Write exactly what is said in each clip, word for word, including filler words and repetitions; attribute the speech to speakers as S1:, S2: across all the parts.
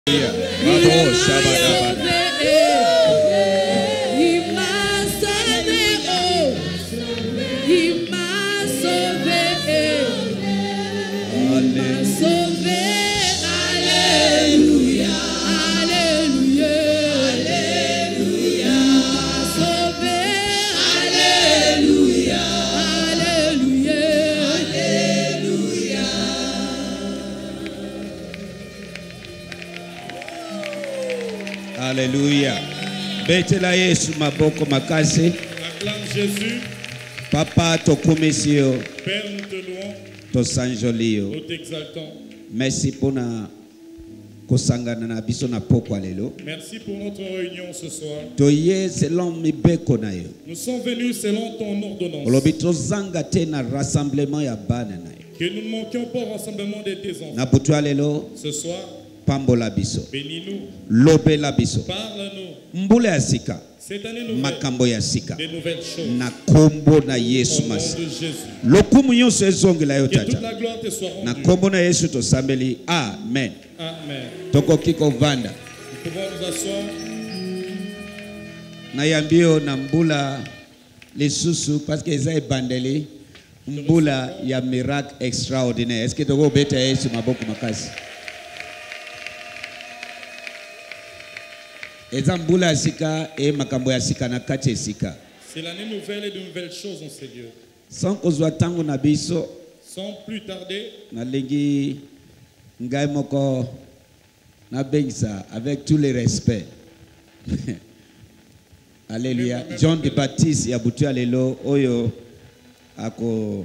S1: Alléluia. Betela Yesu maboko makasi.
S2: Acclame Jésus.
S1: Papa tokumisio.
S2: Père, nous te louons.
S1: Tosanjolio.
S2: Nous t'exaltons.
S1: Merci pour na kosangana na biso na poko lelo.
S2: Merci pour notre réunion ce soir.
S1: Toye selon mibeko na yo.
S2: Nous sommes venus selon ton ordonnance.
S1: Olobi tozanga te na rassemblement ya bana na yo.
S2: Que nous ne manquions pas au rassemblement de tes enfants.
S1: Na butu lelo.
S2: Ce soir.
S1: Pambola biso.
S2: Bénis-nous.
S1: Lobela biso.
S2: Parle-nous.
S1: Mbule asika.
S2: Cette année nouvelle.
S1: Makambo ya sika.
S2: Des nouvelles choses.
S1: Na kombo na Yesu Masi.
S2: Au nom de Jésus.
S1: Lokumu nyonso ezongela yo tata.
S2: Que toute la gloire te soit rendue.
S1: Na kombo na Yesu tosambeli. Amen.
S2: Amen.
S1: Tokoki kovanda.
S2: Nous pouvons nous asseoir.
S1: Na yambio na mbula lisusu parce que eza ebandeli mbula ya miracle extraordinaire. Est-ce que toko beta Yesu maboko makasi?
S2: C'est l'année nouvelle et de nouvelles choses en Seigneur.
S1: Sans kozwa tango na biso.
S2: Sans plus tarder.
S1: Nalingi ngai moko na bengisa avec tous les respects. Alléluia. John the Baptiste ya butu alelo oyo ako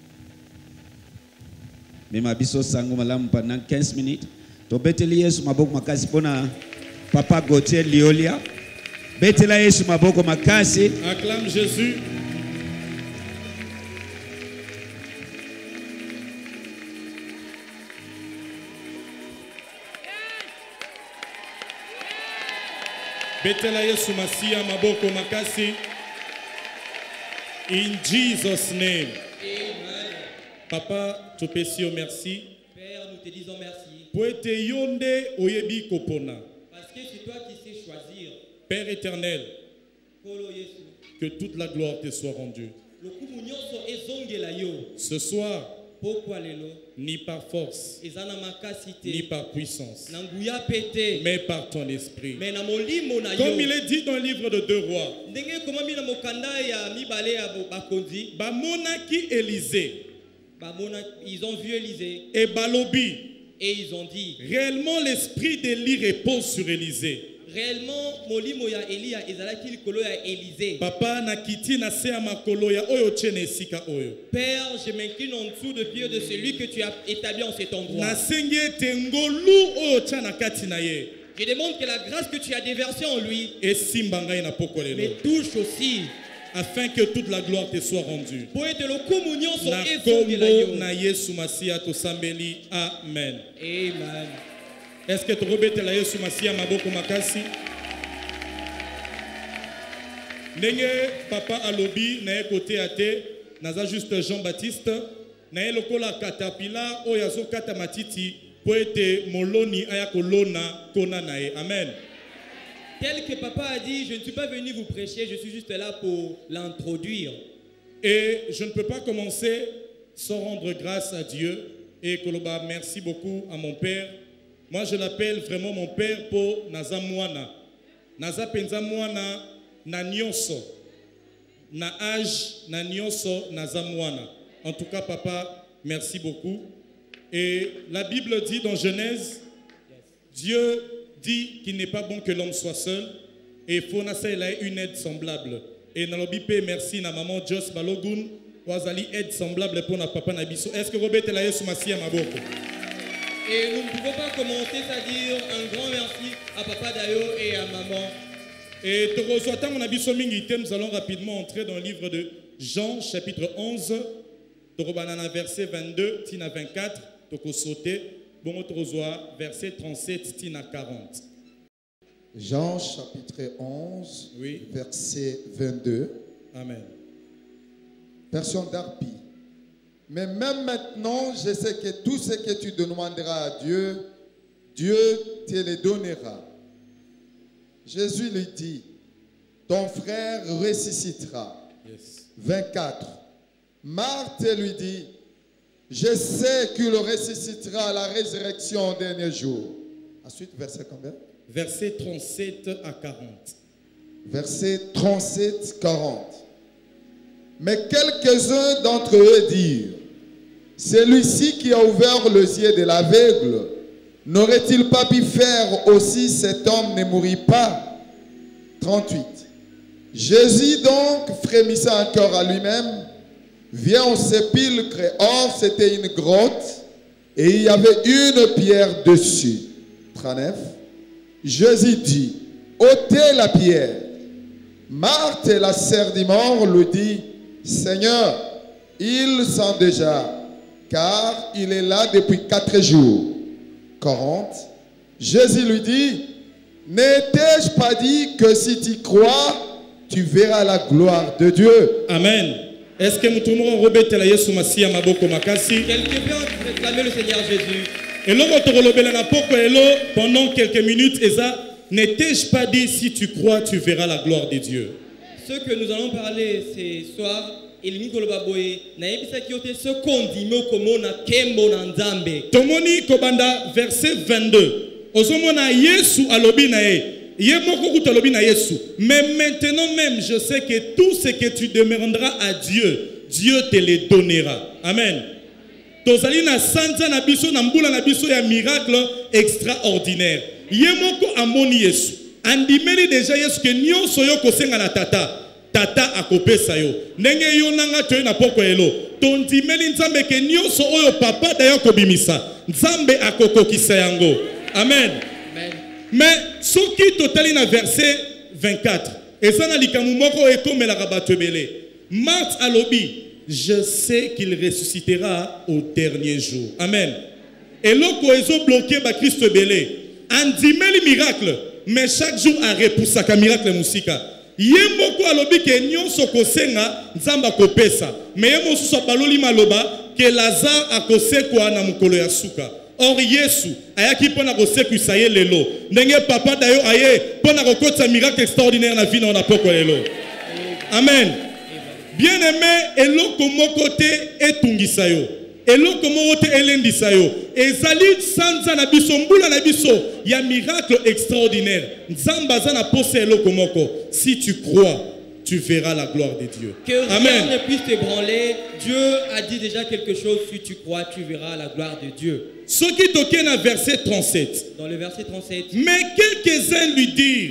S1: mema biso sango malamu pendant quinze minutes. To beteli Yesu maboko makasi pona Papa Gauthier Liolia. Betela Yesu maboko makasi.
S2: Acclame Jésus. Betela Yesu Masia maboko makasi. In Jesus' name.
S3: Amen.
S2: Papa, tu peux dire merci.
S3: Père, nous te disons merci.
S2: Pour te yonde oyebi kopona.
S3: Parce que c'est toi qui sais choisir.
S2: Père éternel, que toute la gloire te soit rendue. Ce soir, ni par force, ni par puissance, mais par ton esprit. Comme il est dit dans le livre de Deux Rois, Bamonaki Élisée,
S3: ils ont vu Élisée
S2: et Balobi,
S3: et ils ont dit,
S2: réellement l'esprit d'Élie repose sur Élisée.
S3: Réellement, molimo ya Elia ezalaki likolo ya Élisée.
S2: Papa nakiti na se ya makolo ya oyo tiene esika oyo.
S3: Père, je m'incline en dessous de pied de celui que tu as établi en cet endroit.
S2: Na senge tengolu oyo tia na kati na ye.
S3: Je demande que la grâce que tu as déversée en lui
S2: et simba ngai na poko lelo.
S3: Me touche aussi.
S2: Afin que toute la gloire te soit rendue.
S3: Na
S2: kombo na Yesu Masia to sambeli. Amen.
S3: Amen.
S2: Est-ce que tu rebete la Yesu Masia maboko makasi? Nenge papa alobi na côté ate naza juste Jean-Baptiste na lokola katapila o yazo kata matiti poete moloni aya kolona kona nae. Amen.
S3: Tel que papa a dit, je ne suis pas venu vous prêcher, je suis juste là pour l'introduire.
S2: Et je ne peux pas commencer sans rendre grâce à Dieu et Koloba, merci beaucoup à mon père. Moi, je l'appelle vraiment mon père pour Naza Mwana. Naza Penza Mwana na nyonso. Na âge na nyonso Naza Mwana. En tout cas, papa, merci beaucoup. Et la Bible dit dans Genèse, Dieu dit qu'il n'est pas bon que l'homme soit seul. Et Fonasa, il a une aide semblable. Et Nalobipe, merci na maman Jos Balogun. Wazali aide semblable pour na papa Nabiso. Est-ce que Robert Elaye Soumassia Maboko?
S3: Et nous ne pouvons pas commencer à dire un grand merci à Papa Dayo et à Maman.
S2: Et nous allons rapidement entrer dans le livre de Jean, chapitre onze, verset vingt-deux, tina vingt-quatre, toko sauter, bon verset trente-sept, tina quarante.
S4: Jean, chapitre onze,
S2: oui.
S4: Verset vingt-deux.
S2: Amen.
S4: Version d'Arpi. Mais même maintenant, je sais que tout ce que tu demanderas à Dieu, Dieu te les donnera. Jésus lui dit, ton frère ressuscitera.
S2: Yes.
S4: vingt-quatre. Marthe lui dit, je sais qu'il ressuscitera à la résurrection au dernier jour. Ensuite, verset combien?
S2: Verset trente-sept à quarante.
S4: Verset trente-sept à quarante. Mais quelques-uns d'entre eux dirent, celui-ci qui a ouvert les yeux de l'aveugle, n'aurait-il pas pu faire aussi cet homme ne mourit pas? trente-huit. Jésus donc, frémissant encore à lui-même, vient au sépulcre. Or, c'était une grotte et il y avait une pierre dessus. trente-neuf. Jésus dit, ôtez la pierre. Marthe, la sœur du mort, lui dit, Seigneur, il sent déjà, car il est là depuis quatre jours. quarante. Jésus lui dit, n'ai-je pas dit que si tu crois, tu verras la gloire de Dieu?
S2: Amen. Est-ce que nous tournons Robert la Yesu Masia Maboko Makasi?
S3: Quelqu'un peut réclamer le Seigneur Jésus.
S2: Et l'homme pendant quelques minutes, Eza, n'ai-je pas dit si tu crois, tu verras la gloire de Dieu?
S3: Ce que nous allons parler ce soir, il Kolobaboye, naebisa kiote ce kondimo komona kembo na nzambe.
S2: Tomoni kobanda verset vingt-deux. Ozomona Yesu alobi na ye. Ye moko kuta alobi na Yesu. Mais maintenant même, je sais que tout ce que tu demanderas à Dieu, Dieu te le donnera. Amen. Tozali na sanza na biso na mbula na biso ya miracle extraordinaire. Ye moko amoni Yesu. Andimeli déjà Yesu ke nyonso yo kosenga na tata. Tata akopesa yo. Ndenge yo nanga toye na poko elo. Tondimeli nzambe ke nyonso oyo papa dayo kobimisa. Nzambe akokokisa yango. Amen.
S3: Amen.
S2: Mais ce qui totali na verset vingt-quatre. Et ça na likamu moko ekomelaka bato ebele. Marthe alobi, je sais qu'il ressuscitera au dernier jour. Amen. Et loko ezo bloqué ba Christ ebele. Andimeli miracle, mais chaque jour a repoussa ka miracle musika. Ye moko alobi ke nyonso kosenga nzamba kopesa. Mais ye mosusu baloli maloba ke Lazare akosekwa na mukolo ya suka. Or Yesu ayaki pona kosekwisa ye lelo. Ndenge papa dayo aye pona kokotsa miracle extraordinaire na vie na poko lelo. Amen. Bien aimé, eloko moko te etungisa yo. Eloko moko te elendisa yo. Ezali sanza na biso mbula na biso ya miracle extraordinaire. Nzamba za na pose eloko moko. Si tu crois, tu verras la gloire de Dieu.
S3: Que rien
S2: Amen.
S3: ne puisse t'ébranler. Dieu a dit déjà quelque chose. Si tu crois, tu verras la gloire de Dieu.
S2: Ce qui toquait dans verset trente-sept.
S3: Dans le verset trente-sept.
S2: Mais quelques-uns lui dirent,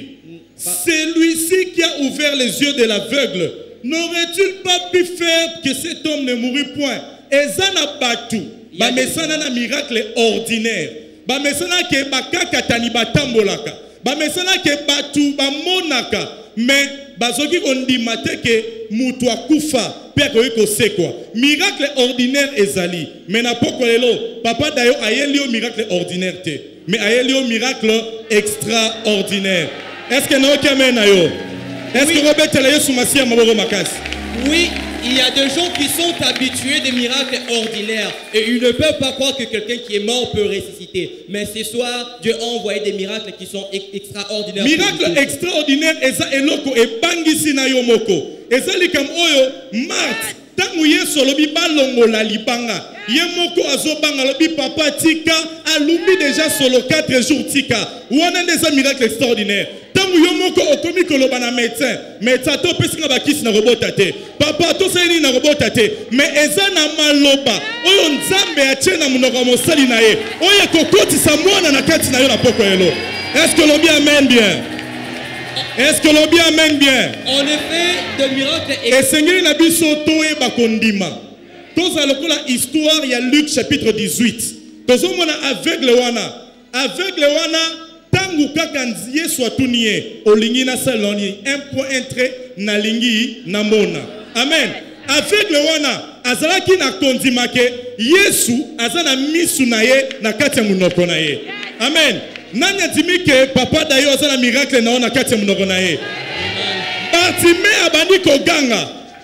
S2: celui-ci qui a ouvert les yeux de l'aveugle, n'aurait-il pas pu faire que cet homme ne mourût point? Ezana batu, ba mesana na miracle ordinaire. Ba mesana ke bakaka tani batambolaka. Ba mesana ke batu ba monaka. Mais bazoki ondimate ke mutu akufa pe ko kosekwa. Miracle ordinaire ezali. Mais na poko lelo, papa dayo ayeli o miracle ordinaire te. Mais ayeli o miracle extraordinaire. Est-ce que na okame na yo? Est-ce que Robert la Yesu Masia maboko makasi?
S3: Oui, il y a des gens qui sont habitués des miracles ordinaires et ils ne peuvent pas croire que quelqu'un qui est mort peut ressusciter. Mais ce soir, Dieu a envoyé des miracles qui sont ex extraordinaires.
S2: Miracle extraordinaire, eza eloko ebangisi na yo moko. Eza likam oyo Marthe tangu Yesu lobi balongola libanga. Ye moko azobanga lobi papa tika alumbi déjà solo quatre jours tika. Wana des miracles extraordinaires. Tangu yo moko okomi koloba na médecin, médecin to pesinga bakisi na robota te. Papa to seni na robota te. Mais eza na maloba oyo nzambe atie na munoko mosali na ye. Oyo kokotisa mwana na kati na yo na poko elo. Est-ce que l'on bien amène bien? Est-ce que l'on bien amène bien?
S3: En effet, de miracles
S2: et Seigneur na biso toye bakondima. Toza lokola histoire ya Luc chapitre dix-huit. Tozo mona aveugle wana. Aveugle wana tangu kaka Yesu atunie olingi na saloni un point entré na lingi na mona. Amen. Aveugle wana azalaki na kondima ke Yesu azana misu na ye na kati ya munoko na ye. Amen. Nani adimi ke papa dayo azana miracle na ona kati ya munoko na ye. Bartime abandi koganga.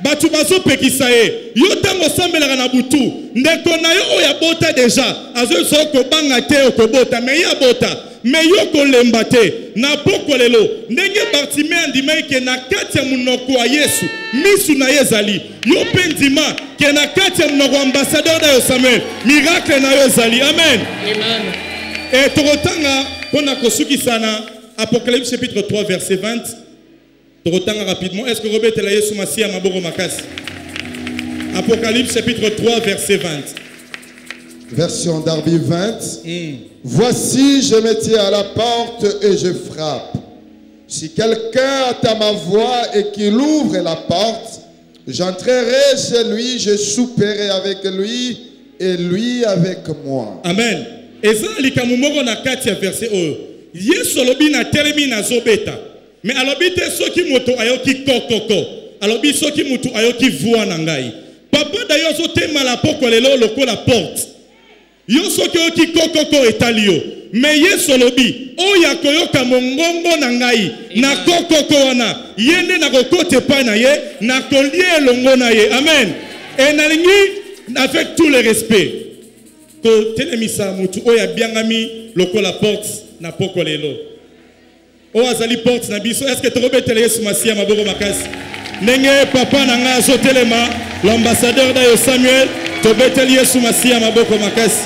S2: batu bazo pekisa ye yo tango sambelaka na butu ndeko na yo oya bota deja azo so ko banga te okobota me ya bota me yo kolemba te na poko lelo ndenge Bartime andimai ke na kati ya munoko wa Yesu misu na yezali yo pendima ke na kati ya munoko ambassadeur da yo Samuel miracle na yo zali amen
S3: Amen.
S2: et tokotanga pona kosukisa na Apocalypse chapitre trois verset vingt. Tokotanga rapidement. Est-ce que Robert la Yesu Masia maboko makasi? Apocalypse chapitre trois verset vingt.
S4: Version Darby vingt.
S2: Mm.
S4: Voici, je me tiens à la porte et je frappe. Si quelqu'un attend ma voix et qu'il ouvre la porte, j'entrerai chez lui, je souperai avec lui et lui avec moi.
S2: Amen. Eza likamu moko na kati ya verset oyo. Yesu alobi na telemi na zobeta. Mais alobi te soki moto ayoki kokoko. Alobi soki moto ayoki voix na ngai. Papa d'ailleurs so tema la poko lelo loko la porte. Yo soki oyoki kokoko etalio. Mais Yesu alobi oya koyoka mongongo na ngai na kokoko wana yende na kokote pa na ye na kolie elongo na ye. Amen. Et nalingi avec tout le respect que telemisa mutu oya biangami loko la porte na poko lelo. O azali porte na biso est-ce que tokobetela Yesu Masia maboko makasi ndenge papa na nga azotelema l'ambassadeur da yo Samuel tobeteli Yesu Masia maboko makasi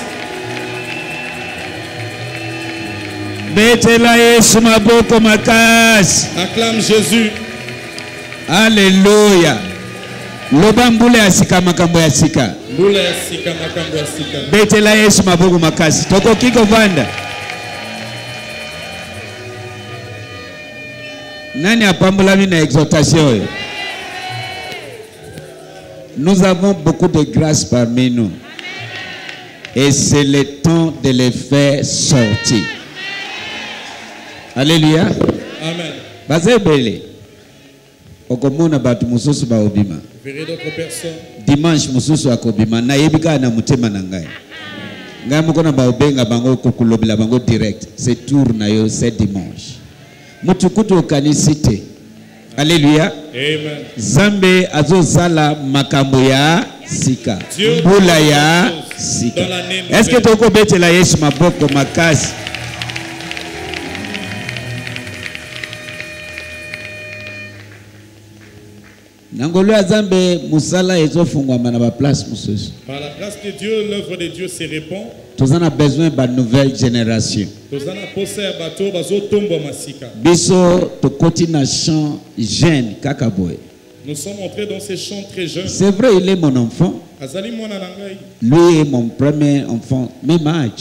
S1: betela Yesu maboko makasi.
S2: Acclame Jésus.
S1: Alléluia. Loba mbule asika makambo ya sika.
S2: Mbule asika makambo ya sika.
S1: Betela Yesu maboko makasi. Toko kiko vanda. Nani apambula na exhortation. Nous avons beaucoup de grâce parmi nous. Et c'est le temps de les faire sortir. Alléluia.
S2: Amen.
S1: Bazebele. Okomona batu mususu ba obima.
S2: Verrez d'autres personnes.
S1: Dimanche mususu akobima na yebika na mutema na ngai. Ngai mukona ba obenga bango kokulobela bango direct. C'est tour na yo c'est dimanche. Mutukutu okanisite. Alléluia.
S2: Amen.
S1: Zambe azozala makambo ya sika. Mbula ya sika. Est-ce que toko betela Yesu maboko makasi? Nangolo ya Zambe musala ezofungwa na ba place mususu.
S2: Par la grâce de Dieu, l'œuvre de Dieu se répand.
S1: Nous avons besoin de nouvelle génération. Biso tokoti na chant jeune kakaboy.
S2: Nous sommes entrés dans ces chants très jeunes.
S1: C'est vrai, il est mon enfant. Lui est mon premier enfant, même âge.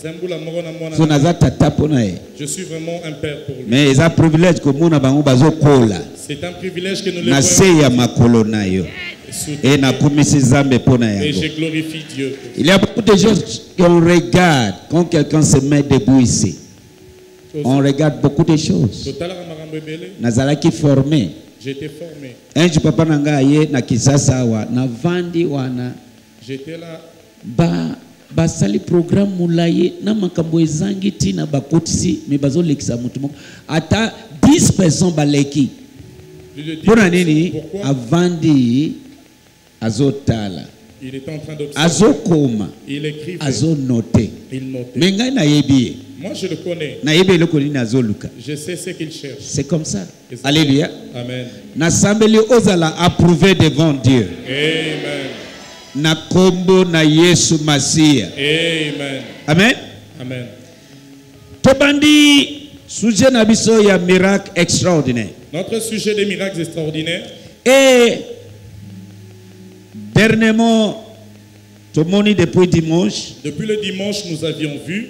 S2: Je suis vraiment un père pour lui.
S1: Mais il a un privilège que mon abango bazo kola.
S2: C'est un privilège que nous
S1: na seya makolo na yo. Et na kumisi zambe pona yango.
S2: Et je glorifie Dieu.
S1: Il y a beaucoup de choses qu'on regarde quand quelqu'un se met debout ici. On regarde beaucoup de choses. Nazalaki formé.
S2: J'étais formé.
S1: Un jour papa nanga ye na Kisasa wa na vandi wana.
S2: J'étais là.
S1: Ba basali programme mulaye na makambo ezangi tina bakotisi me bazo lekisa mutu moko. Ata dix personnes baleki. Pona nini avandi azotala.
S2: Il était en train d'observer.
S1: Azokoma.
S2: Il écrivait.
S1: Azonoté.
S2: Il notait.
S1: Mais ngai na yebi.
S2: Moi je le connais.
S1: Na yebi le kolini azoluka.
S2: Je sais ce qu'il cherche.
S1: C'est comme ça. Alléluia.
S2: Amen.
S1: Na sambeli ozala approuvé devant Dieu.
S2: Amen.
S1: Na kombo na Yesu Masia.
S2: Amen.
S1: Amen.
S2: Amen.
S1: Tobandi sujet na biso ya miracle extraordinaire.
S2: Notre sujet des miracles extraordinaires.
S1: Et dernièrement, tomoni depuis dimanche.
S2: Depuis le dimanche, nous avions vu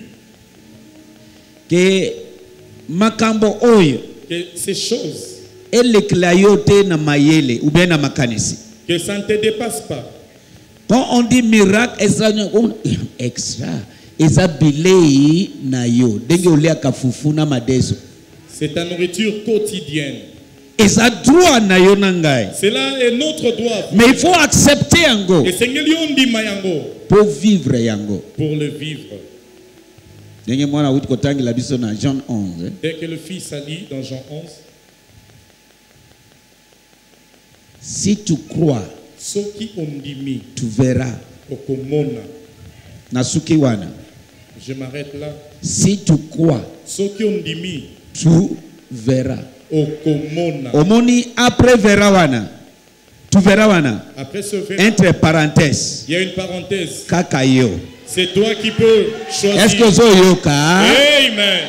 S1: que makambo oyo
S2: que ces choses
S1: eleklayote na mayele ou bien na makanisi.
S2: Que ça ne te dépasse pas.
S1: Quand on dit miracle extra, on extra, eza bilei na yo. Denge olia kafufu na madeso.
S2: C'est ta nourriture quotidienne.
S1: Eza droit na yo nangai.
S2: Cela est notre droit.
S1: Mais il faut accepter yango.
S2: Et Seigneur yondi mayango.
S1: Pour vivre yango.
S2: Pour le vivre.
S1: Denge mwana wit kotangi la biso na Jean onze.
S2: Dès que le fils a dit dans Jean onze.
S1: Si tu crois,
S2: soki ondimi
S1: tu verras.
S2: okomona.
S1: Nasuki wana.
S2: Je m'arrête là.
S1: Si tu crois,
S2: Soki ondimi
S1: tu verras.
S2: okomona.
S1: Omoni après verra wana. Tu verras wana.
S2: Après ce verra,
S1: Entre parenthèses.
S2: il y a une parenthèse.
S1: Kakayo.
S2: C'est toi qui peux choisir.
S1: Est-ce que zo yoka?
S2: Amen.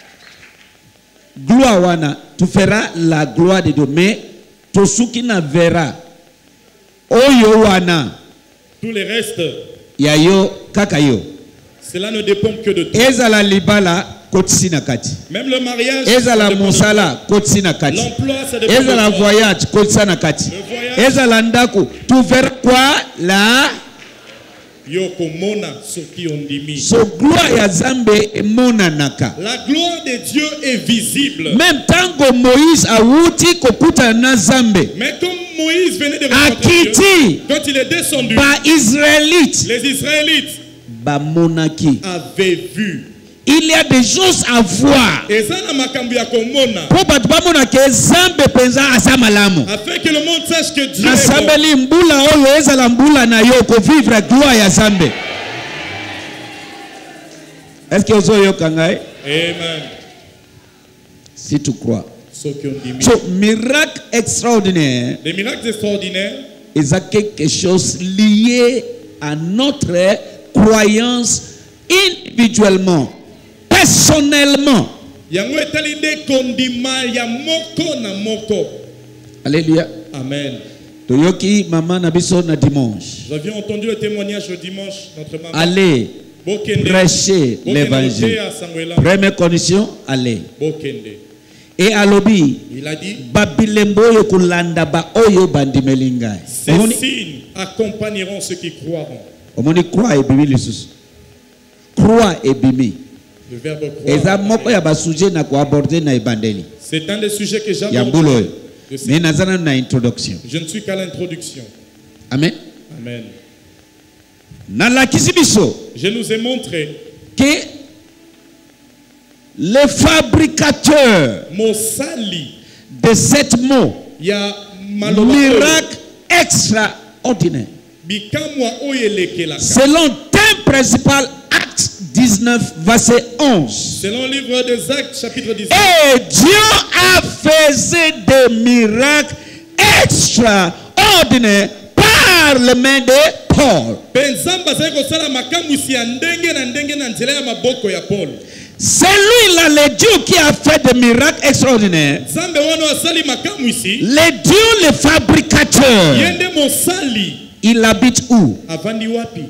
S1: Gloire wana. Tu feras la gloire de Dieu. Mais tosuki na verra. Oyo wana.
S2: Tout le reste,
S1: Yayo kakayo.
S2: cela ne dépend que de toi.
S1: Ezala libala kotisi na kati.
S2: Même le mariage, ça
S1: Ezala
S2: dépend de
S1: mosala kotisi na
S2: toi.
S1: kati.
S2: L'emploi, ça dépend
S1: Ezala
S2: de toi.
S1: voyage kotisa na kati.
S2: Le voyage,
S1: Ezala ndako. Tu verras quoi là?
S2: yokomona soki ondimi.
S1: So gloire ya Zambe emonanaka.
S2: La gloire de Dieu est visible.
S1: Même tango Moïse awuti kokuta na Zambe.
S2: Mais comme Moïse venait de rencontrer Dieu,
S1: Akiti
S2: quand il est descendu,
S1: ba Israélite
S2: les Israélites
S1: ba monaki.
S2: avaient vu.
S1: Il y a des choses à voir.
S2: Et ça, na makambu ya komona.
S1: Po batu bamonake Zambe penza asa malamu.
S2: Afin que le monde sache que Dieu
S1: Na
S2: est bon.
S1: sambeli mbula oyo ezala mbula na yo ko vivre gloire ya Zambe. Est-ce que vous avez kangai?
S2: Amen.
S1: Si tu crois.
S2: Soki ondimi.
S1: So miracle extraordinaire
S2: Les miracles extraordinaires,
S1: est quelque chose lié à notre croyance individuellement, personnellement.
S2: yango etali nde kondima ya moko na moko.
S1: Alléluia.
S2: Amen.
S1: Toyoki maman na biso na dimanche.
S2: Nous avions entendu le témoignage le dimanche, notre maman.
S1: Allez
S2: Bokende.
S1: prêcher
S2: Bokende
S1: l'évangile.
S2: à Samuela.
S1: Première condition, allez.
S2: Bokende.
S1: Et alobi
S2: Il a dit,
S1: babilembo yo kulanda ba oyo bandimelingai.
S2: ces
S1: Omoni
S2: signes accompagneront ceux qui croiront.
S1: omoni croix et bimi lisusu. Croix et bimi.
S2: Le verbe
S1: Eza
S2: croire.
S1: moko ya basuje na ko aborder na ebandeli.
S2: C'est un des sujets que
S1: Ya mbulo
S2: j'aborde.
S1: oyo. Mais nazana na introduction.
S2: Je ne suis qu'à l'introduction.
S1: Amen.
S2: Amen.
S1: Na lakisi biso
S2: Je nous ai montré
S1: que le fabricateur
S2: Mosali.
S1: de sept mots,
S2: Il y a Maloba.
S1: miracle extraordinaire,
S2: Bikamwa oyelekelaka.
S1: selon thème principal, Acte dix-neuf, verset onze.
S2: Selon le livre des Actes, chapitre dix-neuf.
S1: Et Dieu a fait des miracles extraordinaires par le main de Paul.
S2: Penzamba zali kosala makamusi ya ndenge na ndenge na nzela ya maboko ya Paul.
S1: C'est lui-là, le Dieu qui a fait des miracles extraordinaires.
S2: Zambe wana asali makamusi.
S1: Le Dieu, le fabricateur.
S2: Yende mosali.
S1: Il habite où?
S2: Avandi wapi?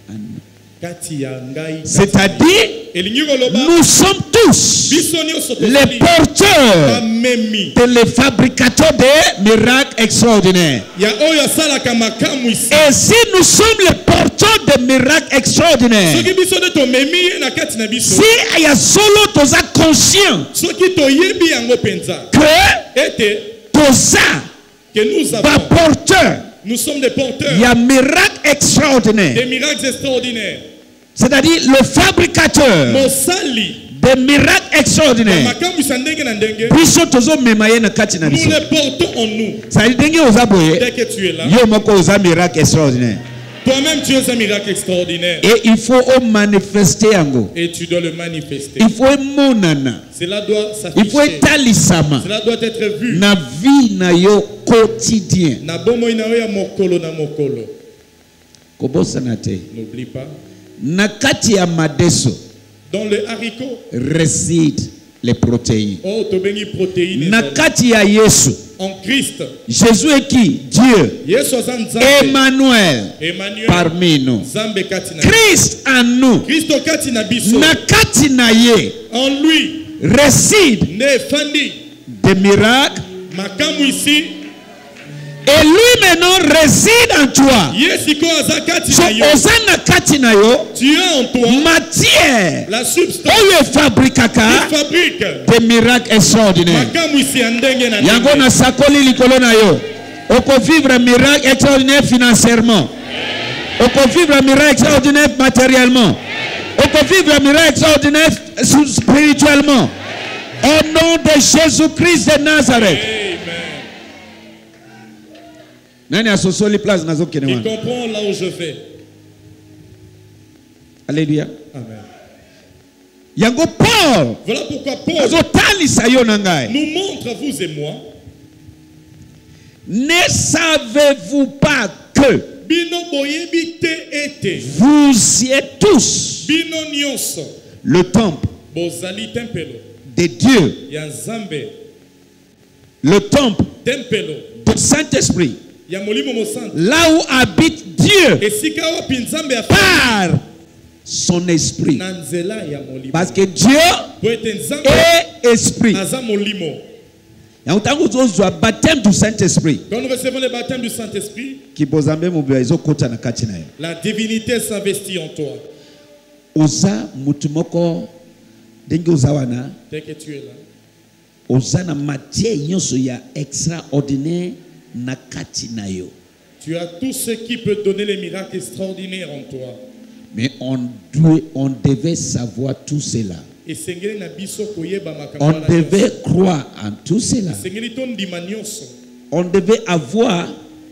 S2: Kati ya ngai.
S1: C'est-à-dire,
S2: Elingi koloba.
S1: nous sommes tous
S2: Biso nyonso
S1: les
S2: tozali
S1: porteurs
S2: bamemi.
S1: de les fabricateurs de miracles extraordinaires.
S2: Ya oyo asalaka makamusi.
S1: Et si nous sommes les porteurs de miracles extraordinaires,
S2: Soki biso nde tomemi ye na kati na biso.
S1: si il y a solo toza conscient
S2: Soki toyebi yango penza.
S1: que
S2: Ete
S1: toza
S2: que nous
S1: ba
S2: avons.
S1: porteurs,
S2: Nous sommes des porteurs.
S1: il y a miracles extraordinaires.
S2: Des miracles extraordinaires.
S1: C'est-à-dire le fabricateur
S2: Mosali.
S1: de miracles extraordinaires.
S2: Makamusi ya ndenge na ndenge.
S1: Biso tozo mema ye na kati na
S2: Nous
S1: biso.
S2: les portons en nous.
S1: C'est-à-dire ndenge oza boye,
S2: Dès que tu es là,
S1: yo moko oza miracle extraordinaire.
S2: toi-même tu es un miracle extraordinaire.
S1: Et il faut au manifester yango.
S2: Et tu dois le manifester.
S1: Il faut monana.
S2: Cela doit
S1: Il faut
S2: s'afficher.
S1: etalisama
S2: Cela doit être vu.
S1: na vie na yo quotidien.
S2: Na bomoi na yo ya mokolo na mokolo.
S1: Kobosana te.
S2: N'oublie pas.
S1: Na kati ya madeso
S2: Dans le haricot,
S1: réside les protéines.
S2: oh, tobengi protéines.
S1: Na kati ya Yesu,
S2: En Christ.
S1: Jésus est qui? Dieu.
S2: Yesu aza Nzambe.
S1: Emmanuel
S2: Emmanuel.
S1: parmi nous.
S2: Nzambe kati na.
S1: Christ en nous.
S2: Christo kati na biso.
S1: Na kati na ye
S2: En lui.
S1: réside
S2: Ne fandi.
S1: des miracles.
S2: Makamu ici.
S1: Et lui maintenant réside en toi.
S2: Yesiko aza kati
S1: So
S2: na yo.
S1: oza na kati na yo
S2: Tu as en toi
S1: matière
S2: la substance
S1: oyo efabrikaka
S2: qui fabrique.
S1: des miracles extraordinaires.
S2: Makamu isi ya ndenge na
S1: Yango
S2: ndenge.
S1: na sakoli likolo na yo. Oko vivre miracle extraordinaire financièrement. Oko vivre miracle extraordinaire matériellement. Oko vivre miracle extraordinaire spirituellement. Au nom de Jésus-Christ de Nazareth.
S2: Amen.
S1: Nani asosoli place nazo kene
S2: Il
S1: wana.
S2: comprend là où je vais.
S1: Alléluia.
S2: Amen.
S1: Yango Paul.
S2: Voilà pourquoi Paul
S1: Azotalisa yo na ngai.
S2: nous montre à vous et moi.
S1: Ne savez-vous pas que
S2: Bino boyebi te ete.
S1: vous y êtes tous
S2: Bino nyonso.
S1: le temple
S2: Bozali tempelo.
S1: de Dieu,
S2: Ya Nzambe.
S1: le temple
S2: Tempelo.
S1: du Saint-Esprit,
S2: Ya molimo mosantu.
S1: là où habite Dieu
S2: Esika wapi Nzambe a
S1: par son esprit.
S2: na nzela ya molimo.
S1: Parce que Dieu
S2: Po ete Nzambe
S1: est esprit.
S2: aza molimo.
S1: Yango tango tozwa baptême du Saint-Esprit.
S2: Quand nous recevons le baptême du Saint-Esprit,
S1: Kibozambe mobile ezokota na kati na yo.
S2: la divinité s'investit en toi.
S1: Oza mutu moko ndenge oza wana,
S2: Dès que tu es là,
S1: oza na matière nyonso ya extraordinaire na kati na yo.
S2: tu as tout ce qui peut donner les miracles extraordinaires en toi.
S1: Mais on, doit, on devait savoir tout cela.
S2: Et sengeli na biso koyeba makambo
S1: On
S2: wana
S1: devait
S2: nyonso.
S1: croire en tout cela.
S2: Sengeli tondima nyonso.
S1: On devait avoir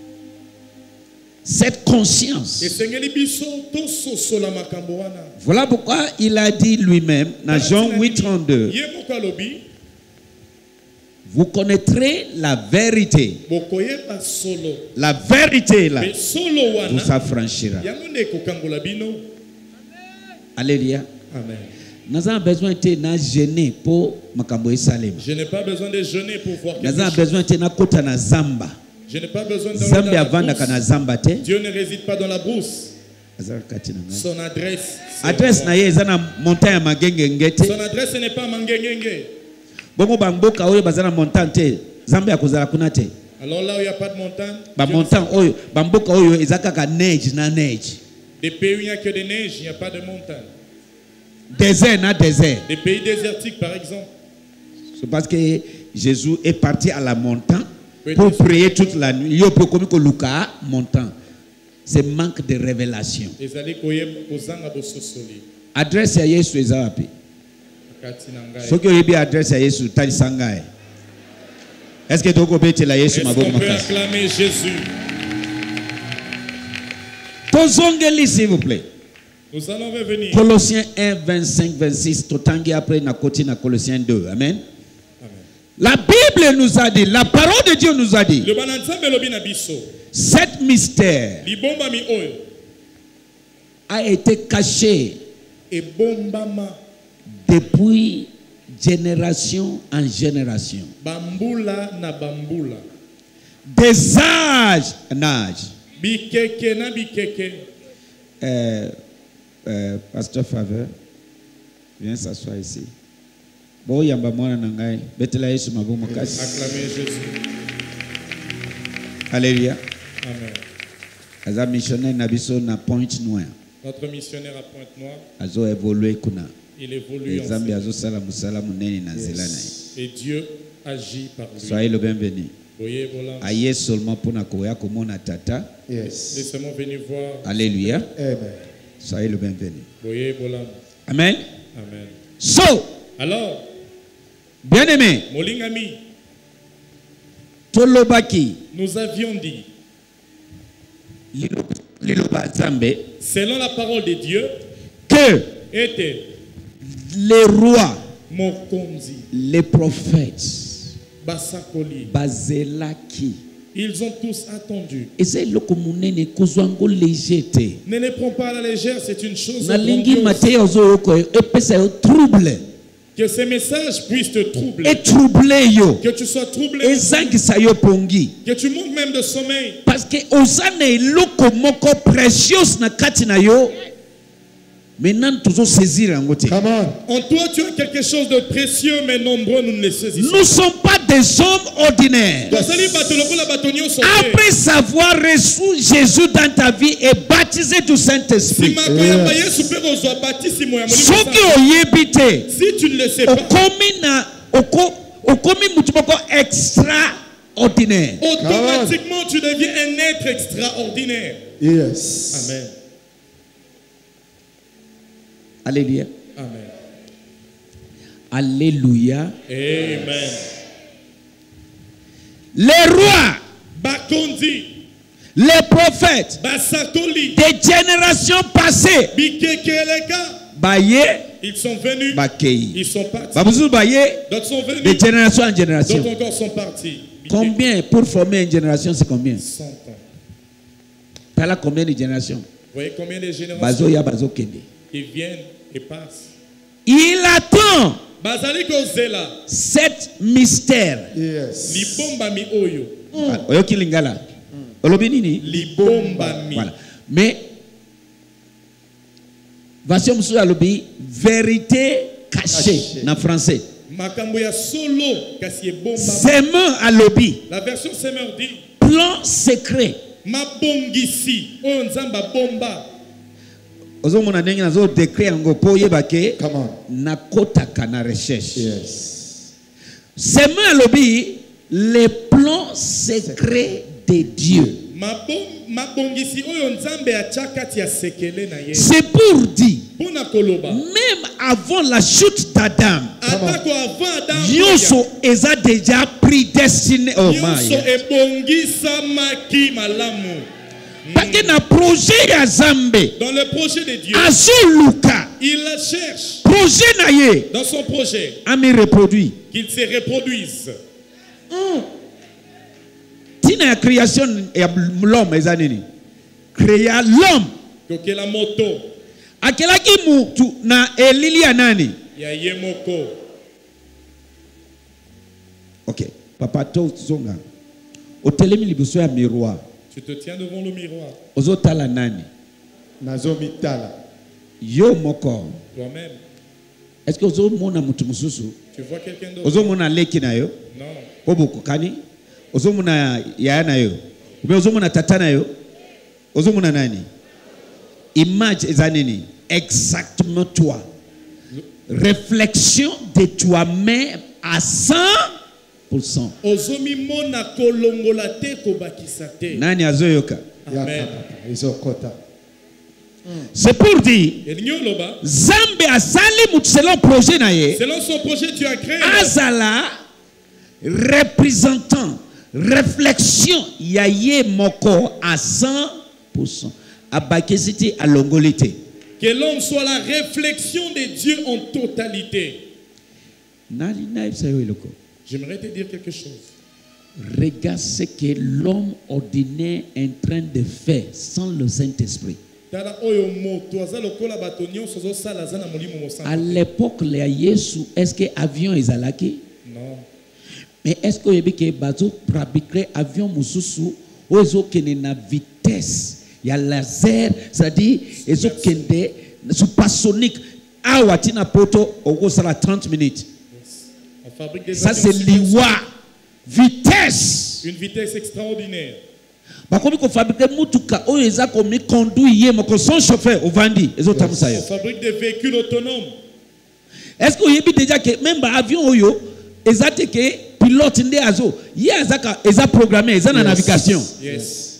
S1: cette conscience.
S2: Et sengeli biso tososola makambo wana.
S1: Voilà pourquoi il a dit lui-même, dans Jean huit trente-deux,
S2: Ye moko alobi,
S1: vous connaîtrez la vérité.
S2: bokoyeba solo.
S1: La vérité là
S2: Mais solo
S1: vous
S2: wana,
S1: affranchira.
S2: yango nde kokangola bino.
S1: Alléluia.
S2: Amen.
S1: Nous avons besoin de na gêner pour makambo esalema.
S2: Je n'ai pas besoin de jeûner pour voir quelque
S1: Nous avons
S2: chose.
S1: besoin de na kota na zamba.
S2: Je n'ai pas besoin d'aller
S1: Zambe
S2: dans la
S1: avanda kana
S2: brousse.
S1: zamba te.
S2: Dieu ne réside pas dans la brousse.
S1: Azar kati na ngai.
S2: Son adresse, c'est
S1: Adresse
S2: moi.
S1: na ye eza na montagne ya magenge ngete.
S2: Son adresse ce n'est pas Mangengenge.
S1: Bongo bamboka oyo bazana montagne te. Zambe ya kozala kuna te.
S2: Alors là où il n'y a pas de montagne,
S1: Ba
S2: Dieu
S1: montagne
S2: ne-
S1: oyo bamboka oyo eza kaka neige na neige.
S2: des pays où il n'y a que des neiges, il n'y a pas de montagne.
S1: Désert na désert.
S2: Des pays désertiques par exemple.
S1: C'est parce que Jésus est parti à la montagne
S2: Oui,
S1: pour
S2: oui.
S1: prier toute la nuit. Yo peut comme que Luca montagne. C'est manque de révélation.
S2: Les allées koyem kozanga bososoli.
S1: Adresse ya Yesu eza wapi?
S2: Kati na ngai.
S1: Soki oyebi adresse ya Yesu talisa ngai. Est-ce que toko betela Yesu
S2: Est-ce
S1: maboko
S2: qu'on peut
S1: makasi?
S2: acclamer Jésus?
S1: Tozongeli s'il vous plaît.
S2: Nous allons revenir.
S1: Colossiens un, vingt-cinq, vingt-six. Totangi après na koti na Colossiens deux. Amen.
S2: Amen.
S1: La Bible nous a dit, la parole de Dieu nous a dit,
S2: Le bananzambe lobi na biso.
S1: cet mystère
S2: Libomba mi oyo.
S1: a été caché
S2: Et bombama.
S1: depuis génération en génération,
S2: Bambula na bambula.
S1: des âges en âge.
S2: Bikeke na bikeke.
S1: Euh, euh, Pasteur Faveur, viens s'asseoir ici. Bon, yamba mwana na ngai, betela Yesu maboko makasi.
S2: Acclamer Jésus.
S1: Alléluia.
S2: Amen.
S1: Aza missionnaire na biso na Point Noire.
S2: Notre missionnaire à Pointe-Noire,
S1: Azo évoluer kuna.
S2: il évolue en
S1: Zambi
S2: fait.
S1: azo sala musala munene na nzela na ye.
S2: Et Dieu agit par lui.
S1: Soyez le bienvenu.
S2: Voyez, voilà.
S1: Aye seulement pour na koya komona tata.
S4: Yes.
S2: Laissez-moi venir voir.
S1: Alléluia.
S4: Amen.
S1: Soyez le bienvenu.
S2: Voyez, voilà.
S1: Amen.
S2: Amen.
S1: So,
S2: Alors,
S1: bien-aimé,
S2: Molingami,
S1: tolobaki
S2: nous avions dit,
S1: liloba Zambe
S2: selon la parole de Dieu,
S1: que
S2: était
S1: les rois,
S2: Mokonzi,
S1: les prophètes,
S2: Basakoli.
S1: bazelaki.
S2: Ils ont tous attendu.
S1: Eza eloko munene kozwango léger te.
S2: Ne les prends pas à la légère, c'est une chose
S1: Nalingi
S2: grandiose.
S1: mateya ozoyoko epesa yo trouble.
S2: Que ces messages puissent te troubler.
S1: Et trouble yo.
S2: Que tu sois troublé.
S1: Ezangisa yo pongi.
S2: Que tu manques même de sommeil.
S1: Parce que oza na eloko moko précieux na kati na yo. Maintenant toujours saisir yango te.
S4: Come on.
S2: En toi, tu as quelque chose de précieux, mais nombreux, nous ne les saisissons
S1: Nous ne sommes pas des hommes ordinaires.
S2: pas. Tozali bato lokola bato nyonso te.
S1: Après avoir reçu Jésus dans ta vie et baptisé du Saint-Esprit,
S2: Sima koyamba Yesu pe kozwa baptisimo ya Molimo
S1: soki
S2: Santu.
S1: oyebi te,
S2: Si tu ne le sais pas,
S1: okomi na oko okomi mutu moko extraordinaire.
S2: automatiquement tu deviens un être extraordinaire.
S4: Yes.
S2: Amen.
S1: Alléluia.
S2: Amen.
S1: Alléluia.
S2: Amen.
S1: Les rois,
S2: Bakondi,
S1: les prophètes
S2: basakoli
S1: des générations passées,
S2: bikekeleka
S1: baye,
S2: ils sont venus,
S1: bakei.
S2: ils sont partis,
S1: Babuzu baye,
S2: d'autres sont venus,
S1: de génération en génération.
S2: d'autres encore sont partis.
S1: Combien pour former une génération, c'est combien?
S2: cent ans.
S1: T'as là combien de générations?
S2: Vous voyez combien de générations
S1: Bazo ya bazo kende.
S2: qui viennent et passent.
S1: Il attend
S2: Bazali kozela
S1: sept mystères.
S4: Yes.
S2: libombami oyo.
S1: Oyoki lingala. Olobi nini?
S2: Libombami.
S1: Voilà. Mais version musu alobi vérité cachée en français.
S2: Makambo ya solo kasi ebomba.
S1: Sema alobi
S2: La version Semeur dit
S1: plan secret.
S2: mabongisi oyo nzamba bomba.
S1: Ozo mona ndenge nazo décret yango po yebake
S4: Come on.
S1: nakotaka na recherche.
S4: Yes.
S1: Sema alobi les plans secrets de Dieu.
S2: Mabom mabongisi oyo nzambe achakati ya sekele na ye.
S1: C'est pour dire
S2: Pona koloba.
S1: même avant la chute d'Adam,
S2: Atako avant Adam.
S1: Yoso eza déjà prédestiné. Oh
S2: Yoso
S1: my.
S2: ebongisa maki malamu.
S1: Parce que na projet ya Zambe,
S2: Dans le projet de Dieu,
S1: azoluka
S2: il la cherche
S1: projet na ye
S2: dans son projet
S1: ami reproduit.
S2: qu'il se reproduise.
S1: Tina ya création ya l'homme eza nini? Créa l'homme.
S2: Que la moto
S1: Akelaki mutu na elili ya nani?
S2: ya yemoko.
S1: Ok, papa to zonga. Otelemi liboso ya miroir.
S2: Tu te tiens devant le miroir,
S1: Ozotala nani?
S4: Nazomitala.
S1: Yo moko.
S2: toi-même.
S1: Est-ce que ozo mona mutu mususu?
S2: Tu vois quelqu'un d'autre?
S1: Ozo mona leki na yo?
S2: Non.
S1: Obo kokani? Ozo mona yaya na yo? Ube ozo mona tata na yo? Ozo mona nani? Image eza nini? Exactement toi. Réflexion de toi-même à cent pour cent.
S2: Ozomi mona kolongola te kobakisa te.
S1: Nani azoyoka?
S2: Amen.
S4: Izokota.
S1: C'est pour dire
S2: Elinyo loba,
S1: Zambe asali mutu selon projet na ye.
S2: selon son projet, tu as créé.
S1: Azala représentant réflexion ya ye moko à cent pour cent. Abakesiti alongolite.
S2: Que l'homme soit la réflexion de Dieu en totalité.
S1: Nali naib sayo iloko.
S2: J'aimerais te dire quelque chose.
S1: Regarde ce que l'homme ordinaire est en train de faire sans le Saint-Esprit.
S2: Tala oyo moto aza lokola bato nyonso zosala aza na molimo mosanga.
S1: À l'époque, les Yesu, est-ce que avion ezalaki?
S2: Non.
S1: Mais est-ce que yebi ke bazo fabriquer avion mususu ozo kene na vitesse ya laser, c'est-à-dire ezo kende supersonique awa tina poto oko sala trente minutes.
S2: On fabrique des
S1: Ça
S2: avions
S1: c'est
S2: supersoniques.
S1: liwa vitesse.
S2: Une vitesse extraordinaire.
S1: Bakomi ko fabriquer mutuka oyo eza komi conduire ye moko son chauffeur ovandi ezo tamusa
S2: On
S1: yo.
S2: fabrique des véhicules autonomes.
S1: Est-ce que yebi déjà que même ba avion oyo ezate ke pilote nde azo ye azaka eza programmé eza na navigation.
S2: Yes.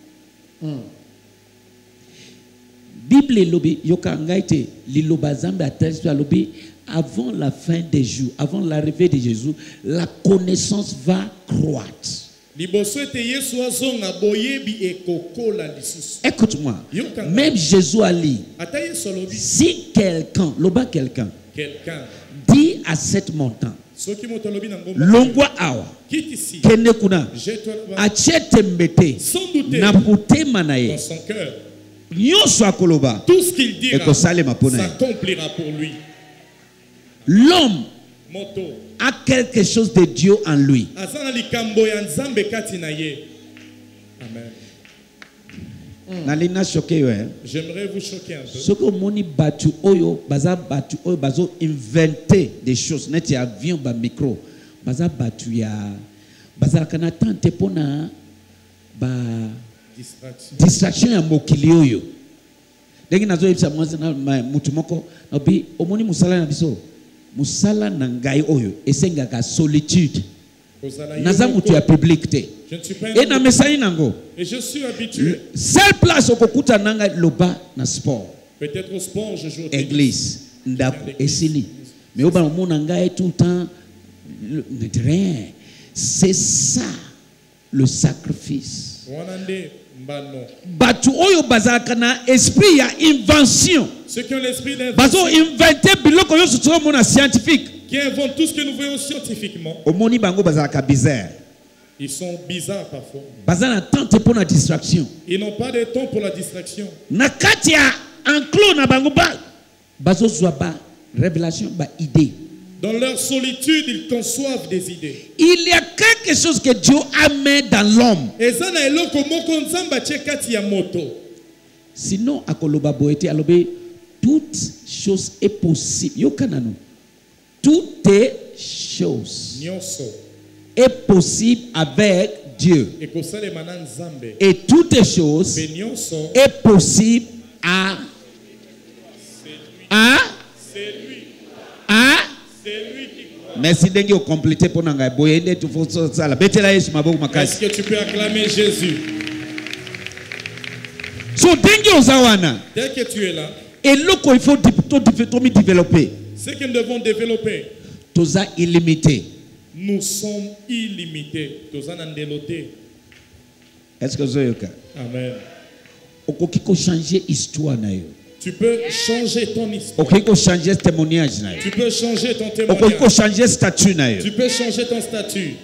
S1: Bible lobi yoka ngaite liloba Zambe atteste lobi avant la fin des jours, avant l'arrivée de Jésus, la connaissance va croître.
S2: Liboso ete Yesu azonga boyebi ekokola lisusu.
S1: Écoute-moi,
S2: Yoka
S1: même Jésus a dit,
S2: ata Yesu alobi
S1: si quelqu'un, loba quelqu'un,
S2: quelqu'un
S1: dit à cette montagne,
S2: soki moto alobi na ngomba
S1: longwa awa,
S2: kitisi
S1: kende kuna,
S2: jette-toi là-bas
S1: achete mbete,
S2: sans douter
S1: na putema na
S2: dans
S1: ye,
S2: son cœur.
S1: nyonso akoloba,
S2: Tout ce qu'il dira
S1: ekosalema pona ye.
S2: s'accomplira pour lui.
S1: L'homme
S2: Moto
S1: a quelque chose de Dieu en lui.
S2: aza na likambo ya nzambe kati na ye. Amen.
S1: Nalina choqué yo hein.
S2: J'aimerais vous choquer un peu.
S1: Ce que moni batu oyo baza batu oyo bazo inventer des choses net ya avion ba micro baza batu ya baza kana tante pona ba
S2: Distraction.
S1: distraction ya mokili oyo ndenge nazo yebisa mwanza na mutu moko obi omoni musala na biso musala na ngai oyo esengaka solitude
S2: Kozala
S1: naza
S2: yo
S1: mutu
S2: moko.
S1: ya public te
S2: Je ne suis pas un
S1: et na
S2: homme.
S1: mesai nango
S2: Et je suis habitué.
S1: seule place okokuta nanga loba na sport
S2: Peut-être au sport, je joue au tennis.
S1: église ndako esili mais oba mona ngai tout le temps le- rien c'est ça le sacrifice
S2: Wana nde Mbano.
S1: Batu oyo bazalaka na esprit ya invention.
S2: Ceux qui ont l'esprit d'invention.
S1: Bazo inventer biloko yo soto mona scientifique.
S2: Qui inventent tout ce que nous voyons scientifiquement.
S1: Omoni bango bazalaka bizarre.
S2: Ils sont bizarres parfois.
S1: Bazana tente pour la distraction.
S2: Ils n'ont pas de temps pour la distraction.
S1: Nakati ya enclos na bango ba bazo zwa ba révélation ba idée.
S2: Dans leur solitude, ils conçoivent des idées.
S1: Il y a quelque chose que Dieu a mis dans l'homme. Sinon, à Koloba Boete, alobe, toute chose est possible. Yokanano. Toute chose est possible avec Dieu. Et toutes choses est possible à à à merci d'engue compléter pour nanga boyende tu faut ça la betela yesu maboko makasi.
S2: Est-ce que tu peux acclamer Jésus?
S1: So dengue ozawana.
S2: Dès que tu es là.
S1: Et loko il faut développer.
S2: Ce que nous devons développer.
S1: Toza illimité.
S2: Nous sommes illimités. Toza nandeloté.
S1: Est-ce que zoyoka?
S2: Amen.
S1: Okoki ko changer histoire na yo.
S2: Tu peux changer ton histoire.
S1: Tu peux changer témoignage.
S2: Tu peux changer ton témoignage.
S1: Tu peux changer statut.
S2: Tu peux changer ton statut.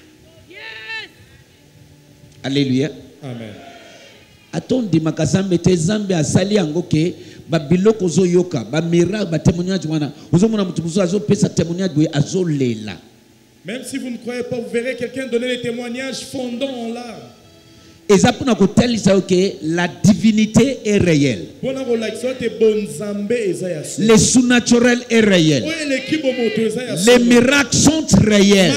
S1: Alléluia.
S2: Amen.
S1: Atondi makazambe te zambe asali angoke ba biloko zo yoka ba miracle ba témoignage wana uzomona mutu muzo azo pesa témoignage we azo lela.
S2: Même si vous ne croyez pas, vous verrez quelqu'un donner des témoignages fondant en larmes.
S1: Et ça pour nous que la divinité est réelle. Le surnaturel est réel. Les miracles sont réels.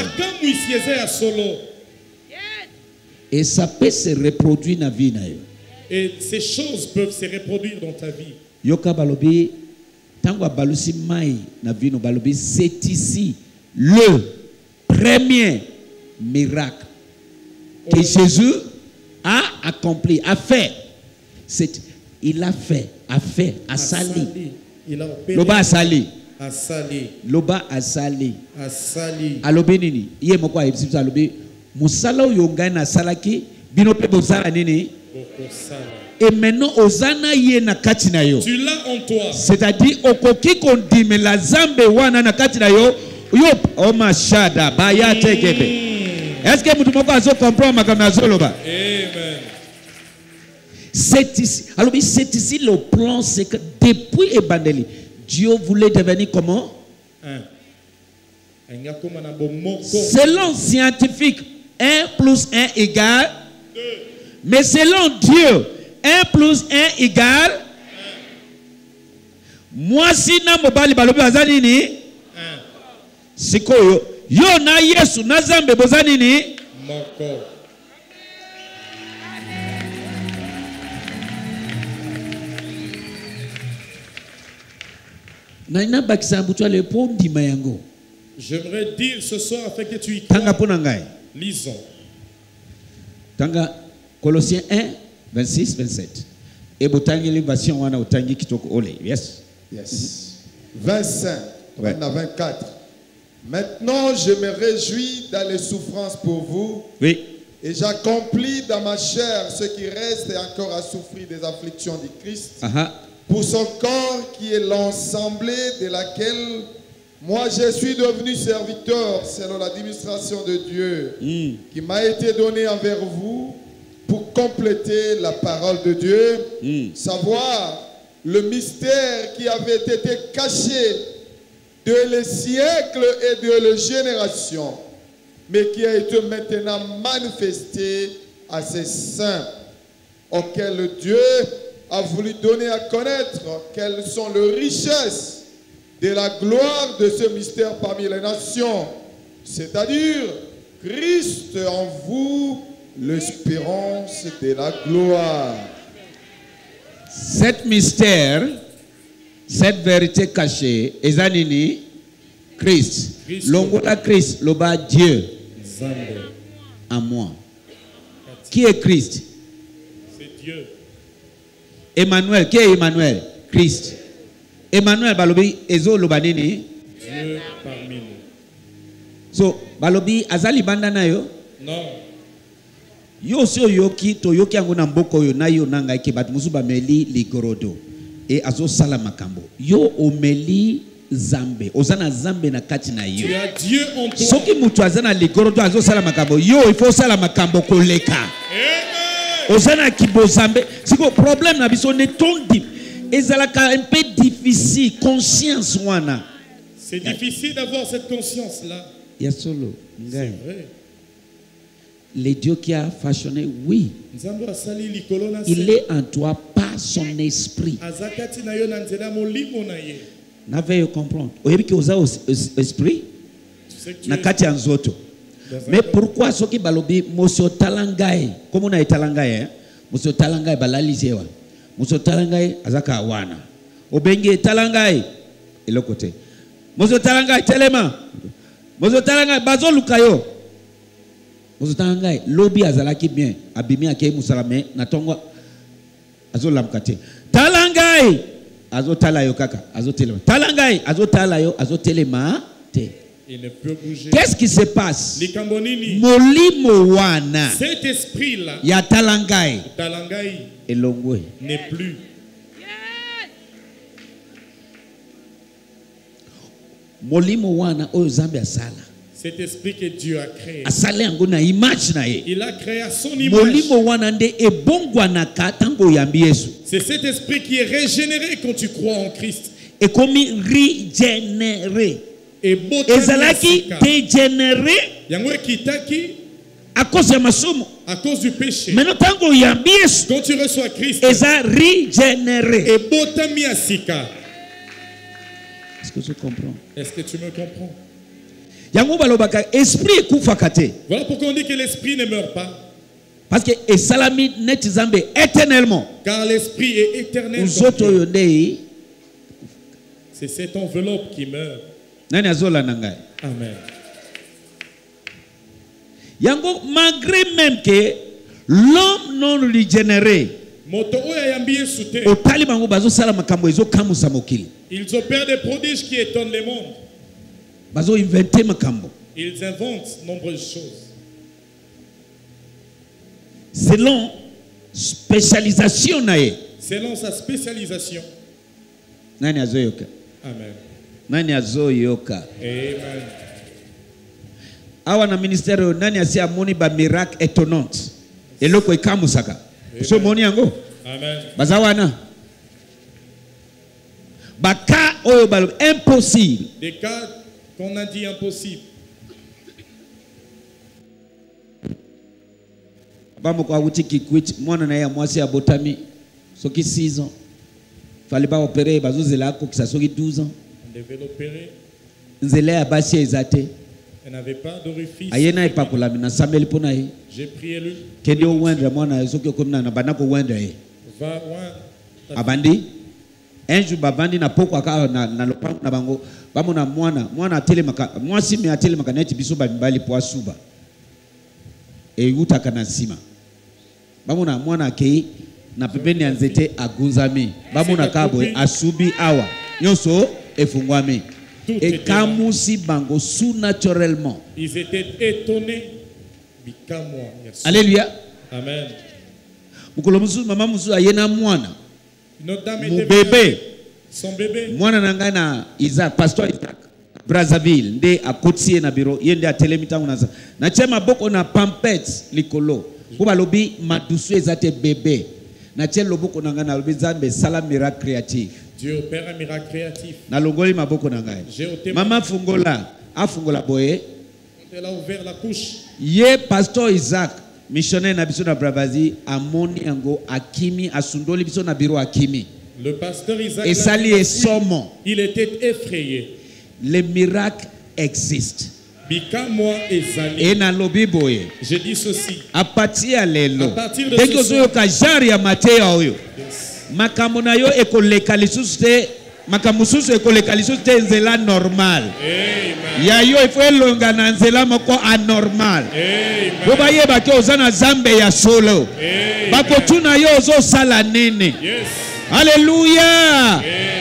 S1: Et ça peut se reproduire dans la vie.
S2: Et ces choses peuvent se reproduire dans ta vie.
S1: Yoka balobi tango balusi mai na vie no balobi c'est ici le premier miracle que Jésus a accompli, a fait. C'est, il a fait, a fait, a sali. Loba a sali.
S2: A sali.
S1: Loba a sali.
S2: A sali.
S1: Alobi nini? Iye moko a ebisi alobi musala yonga na salaki bino pe bozala nini? Et maintenant ozana ye na kati na yo.
S2: Tu l'as en toi.
S1: C'est-à-dire okoki kondime la zambe wana na kati na yo. Yo o mashada ba ya tekebe. Est-ce que vous comprenez Amen. C'est ici. Alors, c'est ici le plan, c'est que depuis Ebandeli, Dieu voulait devenir comment? Un. Selon scientifique, un plus un égale deux. Mais selon Dieu, un plus un égale un. Moi, si na mobali balobi azanini un. Sikoyo. Yo na Yesu na zambe bozani ni
S2: moko.
S1: Na ina bakisa mbutu le pondi mayango.
S2: J'aimerais dire ce soir afin que tu y
S1: crois. Tanga pona ngai.
S2: Lisons.
S1: Tanga Colossiens un, vingt-six, vingt-sept. Et botangi le version wana utangi kitoko ole. Yes.
S4: Yes. vingt-cinq, ouais. vingt-quatre. Maintenant, je me réjouis dans les souffrances pour vous.
S1: Oui.
S4: Et j'accomplis dans ma chair ce qui reste encore à souffrir des afflictions du Christ.
S1: Uh-huh.
S4: Pour son corps qui est l'ensemble de laquelle moi je suis devenu serviteur selon l'administration de Dieu mm. qui m'a été donné envers vous pour compléter la parole de Dieu, mm. savoir le mystère qui avait été caché de les siècles et de les générations, mais qui a été maintenant manifesté à ces saints, auxquels Dieu a voulu donner à connaître quelles sont les richesses de la gloire de ce mystère parmi les nations, c'est-à-dire Christ en vous, l'espérance de la gloire.
S1: Cet mystère, cette vérité cachée, Ezanini, Christ. Longola Christ, loba Dieu.
S2: Zambé.
S1: En moi. Qui est Christ?
S2: C'est Dieu.
S1: Emmanuel, qui est Emmanuel? Christ. Emmanuel, balobi, ezo lobanini.
S2: Dieu parmi nous.
S1: So, balobi, azali banda na yo?
S2: Non.
S1: Yo so yoki to yoki yango na mboko yo na yo nanga ke bat musuba meli ligorodo e azo sala makambo yo omeli zambe ozana zambe na kati na yo.
S2: Tu as Dieu en toi.
S1: Soki mutu azana ligorodo azo sala makambo yo il faut sala makambo koleka.
S2: Amen.
S1: Ozana kibo zambe siko problème na biso ne tondi ezalaka un peu difficile conscience wana.
S2: C'est difficile d'avoir cette conscience là.
S1: Ya solo ngai.
S2: C'est vrai.
S1: Le Dieu qui a fashionné, oui. Il est en toi par son esprit. N'avez-vous comprendre? Vous savez que vous avez esprit? Nakati anzoto. Mais pourquoi ceux qui balobi Monsieur Talangai, comme on a Talangai, Monsieur Talangai balalisewa, Monsieur Talangai azaka wana. Obenge Talangai et le côté. Monsieur Talangai telema, Monsieur Talangai bazo lukayo. Mozotangai lobby azalaki bien abimi akei musalame natongo azolamkate talangai azotala yo kaka azotelema talangai azotala yo azotelema te.
S2: Il ne peut bouger.
S1: Qu'est-ce qui se passe?
S2: Likambonini.
S1: Molimo wana.
S2: Cet esprit là.
S1: Ya talangai.
S2: Talangai.
S1: Elongwe.
S2: N'est plus.
S1: Molimo wana oyo Zambe asala.
S2: Cet esprit que Dieu a créé.
S1: Il
S2: a créé à son image. C'est cet esprit qui est régénéré quand tu crois en Christ.
S1: Et comme régénéré.
S2: Et
S1: ezalaki dégénéré
S2: à
S1: cause de masomo.
S2: À cause du péché.
S1: Maintenant tango yambi Yesu.
S2: Quand tu reçois Christ.
S1: Eza régénéré.
S2: Et botami asika.
S1: Est-ce que tu comprends?
S2: Est-ce que tu me comprends?
S1: Voilà
S2: pourquoi on dit que l'esprit ne meurt pas.
S1: Parce que esalami neti Zambe éternellement.
S2: Car l'esprit est éternel. C'est cette enveloppe qui meurt. Amen.
S1: Yango malgré même que l'homme non régénéré.
S2: Ils opèrent des prodiges qui étonnent le monde. Ils inventent nombreuses choses.
S1: Selon spécialisation nae.
S2: Selon sa spécialisation.
S1: Nani azoyoka?
S2: Amen.
S1: Nani azoyoka?
S2: Amen.
S1: Awa na ministère nani asi amoni ba miracle étonnante. Eloko ekamusaka. So moni yango?
S2: Amen.
S1: Bazawana. Baka oyo balo impossible.
S2: Des cas qu'on a dit impossible.
S1: Bamoko awuti kikwit mwana na ya mwasi ya botami soki six ans. Fallait pas opérer bazozela ko kisa soki douze ans.
S2: On devait l'opérer.
S1: Nzela ya basi ezate.
S2: Elle n'avait pas d'orifice.
S1: Ayena epakula mina sameli pona ye.
S2: J'ai prié lui.
S1: Kende o wendre mwana soki okomna na banako wendre ye.
S2: Va wendre.
S1: Abandi un jour babandi na poko aka na na lopango na bango bamona mwana mwana atelemaka mwasi me atelemaka neti biso ba mbali po asuba e utaka na sima bamona mwana akei na pembeni ya nzete agunzami bamona kabo asubi awa nyonso efungwami et kamusi bango surnaturellement.
S2: Ils étaient étonnés.
S1: Alléluia.
S2: Amen.
S1: Mukolo musu mama musu ayena mwana.
S2: Notre dame
S1: était bébé.
S2: Son bébé.
S1: Mwana nanga na Isaac, pasteur Isaac. Brazzaville, nde akotie na biro, yende atelemita unaza. Na chema boko na pampets likolo. Kuba lobi madusu ezate bébé. Na chema loboko nanga na lobi Zambe sala miracle créatif.
S2: Dieu opère un miracle créatif.
S1: Na longoli maboko nanga. Mama fungola, afungola boye.
S2: Elle a ouvert la couche.
S1: Ye pasteur Isaac, missionnaire na biso na Brazzaville, amoni yango akimi asundoli biso na biro akimi.
S2: Le pasteur Isaac.
S1: Et sali et somo.
S2: Il était effrayé.
S1: Les miracles existent.
S2: Et
S1: na lobi boye.
S2: Je dis ceci.
S1: À partir lelo.
S2: À partir de ce
S1: soir. Ka jari ya Mateo oyo. Makambo na yo ekoleka lisusu te. Makambo susu ekoleka lisusu te nzela normal.
S2: Amen.
S1: Ya yo ifo elonga na nzela moko anormal.
S2: Amen.
S1: Bo bayeba ke ozana Zambe ya solo.
S2: Amen.
S1: Bakotuna yo ozo sala nini.
S2: Yes.
S1: Alléluia.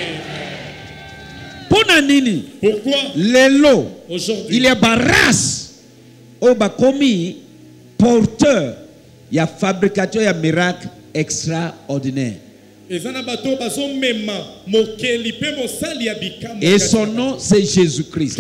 S1: Pona nini?
S2: Pourquoi?
S1: Lelo.
S2: Aujourd'hui.
S1: Il y a baras. O bakomi porteur Il y a fabricateur, il y a miracle extraordinaire.
S2: Et
S1: son nom, c'est Jésus-Christ.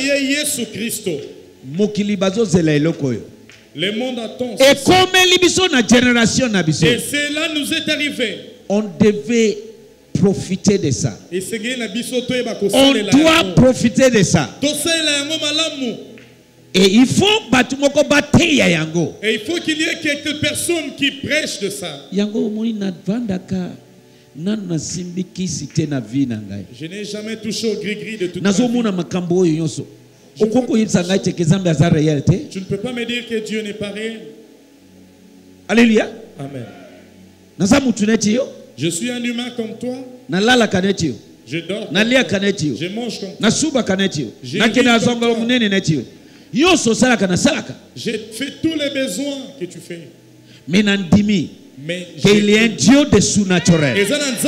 S2: Le monde attend.
S1: Et comme la génération n'a
S2: Et cela nous est arrivé.
S1: On devait profiter de ça.
S2: Et
S1: on doit profiter de ça. Et il faut
S2: Et il faut qu'il y ait quelques personnes qui prêchent de ça.
S1: Je
S2: n'ai jamais touché au gris-gris de toute
S1: ma
S2: ma vie.
S1: Tu ne
S2: peux pas me dire que Dieu n'est pas réel.
S1: Alléluia.
S2: Amen.
S1: Je
S2: suis un humain comme toi. Je dors. Je mange comme toi. J'ai fait tous les besoins que tu fais.
S1: Mais il y a un Dieu de surnaturel.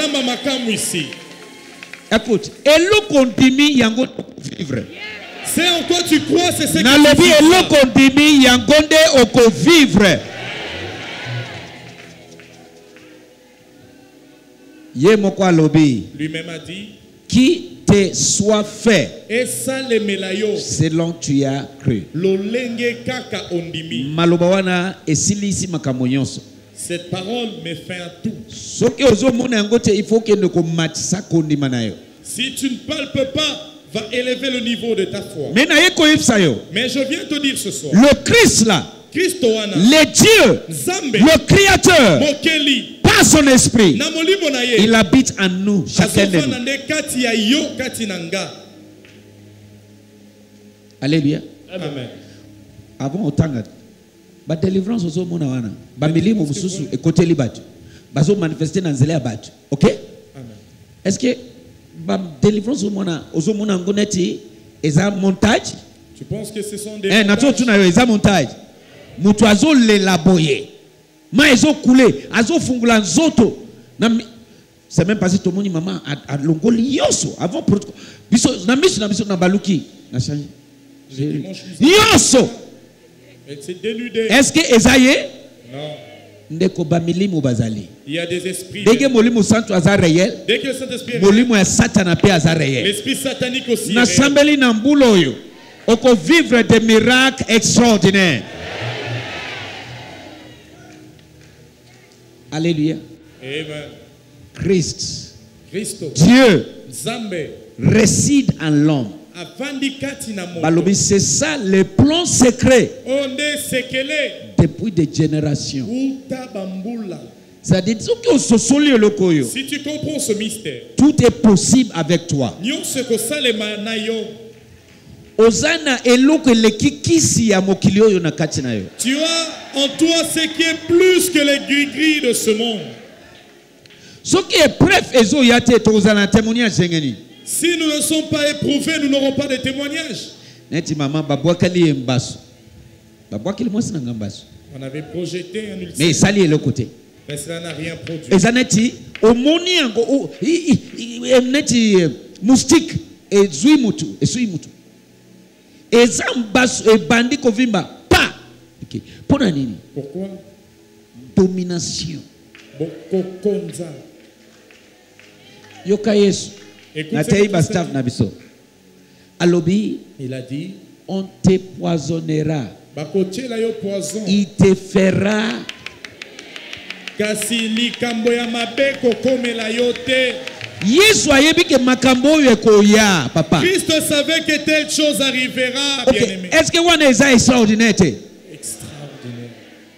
S1: Écoute, et l'eau qu'on dit, il y a vivre.
S2: C'est en quoi tu crois, c'est ce que tu
S1: vivre.
S2: Lui-même a dit,
S1: qui te soit fait
S2: selon
S1: tu as cru.
S2: Cette parole me fait un tout. Si tu ne palpes pas, va élever le niveau de ta foi.
S1: Mais
S2: je viens te dire ce soir,
S1: le Christ là, le Dieu, le Créateur, par son esprit, il habite en nous, chacun de nous. Alléluia.
S2: Amen.
S1: Avant autant, la délivrance aux hommes, la milieu et côté libatu, baso manifester dans zéla batu. Ok? Est-ce que la délivrance aux hommes, aux hommes ngoneti, est un montage?
S2: Tu penses que ce sont des
S1: montages? Eh, nato tu n'as pas montage. Mutuazo l'élaboyer. Ma ezo coulé, azo fungula zoto. C'est même passé tout le monde maman à longoli yoso avant protocole. Biso na miso na biso na baluki na change. Yoso. Est-ce que Esaïe?
S2: Non.
S1: Ndeko bamilimu bazali.
S2: Il y a des esprits.
S1: Dès que molimo santo azar réel.
S2: Dès que le Saint-Esprit est
S1: molimo ya satana pe azar réel.
S2: L'esprit satanique aussi.
S1: Na sambeli na mbulo yo. Oko vivre des miracles extraordinaires. Alléluia.
S2: Amen.
S1: Christ.
S2: Christo.
S1: Dieu.
S2: Zambe.
S1: Réside en l'homme. C'est ça le plan secret depuis des générations. C'est-à-dire
S2: si tu comprends ce mystère,
S1: tout est possible avec toi.
S2: Tu as en toi ce qui est plus que les gris-gris de ce monde.
S1: Ce qui est bref,
S2: si nous ne sommes pas éprouvés, nous n'aurons pas de témoignages. On avait projeté un ulcère.
S1: Mais ça le côté.
S2: Mais cela n'a rien produit.
S1: Et ça n'est au moniango, moustique et zuimutu et suimutu. Et zambas et bandi kovimba pas. Pourquoi? Domination. Yoka Yesu. Alobi,
S2: il a dit,
S1: on te poisonnera.
S2: Poison.
S1: Il te fera. Yesu ayebi ke makambo yo ekoya, papa.
S2: Christ savait que telle chose arrivera,
S1: okay. Bien-aimé. Est-ce que one is extraordinaire?
S2: Extraordinaire.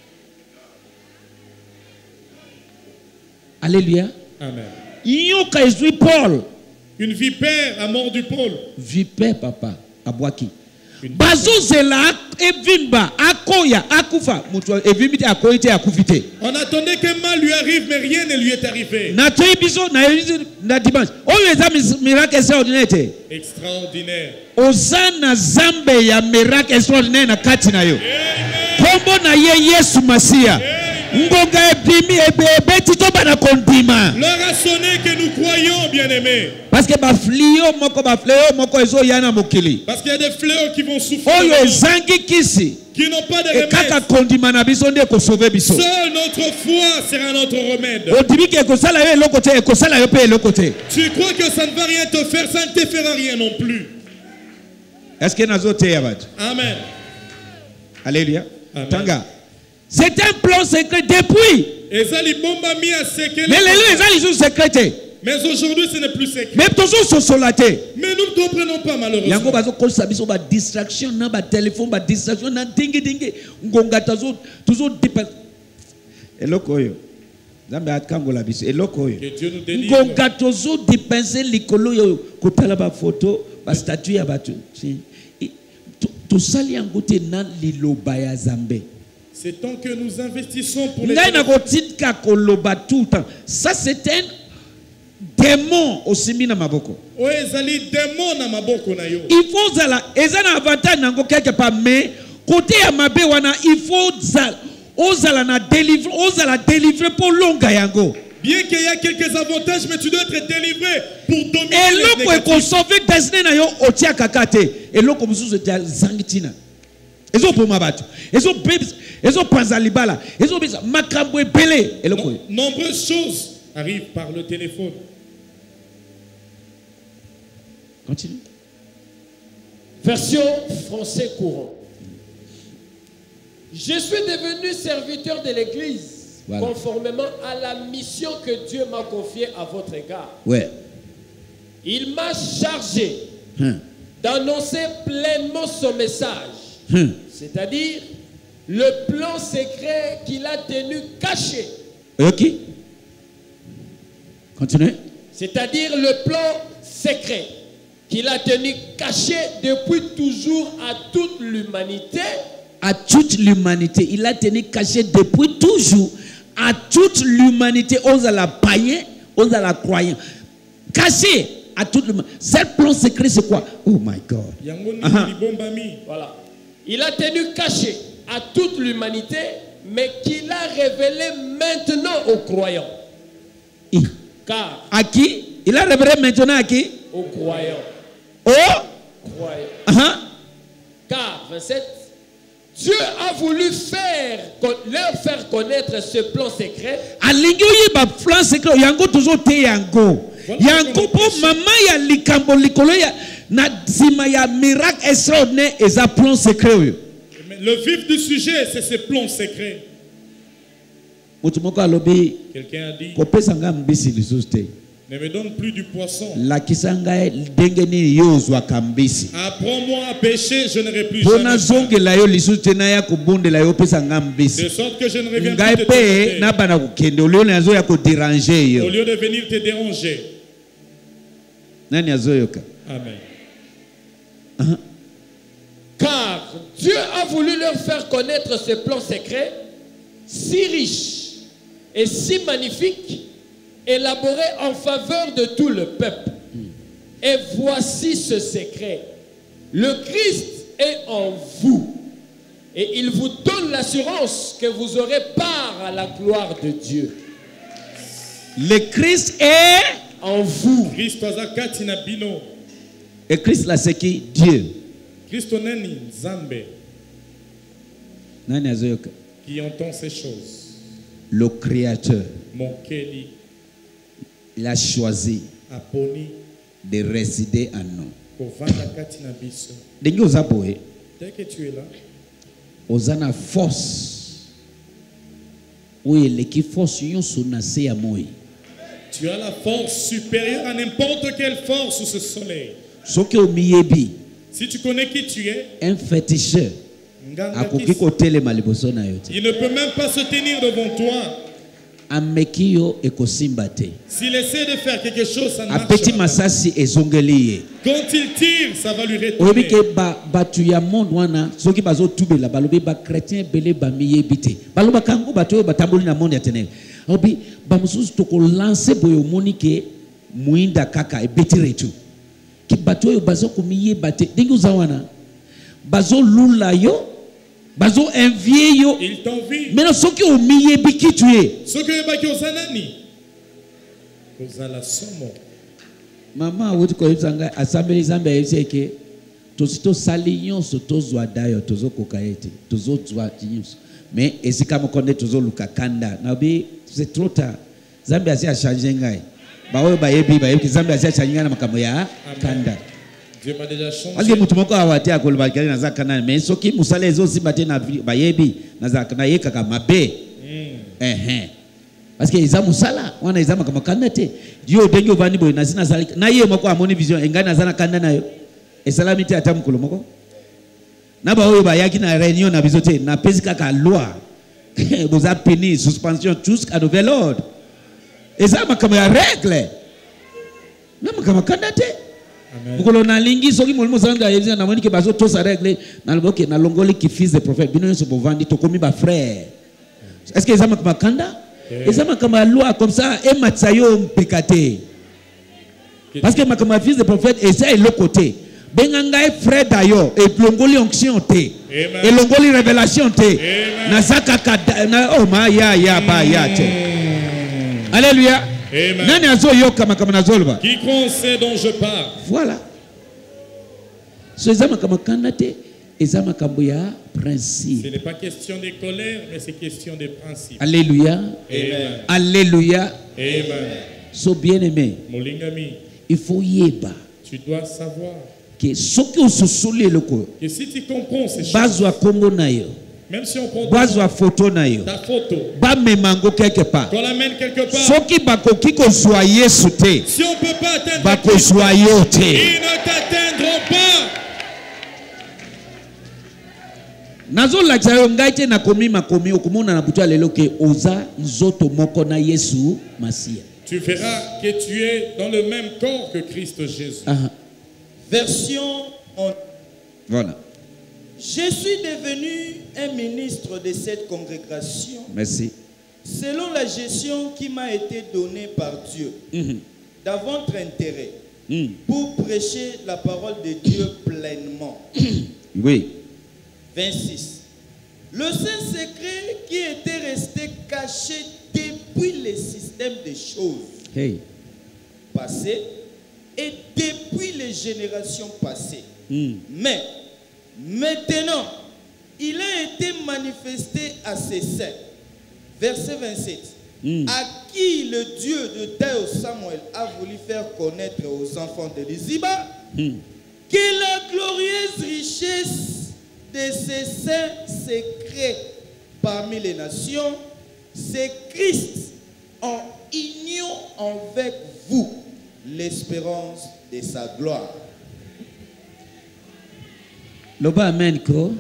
S1: Alléluia.
S2: Amen.
S1: Yoka ezui Paul.
S2: Une vipère a mordu Paul.
S1: Vipère, papa, à Boaki. Bazozela evimba akoya akufa mutu evimite akoite akufite.
S2: On attendait que mal lui arrive mais rien ne lui est arrivé.
S1: Na toi biso na na dimanche. Oyo eza miracle extraordinaire.
S2: Extraordinaire.
S1: Ozana zambe ya miracle extraordinaire na kati na yo. Kombo na ye Yesu Masia.
S2: Leur a sonné que nous croyons, bien-aimés.
S1: Parce que ba flio moko ba fleo moko ezo yana mokili.
S2: Parce qu'il y a des fléaux qui vont souffrir.
S1: Oyo zangi kisi.
S2: Qui n'ont pas de
S1: remède. Kaka kondima na biso nde ko sauver biso.
S2: Seul notre foi sera notre remède.
S1: Odimi ke ko sala yo eloko te, ko sala yo pe eloko te.
S2: Tu crois que ça ne va rien te faire, ça ne te fera rien non plus.
S1: Est-ce que nazo te yabat?
S2: Amen.
S1: Alléluia. Amen. Tanga. C'est un plan secret depuis. Mais les gens sont secrets.
S2: Mais aujourd'hui, ce n'est plus secret.
S1: Mais toujours sur solaté.
S2: Mais nous ne comprenons pas malheureusement.
S1: Yango bazo ko sabiso ba distraction na ba téléphone ba distraction na dingi dingi ngonga tazo toujours dépense. Eloko yo. Zambe atkangola biso eloko yo.
S2: Que Dieu nous délivre.
S1: Ngonga tazo dépenser likolo yo kotala ba photo ba statue ya batu. To sali yangote na liloba ya Zambe.
S2: C'est tant que nous investissons pour les
S1: gens. Ça c'est un démon au simina maboko. Il faut zala ezana avantage nango quelque part mais côté ya mabe wana il faut zala ozala na délivrer ozala délivrer pour longa yango.
S2: Bien qu'il y a quelques avantages mais tu dois être délivré pour dominer
S1: et
S2: les
S1: négatifs. Et loko ko sauver destiné na yo otia kakate et loko mususu ja zangitina. Ezo poma batu. Ezo bebs Ezo panza libala. Ezo bisa makambo ebele eloko.
S2: Nombreuses choses arrivent par le téléphone.
S1: Continue.
S5: Version français courant. Je suis devenu serviteur de l'Église, voilà, conformément à la mission que Dieu m'a confiée à votre égard.
S1: Ouais.
S5: Il m'a chargé
S1: hum.
S5: d'annoncer pleinement son message,
S1: hum.
S5: c'est-à-dire le plan secret qu'il a tenu caché.
S1: Ok. Continuez.
S5: C'est-à-dire le plan secret qu'il a tenu caché depuis toujours à toute l'humanité.
S1: À toute l'humanité. Il a tenu caché depuis toujours à toute l'humanité. Aux à la païen, aux à la croyant. Caché à toute l'humanité. Ce plan secret, c'est quoi? Oh my God.
S5: Uh-huh. Voilà. Il a tenu caché à toute l'humanité, mais qu'il a révélé maintenant aux croyants.
S1: Et
S5: car
S1: à qui? Il a révélé maintenant à qui?
S5: Aux croyants.
S1: Aux
S5: croyants.
S1: Uh-huh.
S5: Car, vingt-sept, Dieu a voulu faire, leur faire connaître ce plan secret.
S1: Alingi ba plan secret yango toujours te yango. Yango po mama ya likambo likolo ya na zima ya miracle extraordinaire et ça plan secret.
S2: Le vif du sujet, c'est ce plan secret.
S1: Quelqu'un
S2: a dit, ne me donne plus du poisson. Apprends-moi à pêcher, je n'aurai plus jamais faim. De sorte que je ne reviens plus te déranger. Au lieu de venir te déranger. Amen.
S1: Uh-huh.
S5: Car Dieu a voulu leur faire connaître ce plan secret, si riche et si magnifique, élaboré en faveur de tout le peuple. Et voici ce secret. Le Christ est en vous. Et il vous donne l'assurance que vous aurez part à la gloire de Dieu.
S1: Le Christ est
S5: en vous.
S1: Et Christ là c'est qui? Dieu.
S2: Christ nani Nzambe.
S1: Nani azoyoka?
S2: Qui entend ces choses.
S1: Le Créateur.
S2: Mon Keli.
S1: Il a choisi
S2: Aponi
S1: de résider en nous.
S2: Dès
S1: que
S2: tu es là,
S1: Osana force. Oui, l'équipe force à moi.
S2: Tu as la force supérieure à n'importe quelle force sous ce soleil. Si tu connais qui tu es,
S1: un féticheur, il
S2: ne peut même pas se tenir devant toi. S'il essaie de faire quelque chose, ça ne marche pas. Quand il tire, ça va lui retourner.
S1: bazo envier yo.
S2: Il t'envie.
S1: Mais non, ce qui est au milieu de qui tu es.
S2: Ce que est baki ozanani. Ozala somo.
S1: Maman, vous connaissez assemblée zambia yeke. Tosito salignon so tozwa dayo tozo kokaete tozo zwa tinyus. Mais esika mokonde tozo lukakanda. Nabi c'est trop tard. Zambia si a changé ngai. Ba oyo ba yebi ba yebi Zambia si a changé na makambo ya kanda.
S2: Dieu m'a déjà changé.
S1: Parce que mutu moko awati akoloba kali na zakana mais soki musala ezo simbate na ba yebi na zakana yeka ka mabe. Eh eh. Parce que iza musala wana iza makambo kanda te. Dio dengo vani boy na sina salika. Na yeye moko amoni vision engana nazana kanda nayo. Esalamite ata mukolo moko. Na ba oyo ba yaki na réunion na bizote na pesika ka loi. Vous avez puni suspension jusqu'à nouvel ordre. Et ça makambo ya règle. Na makambo kanda te. Mukolo na lingi soki molimo zanga yebisa na moni ke bazo to sa règle na loboke na longoli ki fils de prophète bino so bovandi to komi ba frère. Est-ce que ça makambo kanda? Et ça makambo ya loi comme ça et matsayo mpikate. Parce que makambo fils de prophète et ça est le côté. Bengangai frère d'ailleurs et longoli onction te et longoli révélation te na zaka na oh ma ya ya ba ya te. Alléluia. Nani azo yoka makambo na zolba.
S2: Quiconque sait dont je parle.
S1: Voilà. So ezama kama kanate ezama makambo ya principe.
S2: Ce n'est pas question de colère mais c'est question de principe.
S1: Alléluia.
S2: Amen.
S1: Alléluia.
S2: Amen.
S1: So bien-aimé.
S2: Molingami.
S1: Il faut yeba.
S2: Tu dois savoir
S1: que soki ososoli eloko
S2: que si tu comprends ces choses,
S1: bazwa kombo na yo,
S2: même si on prend
S1: bazwa photo na yo,
S2: ta photo,
S1: ba memango quelque part,
S2: qu'on l'amène quelque part,
S1: soki bakoki kozwa Yesu te,
S2: si on ne peut pas atteindre,
S1: bakozwa yo te.
S2: ils ne t'atteindront pas.
S1: Nazo lakisa yo ngai te nakomi makomi okomona na butu lelo ke oza nzoto moko na Yesu Masia.
S2: Tu verras que tu es dans le même corps que Christ Jésus.
S1: Ah.
S6: Version en...
S1: Voilà.
S6: Je suis devenu un ministre de cette congrégation.
S1: Merci.
S6: Selon la gestion qui m'a été donnée par Dieu,
S1: Mm-hmm.
S6: dans votre intérêt,
S1: Mm.
S6: pour prêcher la parole de Dieu pleinement.
S1: Oui.
S6: vingt-six. Le Saint-Secret qui était resté caché depuis le système des choses
S1: Hey.
S6: passées et depuis les générations passées.
S1: Mm.
S6: Mais maintenant, il a été manifesté à ses saints. Verset vingt-sept.
S1: Mm.
S6: À qui le Dieu de Théo Samuel a voulu faire connaître aux enfants de Liziba
S1: Mm.
S6: que la glorieuse richesse de ses saints secrets parmi les nations, c'est Christ en union avec vous, l'espérance de sa gloire.
S1: Loba amen ko.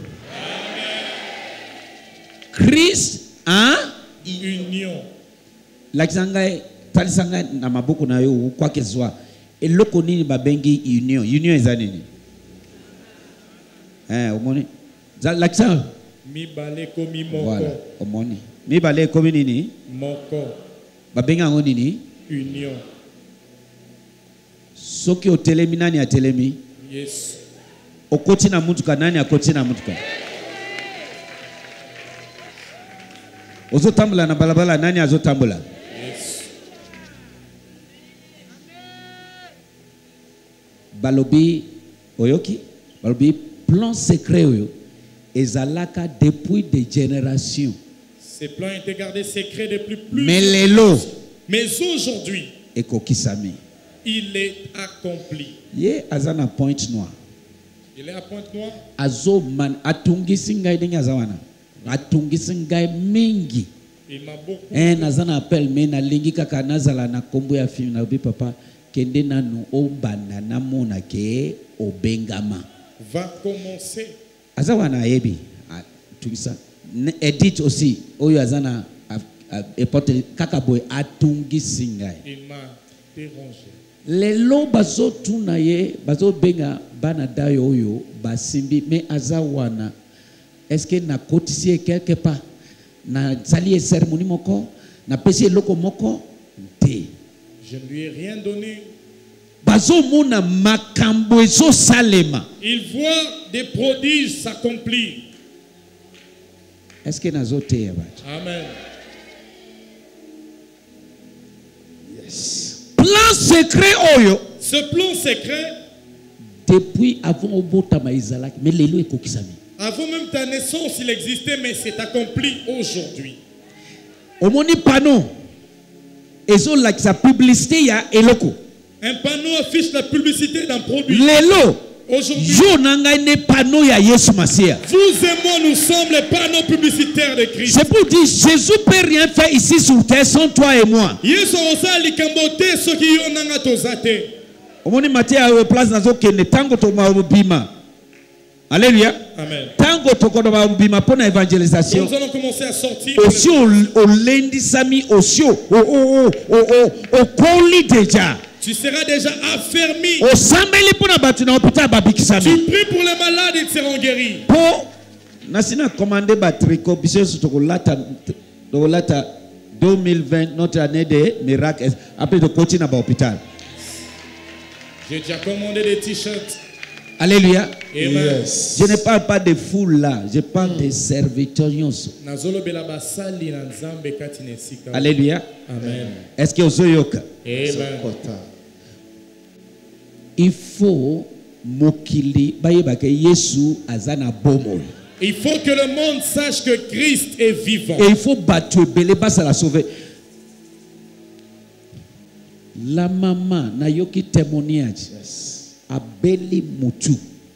S1: Christ hein?
S2: Union.
S1: Lakisanga talisanga na mabuku na yo kwa kezwa. Eloko nini babengi union. Union ezanini. Eh, omoni. Lakisa
S2: Mi bale komi moko.
S1: voilà, omoni. Mi bale komi nini?
S2: Moko.
S1: Babenga ngo nini?
S2: Union.
S1: Soki otelemi nani atelemi?
S2: Yes.
S1: Okoti na mutuka nani akoti na mutuka? Ozo tambula na balabala nani azo tambula?
S2: Yes.
S1: Balobi oyoki? Balobi plan secret oyo ezalaka depuis des générations.
S2: Ces plans étaient gardés secrets depuis plus.
S1: Mais lelo
S2: Mais aujourd'hui,
S1: ekokisami.
S2: il est accompli.
S1: Ye azana point noir.
S2: Il est à Pointe-Noire.
S1: Azo man atungisi ngai ndenge azawana. Atungisi ngai mingi.
S2: Il m'a beaucoup.
S1: Eh nazana appel me na lingi kaka nazala na kombo ya film na bi papa kende nanu obanda na mona ke obengama.
S2: Va commencer.
S1: Azawana yebi atungisa. Edit aussi oyo azana epote kaka boy atungisi ngai.
S2: Il m'a dérangé.
S1: Lelo bazo tuna ye bazo benga bana dayo oyo basimbi me azawana. Est-ce que na kotisi quelque part na sali cérémonie moko na pesi loko moko te.
S2: Je ne lui ai rien donné.
S1: Bazo mona makambo ezo salema.
S2: Il voit des prodiges s'accomplir.
S1: Est-ce que nous avons été?
S2: Amen.
S1: Yes. Plan secret oyo.
S2: Ce plan secret.
S1: Depuis avant au botama Isaac, mais l'élo est kokisami.
S2: Avant même ta naissance, il existait, mais c'est accompli aujourd'hui.
S1: Au moni panneau. Et sur la sa publicité il y a eloko.
S2: Un panneau affiche la publicité d'un produit.
S1: L'élo.
S2: Aujourd'hui,
S1: vous et moi,
S2: nous sommes les panneaux publicitaires de Christ.
S1: C'est pour dire Jésus ne peut rien faire ici sur terre sans toi et moi. Alléluia.
S2: Amen.
S1: Évangélisation.
S2: Nous allons commencer à sortir.
S1: Aussi au lundi sami aussi au au au au colis déjà.
S2: Tu seras déjà affermi.
S1: Tu pries pour
S2: les malades, ils seront guéris.
S1: Pour Nasina commandé batriko deux mille vingt notre année de miracles après de coaching à l'hôpital.
S2: J'ai déjà commandé des t-shirts.
S1: Alléluia.
S2: Yes.
S1: Je ne parle pas de foule là, je parle mm. de serviteurs. Alléluia.
S2: Amen.
S1: Est-ce que vous avez il faut mokili bayebake Yesu azana bomo.
S2: Il faut que le monde sache que Christ est vivant.
S1: Et il faut battre belé basa la sauver. La maman na yoki témoignage. Abeli mutu.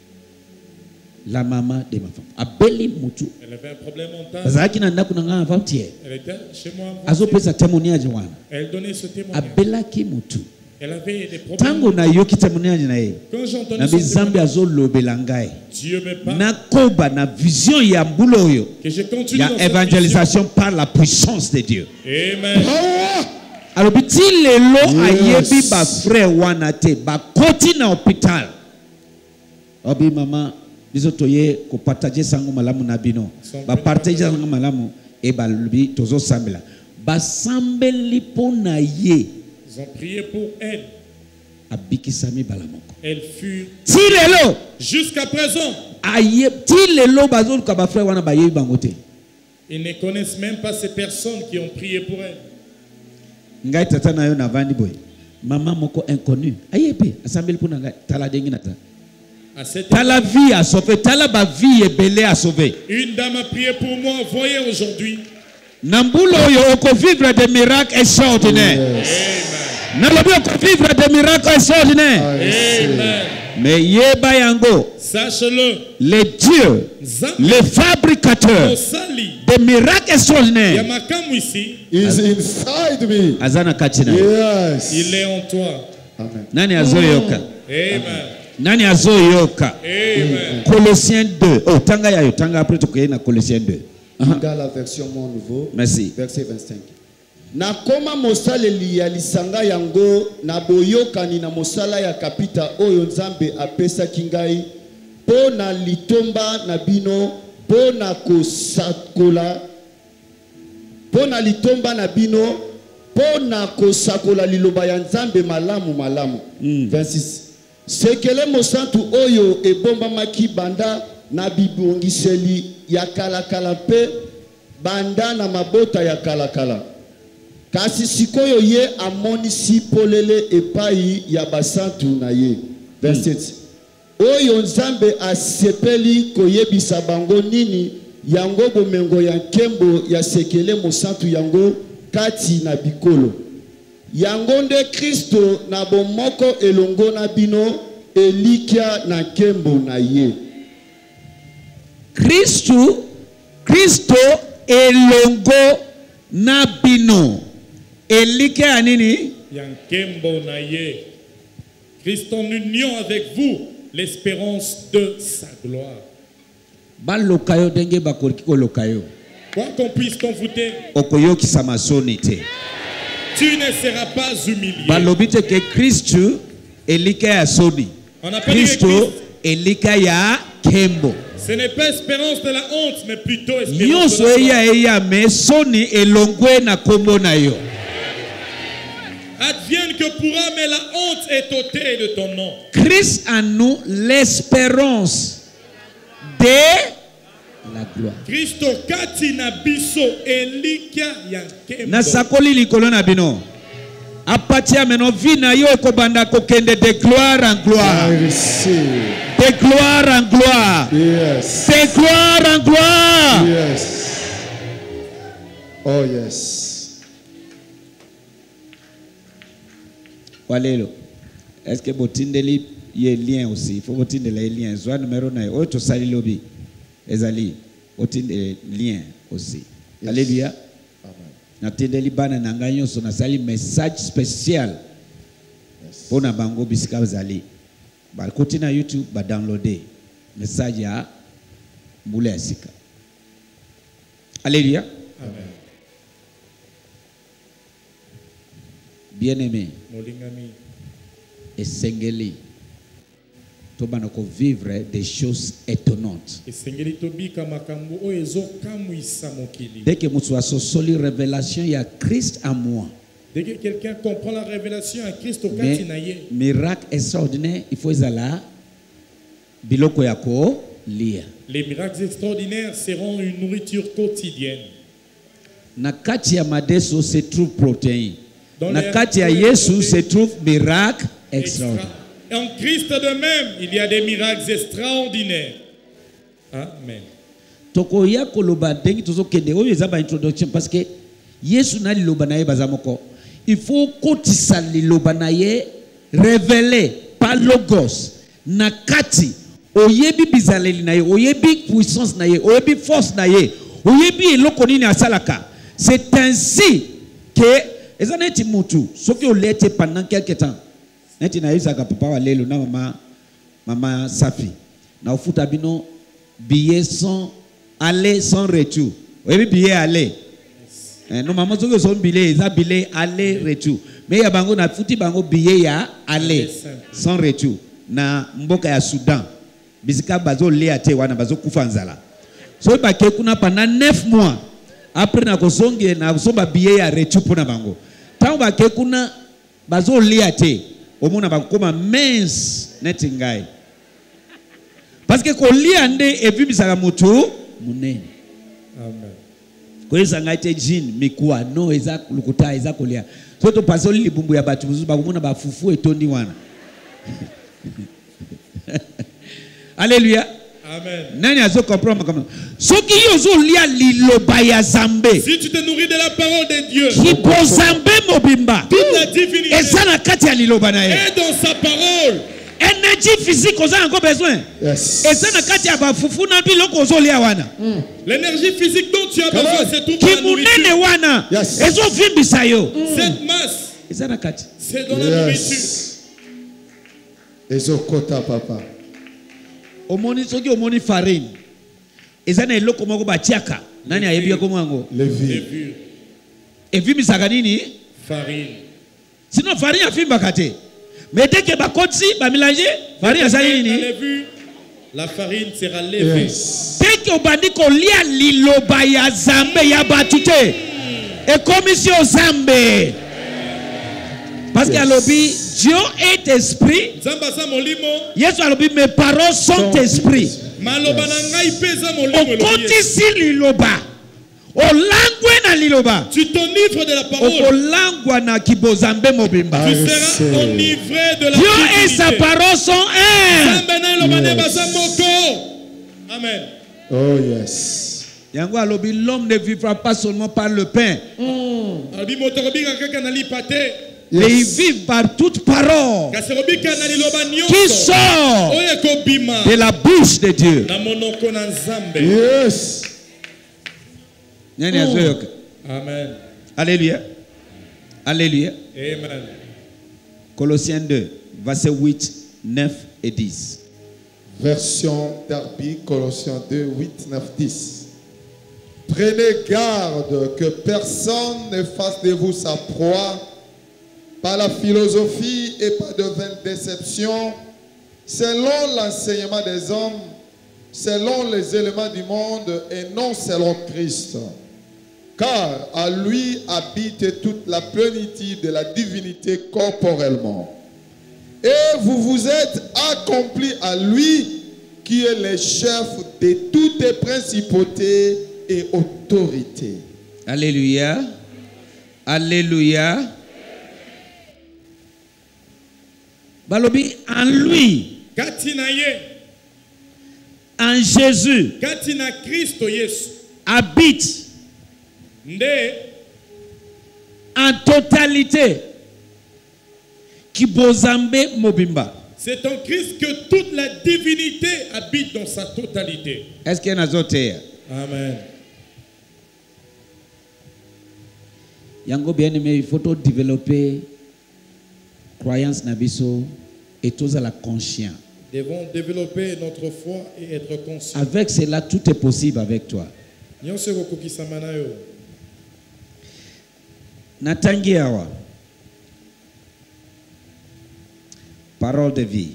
S1: La maman de ma femme. Abeli mutu.
S2: Elle avait un problème mental.
S1: Bazaki na ndaku na nga avant-hier.
S2: Elle était chez moi.
S1: Azo pesa témoignage wana.
S2: Elle donnait ce témoignage.
S1: Abelaki mutu.
S2: Elle avait des problèmes.
S1: Tango na yoki témoignage na ye.
S2: Quand j'entendais
S1: na bizambi azo lobelangai.
S2: Dieu me parle.
S1: Na koba na vision ya mbulo yo.
S2: Que je continue.
S1: Ya évangélisation par la puissance de Dieu.
S2: Amen.
S1: Alors petit lelo ayebi ba frère wana te ba koti na hôpital. Obi mama biso toye ko partager sango malamu na bino. Ba partager sango malamu e ba lubi tozo sambela. Ba sambeli pona ye.
S2: Ils ont prié pour elle.
S1: Abikisami balamoko.
S2: Elle fut
S1: Tilelo
S2: jusqu'à présent.
S1: Aye tilelo bazol ka ba frère wana ba yebi bangote.
S2: Ils ne connaissent même pas ces personnes qui ont prié pour elle.
S1: Ngai tata na yo na vandi boy. Maman moko inconnu. Ayebi asambeli pona ngai tala dengi nata. Tala vie à sauver, tala ba vie et belé à sauver.
S2: Une dame a prié pour moi, voyez aujourd'hui.
S1: Nambulo yo oko vivre des miracles extraordinaires. Nalobi oko vivre des miracles extraordinaires.
S2: Amen.
S1: Mais yeba yango.
S2: Sache-le.
S1: Les dieux, les fabricateurs des miracles extraordinaires.
S4: Is inside me.
S1: Azana katina.
S4: Yes.
S2: Il est en toi.
S1: Amen. Nani azoyoka.
S2: Amen.
S1: Nani azoyoka.
S2: Amen.
S1: Colossiens deux. Oh, tanga ya yo, tanga après tu koyena Colossiens deux.
S4: Dans la version mon nouveau.
S1: Merci.
S4: Verset vingt-cinq. Na koma mosaleli ya lisanga yango na boyokani na mosala ya kapita oyo Nzambe apesa kingai po na litomba na bino po na kosakola po na litomba na bino po na kosakola liloba ya Nzambe malamu malamu. mm. vingt-six. Sekele mosantu oyo ebomba maki banda na bibongiseli ya kalakala pe banda na mabota ya kalakala. Kasi sikoyo ye amoni si polele epai ya basantu na ye. vingt-sept. Mm. Oyo Nzambe asepeli koyebisa bango nini yango bomengo ya nkembo ya sekele mosantu yango kati na bikolo. Yango nde Kristo na bomoko elongo na bino elikia na nkembo na ye.
S1: Kristo Kristo elongo na bino elikia nini?
S2: Yankembo na ye. Christ en union avec vous, l'espérance de sa gloire.
S1: Balokayo denge bakoriki lokayo.
S2: Quoi qu'on puisse t'envoûter,
S1: okoyoki samasoni te.
S2: Tu ne seras pas humilié.
S1: Balobite ke Kristo elika ya soni. Kristo elika ya kembo.
S2: Ce n'est pas espérance de la honte, mais plutôt espérance de la
S1: gloire. Eya me soni elongwe na kombo na yo.
S2: Advienne que pourra, mais la honte est ôtée de ton nom.
S1: Christ en nous l'espérance de la gloire.
S2: Christo kati na biso elikia ya nkembo.
S1: Na sakoli likolo na bino. Apatia meno vina yo ekobanda kokende de gloire en gloire.
S4: I receive.
S1: De gloire en gloire.
S4: Yes.
S1: De gloire en gloire.
S4: Yes. Oh yes.
S1: Walelo. Est-ce que botindeli y a lien aussi? Il faut botindeli lien. Soit numéro neuf. Autre sali lobby. Ezali. Botindeli lien aussi. Yes. Alléluia. Natendeli bana nanganyo so nasali message spécial pour na bango bisika bazali ba côté na YouTube ba downloader message ya mbula ya sika. Alléluia. Amen. Bien-aimé,
S2: molingami
S1: esengeli to bana ko vivre des choses étonnantes.
S2: esengeli tobika makambo oyo ezokamwisa mokili.
S1: Dès que mutu asosoli révélation ya Christ à moi.
S2: Dès que quelqu'un comprend la révélation à Christ au kati na ye.
S1: Miracle extraordinaire, il faut ezala biloko ya ko lia.
S2: Les miracles extraordinaires seront une nourriture quotidienne.
S1: Na kati ya madeso se trouve protéine.
S2: Dans
S1: Na kati ya Yesu se trouve miracle
S2: extra.
S1: extraordinaire.
S2: En Christ de même, il y a des miracles extraordinaires. Amen.
S1: Toko ya koloba dengi tozo kende oyo eza ba introduction parce que Yesu na liloba na ye bazamoko. Il faut kotisa liloba na ye révélé par logos na kati oyebi bizaleli na ye oyebi puissance na ye oyebi force na ye oyebi eloko nini asalaka. C'est ainsi que ezaneti mutu soki olete pendant quelque temps. Neti na isaka papa wa lelo na mama mama Safi na ufuta bino billet sans aller sans retour. Oyebi billet aller. Eh, no maman soki son billet eza billet aller retour. Mais ya bango na futi bango billet ya aller sans retour na mboka ya Soudan. Bisika bazo lea te wana bazo kufa nzala. So ba ke kuna pendant neuf mois après na kosonge na kosomba billet ya retour pona bango. Tango ba ke kuna bazo lea te omona bakoma mince neti ngai. Parce que kolia nde evimisaka mutu munene.
S2: Amen.
S1: Koyesa ngai te jean mikwa no eza lukuta eza kolia. So to paso libumbu ya batu muzu bakomona bafufu etondi wana. Alléluia.
S2: Amen.
S1: Nani azo comprendre comme soki yozo lia liloba ya Zambe.
S2: Si tu te nourris de la parole de Dieu,
S1: Ki bozambe mobimba.
S2: toute la divinité
S1: Eza na kati ya liloba na ye.
S2: est dans sa parole.
S1: Énergie physique oza encore besoin.
S4: Yes.
S1: Eza na kati ya bafufu na biloko ozo lia wana.
S2: L'énergie physique dont tu as besoin, c'est tout dans la
S1: Ki munene
S2: nourriture.
S1: wana.
S4: Yes.
S1: Ezo vimbisa yo.
S2: Cette masse,
S1: Eza na kati.
S2: c'est dans la nourriture.
S4: Yes. Ezokota papa.
S1: Omoni soki omoni farine. Eza na eloko moko batiaka. Nani ayebi ko mwango?
S4: Lévi.
S2: Levure,
S1: Evimisaka nini?
S2: farine.
S1: Sinon farine afimbaka te. Mais dès que bakotsi ba mélanger farine azali
S2: La
S1: nini?
S2: levure, la farine sera levée.
S4: Yes.
S1: Dès que obandi kolia liloba ya Zambe ya batu te. Et commission Zambe. Parce que alobi Dieu est esprit.
S2: Nzamba za molimo,
S1: Yesu alobi mes paroles sont esprit.
S2: maloba na ngai pe za molimo elobi.
S1: Okotisi liloba. Olangwe na liloba.
S2: Tu t'enivres de la parole.
S1: Okolangwa na kibozambe mobimba.
S2: Tu seras enivré de la
S1: Dieu et sa
S2: divinité.
S1: parole sont un.
S2: Nzambe na eloba ne baza moko. Amen.
S4: Oh yes.
S1: Yango alobi l'homme ne vivra pas seulement par le pain.
S2: Alobi moto kobika kaka na lipate.
S1: Mais il vit par toute parole
S2: Kasi kobika na liloba nyonso.
S1: qui sort
S2: Oyo ekobima
S1: de la bouche de Dieu.
S2: na monoko na Nzambe.
S4: Yes.
S1: Nani azoyoka?
S2: Amen.
S1: Alléluia. Alléluia.
S2: Amen.
S1: Colossiens deux, versets huit, neuf et dix.
S4: Version Darby, Colossiens deux, huit, neuf, dix. Prenez garde que personne ne fasse de vous sa proie par la philosophie et par de vaines déceptions, selon l'enseignement des hommes, selon les éléments du monde et non selon Christ. Car à lui habite toute la plénitude de la divinité corporellement. Et vous vous êtes accomplis à lui qui est le chef de toutes principautés et autorités.
S1: Alléluia. Alléluia. Balobi, en lui, en Jésus, habite en totalité qui bozambe mobimba.
S2: C'est en Christ que toute la divinité habite dans sa totalité.
S1: Est-ce qu'il y a un autre?
S2: Amen.
S1: Yango bien aimé, il faut développer croyance nabiso et tous à la conscience.
S2: Devons développer notre foi et être conscients.
S1: Avec cela, tout est possible avec toi. Natangi awa. Parole de vie.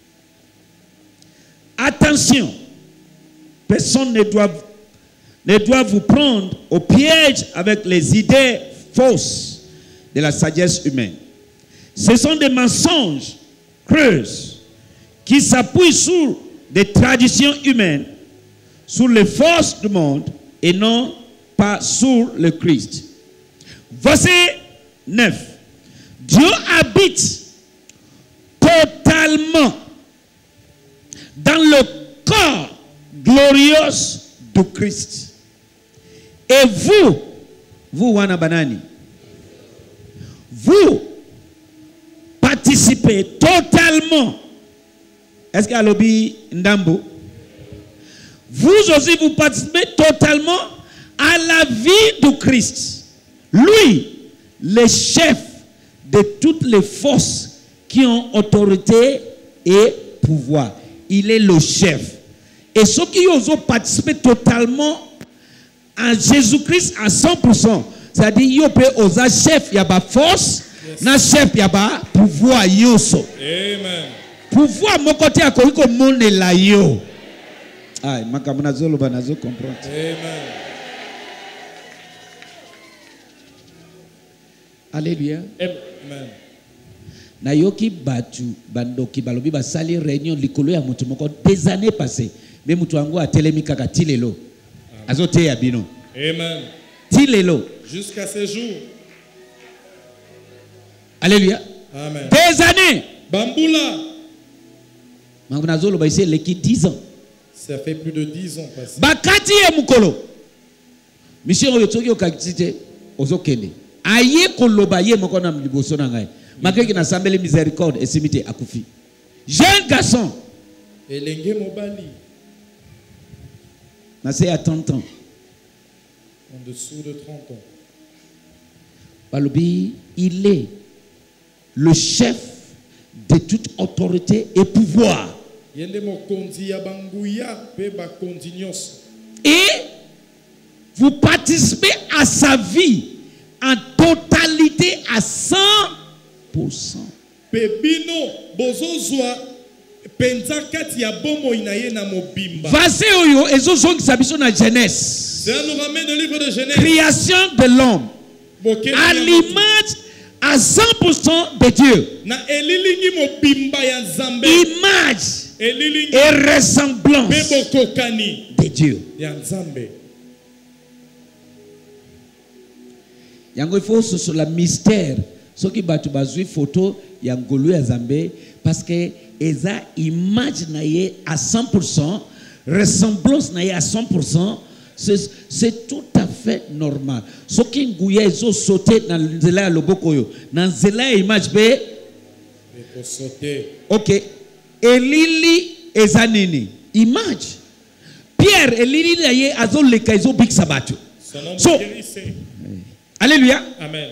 S1: Attention, personne ne doit, ne doit vous prendre au piège avec les idées fausses de la sagesse humaine. Ce sont des mensonges creuses qui s'appuient sur des traditions humaines, sur les forces du monde et non pas sur le Christ. Verset neuf. Dieu habite totalement dans le corps glorieux de Christ. Et vous, vous wana banani, vous participez totalement. Est-ce qu'il y a lobby ndambo? Vous aussi, vous participez totalement à la vie de Christ. Lui, le chef de toutes les forces qui ont autorité et pouvoir. Il est le chef. Et ceux qui ont participé totalement à Jésus-Christ à cent pour cent, c'est-à-dire qu'il y a un chef, il y a une force, un chef, il y a un pouvoir. Amen. Pouvoir, mon côté, à quoi il monde est là. Ah, je comprends. Amen. Alléluia.
S2: Amen.
S1: Nayoki batu bandoki balobi basali réunion likolo ya mutu moko des années passées. Mais mutu wangu atelemi kaka tilelo. Azote ya bino.
S2: Amen.
S1: Tilelo.
S2: Jusqu'à ce jour.
S1: Alléluia.
S2: Amen.
S1: Des années.
S2: Bamboula.
S1: Mangunazolo ba ici leki dix ans.
S2: Ça fait plus de dix ans passé.
S1: Bakati ya mukolo. Monsieur oyo tsoki okakitite ozokende. Aye koloba ye moko na liboso na ngai. Malgré qu'il n'a pas de miséricorde et simité à Koufi. Jeune garçon.
S2: Elenge mobali.
S1: Nassé à trente ans.
S2: En dessous de trente ans.
S1: Balobi, il est le chef de toute autorité et pouvoir. Et vous participez à sa vie en totalité à cent pour cent. Verset oyo ezozongi sabiso na Genèse.
S2: Ça nous ramène au livre de Genèse.
S1: Création de l'homme. À l'image à cent pour cent de Dieu. Image et ressemblance de Dieu. Yango il faut sur la mystère. Ce qui batu bazui photo yangolu ya Zambé parce que eza image naie à cent pour cent, ressemblance naie à cent pour cent, c'est tout à fait normal. Ce qui nguya ezo sauter dans nzela ya loboko yo, dans nzela ya image be
S2: faut sauter.
S1: OK. Elili eza nini? Image. Pierre elili naie azo leka ezo big sabatu. So, Alléluia.
S2: Amen.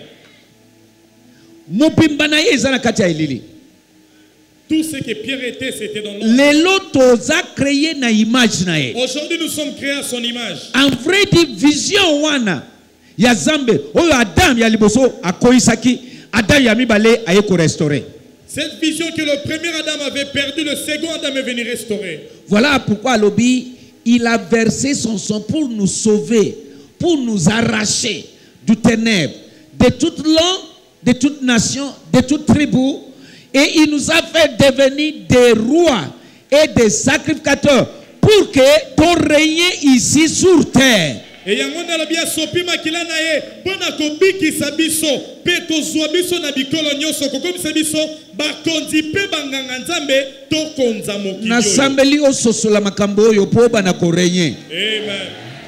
S2: Tout ce que Pierre était, c'était dans l'ombre. Aujourd'hui, nous sommes créés à son image.
S1: En vrai, vision wana ya Zambe, oyo Adam ya liboso akoisaki, Adam ya mibale ayeko restaurer.
S2: Cette vision que le premier Adam avait perdu, le second Adam est venu restaurer.
S1: Voilà pourquoi Lobi, il a versé son sang pour nous sauver, pour nous arracher du ténèbre, de toute langue, de toute nation, de toute tribu, et il nous a fait devenir des rois et des sacrificateurs pour que tu règnes ici sur terre.
S2: Et yango na lobi asopi makila na ye pona kobikisa biso pe kozwa biso na bikolo nyonso kokomisa biso bakonzi pe banganga nzambe tokonza mokili.
S1: Nasambeli ososola makambo oyo po bana ko règner.
S2: Amen.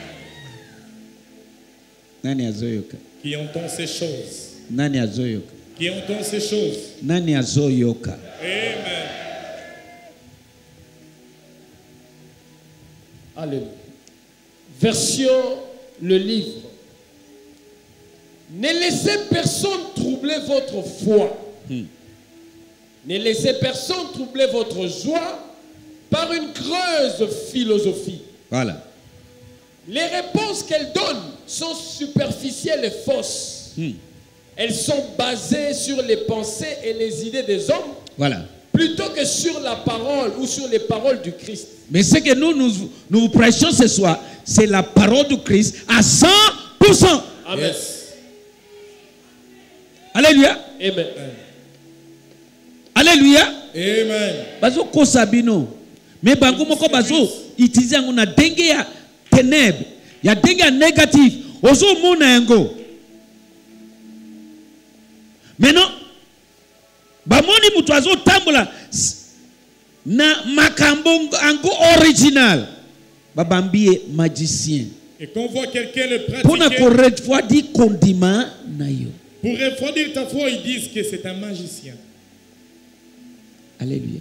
S1: Nani azoyoka?
S2: Qui entend ces choses?
S1: Nani azoyoka?
S2: Qui entend ces choses?
S1: Nani azoyoka?
S2: Amen.
S5: Alléluia. Version le livre. Ne laissez personne troubler votre foi. Hmm. Ne laissez personne troubler votre joie par une creuse philosophie.
S1: Voilà.
S5: Les réponses qu'elle donne sont superficielles et fausses. Hmm. Elles sont basées sur les pensées et les idées des hommes.
S1: Voilà.
S5: Plutôt que sur la parole ou sur les paroles du Christ.
S1: Mais ce que nous nous, nous vous prêchons ce soir, c'est la parole du Christ à cent pour cent.
S5: Amen.
S2: Yes.
S1: Alléluia.
S5: Amen.
S1: Alléluia.
S2: Amen.
S1: Bazo kosabino. Mais bango moko bazo utiliser ngona dengue ya ténèbres, ya dengue ya négatif. Ozo mona ngo. Maintenant bamoni mutu azo tambola na makambo ango original babambie magicien.
S2: Et quand on voit quelqu'un le pratiquer,
S1: pour refroidir condiment na yo.
S2: Pour refroidir ta foi, ils disent que c'est un magicien.
S1: Alléluia.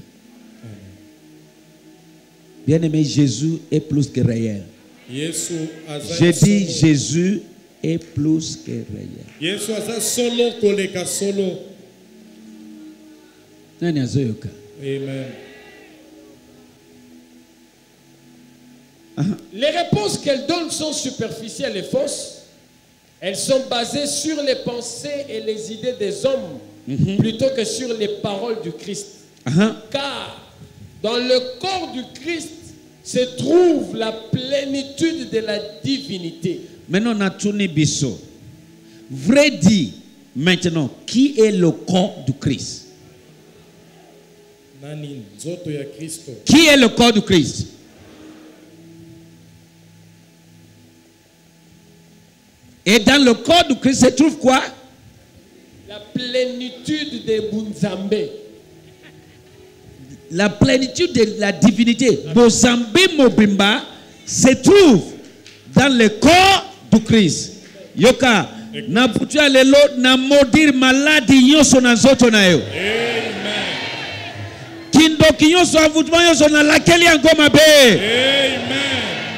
S1: Bien-aimé, Jésus est plus que réel. J'ai dit Jésus est plus que réel.
S2: Amen.
S5: Les réponses qu'elle donne sont superficielles et fausses. Elles sont basées sur les pensées et les idées des hommes mm-hmm. plutôt que sur les paroles du Christ. Uh-huh. Car dans le corps du Christ se trouve la plénitude de la divinité.
S1: Maintenant, Natuni Bisso, vrai dit, maintenant, qui est le corps du Christ? Qui est le corps du Christ? Et dans le corps du Christ se trouve quoi?
S5: La plénitude de Bunzambe.
S1: La plénitude de la divinité. Bozambe Mobimba se trouve dans le corps du Christ. Yoka, na putua lelo na modir maladi nyoso na zoto na yo.
S2: Amen.
S1: Kindoki nyoso avutuma nyoso na lakeli angoma be.
S2: Amen.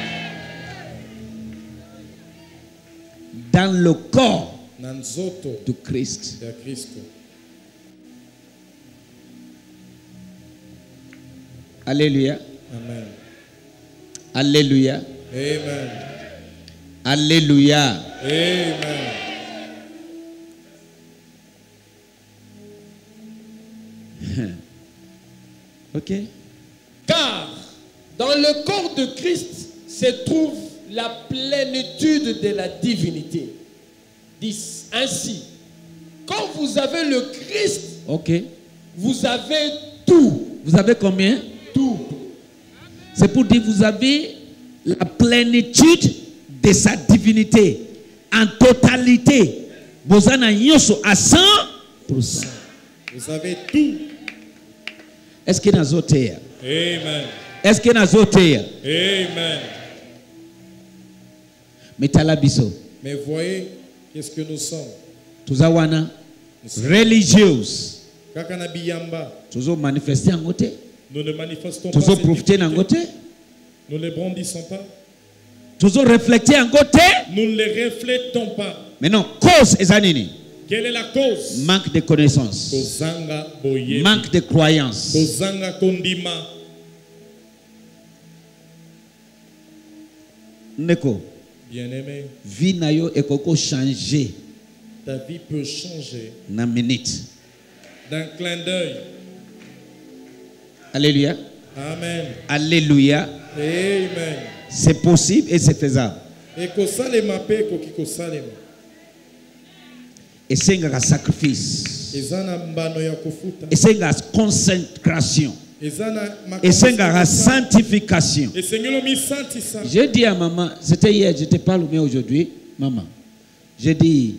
S1: Dans le corps du Christ. Alléluia.
S2: Amen.
S1: Alléluia.
S2: Amen.
S1: Alléluia.
S2: Amen.
S5: Ok. Car dans le corps de Christ se trouve la plénitude de la divinité. dix. Ainsi, quand vous avez le Christ,
S1: okay.
S5: vous avez tout.
S1: Vous avez combien?
S5: Tout.
S1: C'est pour dire que vous avez la plénitude de sa divinité en totalité. Vous en avez à cent pour cent.
S2: Vous avez tout.
S1: Est-ce qu'il y a un autre?
S2: Amen.
S1: Est-ce qu'il y a un autre?
S2: Amen.
S1: Mais
S2: voyez, qu'est-ce que nous sommes?
S1: Tuzawana religieux. Toujours manifester en côté.
S2: Nous ne manifestons
S1: toujours
S2: pas.
S1: Toujours profiter en côté.
S2: Nous ne brandissons pas.
S1: Toujours refléter en côté.
S2: Nous ne les reflétons pas.
S1: Mais non, cause est anini.
S2: Quelle est la cause?
S1: Manque de connaissances. Manque de croyances. Neko.
S2: Bien-aimé,
S1: vie na yo ekoko changer.
S2: Ta vie peut changer.
S1: Na minute.
S2: D'un clin d'œil.
S1: Alléluia.
S2: Amen.
S1: Alléluia.
S2: Amen.
S1: C'est possible et c'est faisable.
S2: Et que ça les mappé ko salema.
S1: Et c'est un sacrifice.
S2: Et ça na mbano ya kofuta.
S1: Et c'est une consécration. Et c'est la sanctification. J'ai dit à maman, c'était hier, je te parle mais aujourd'hui, maman. J'ai dit,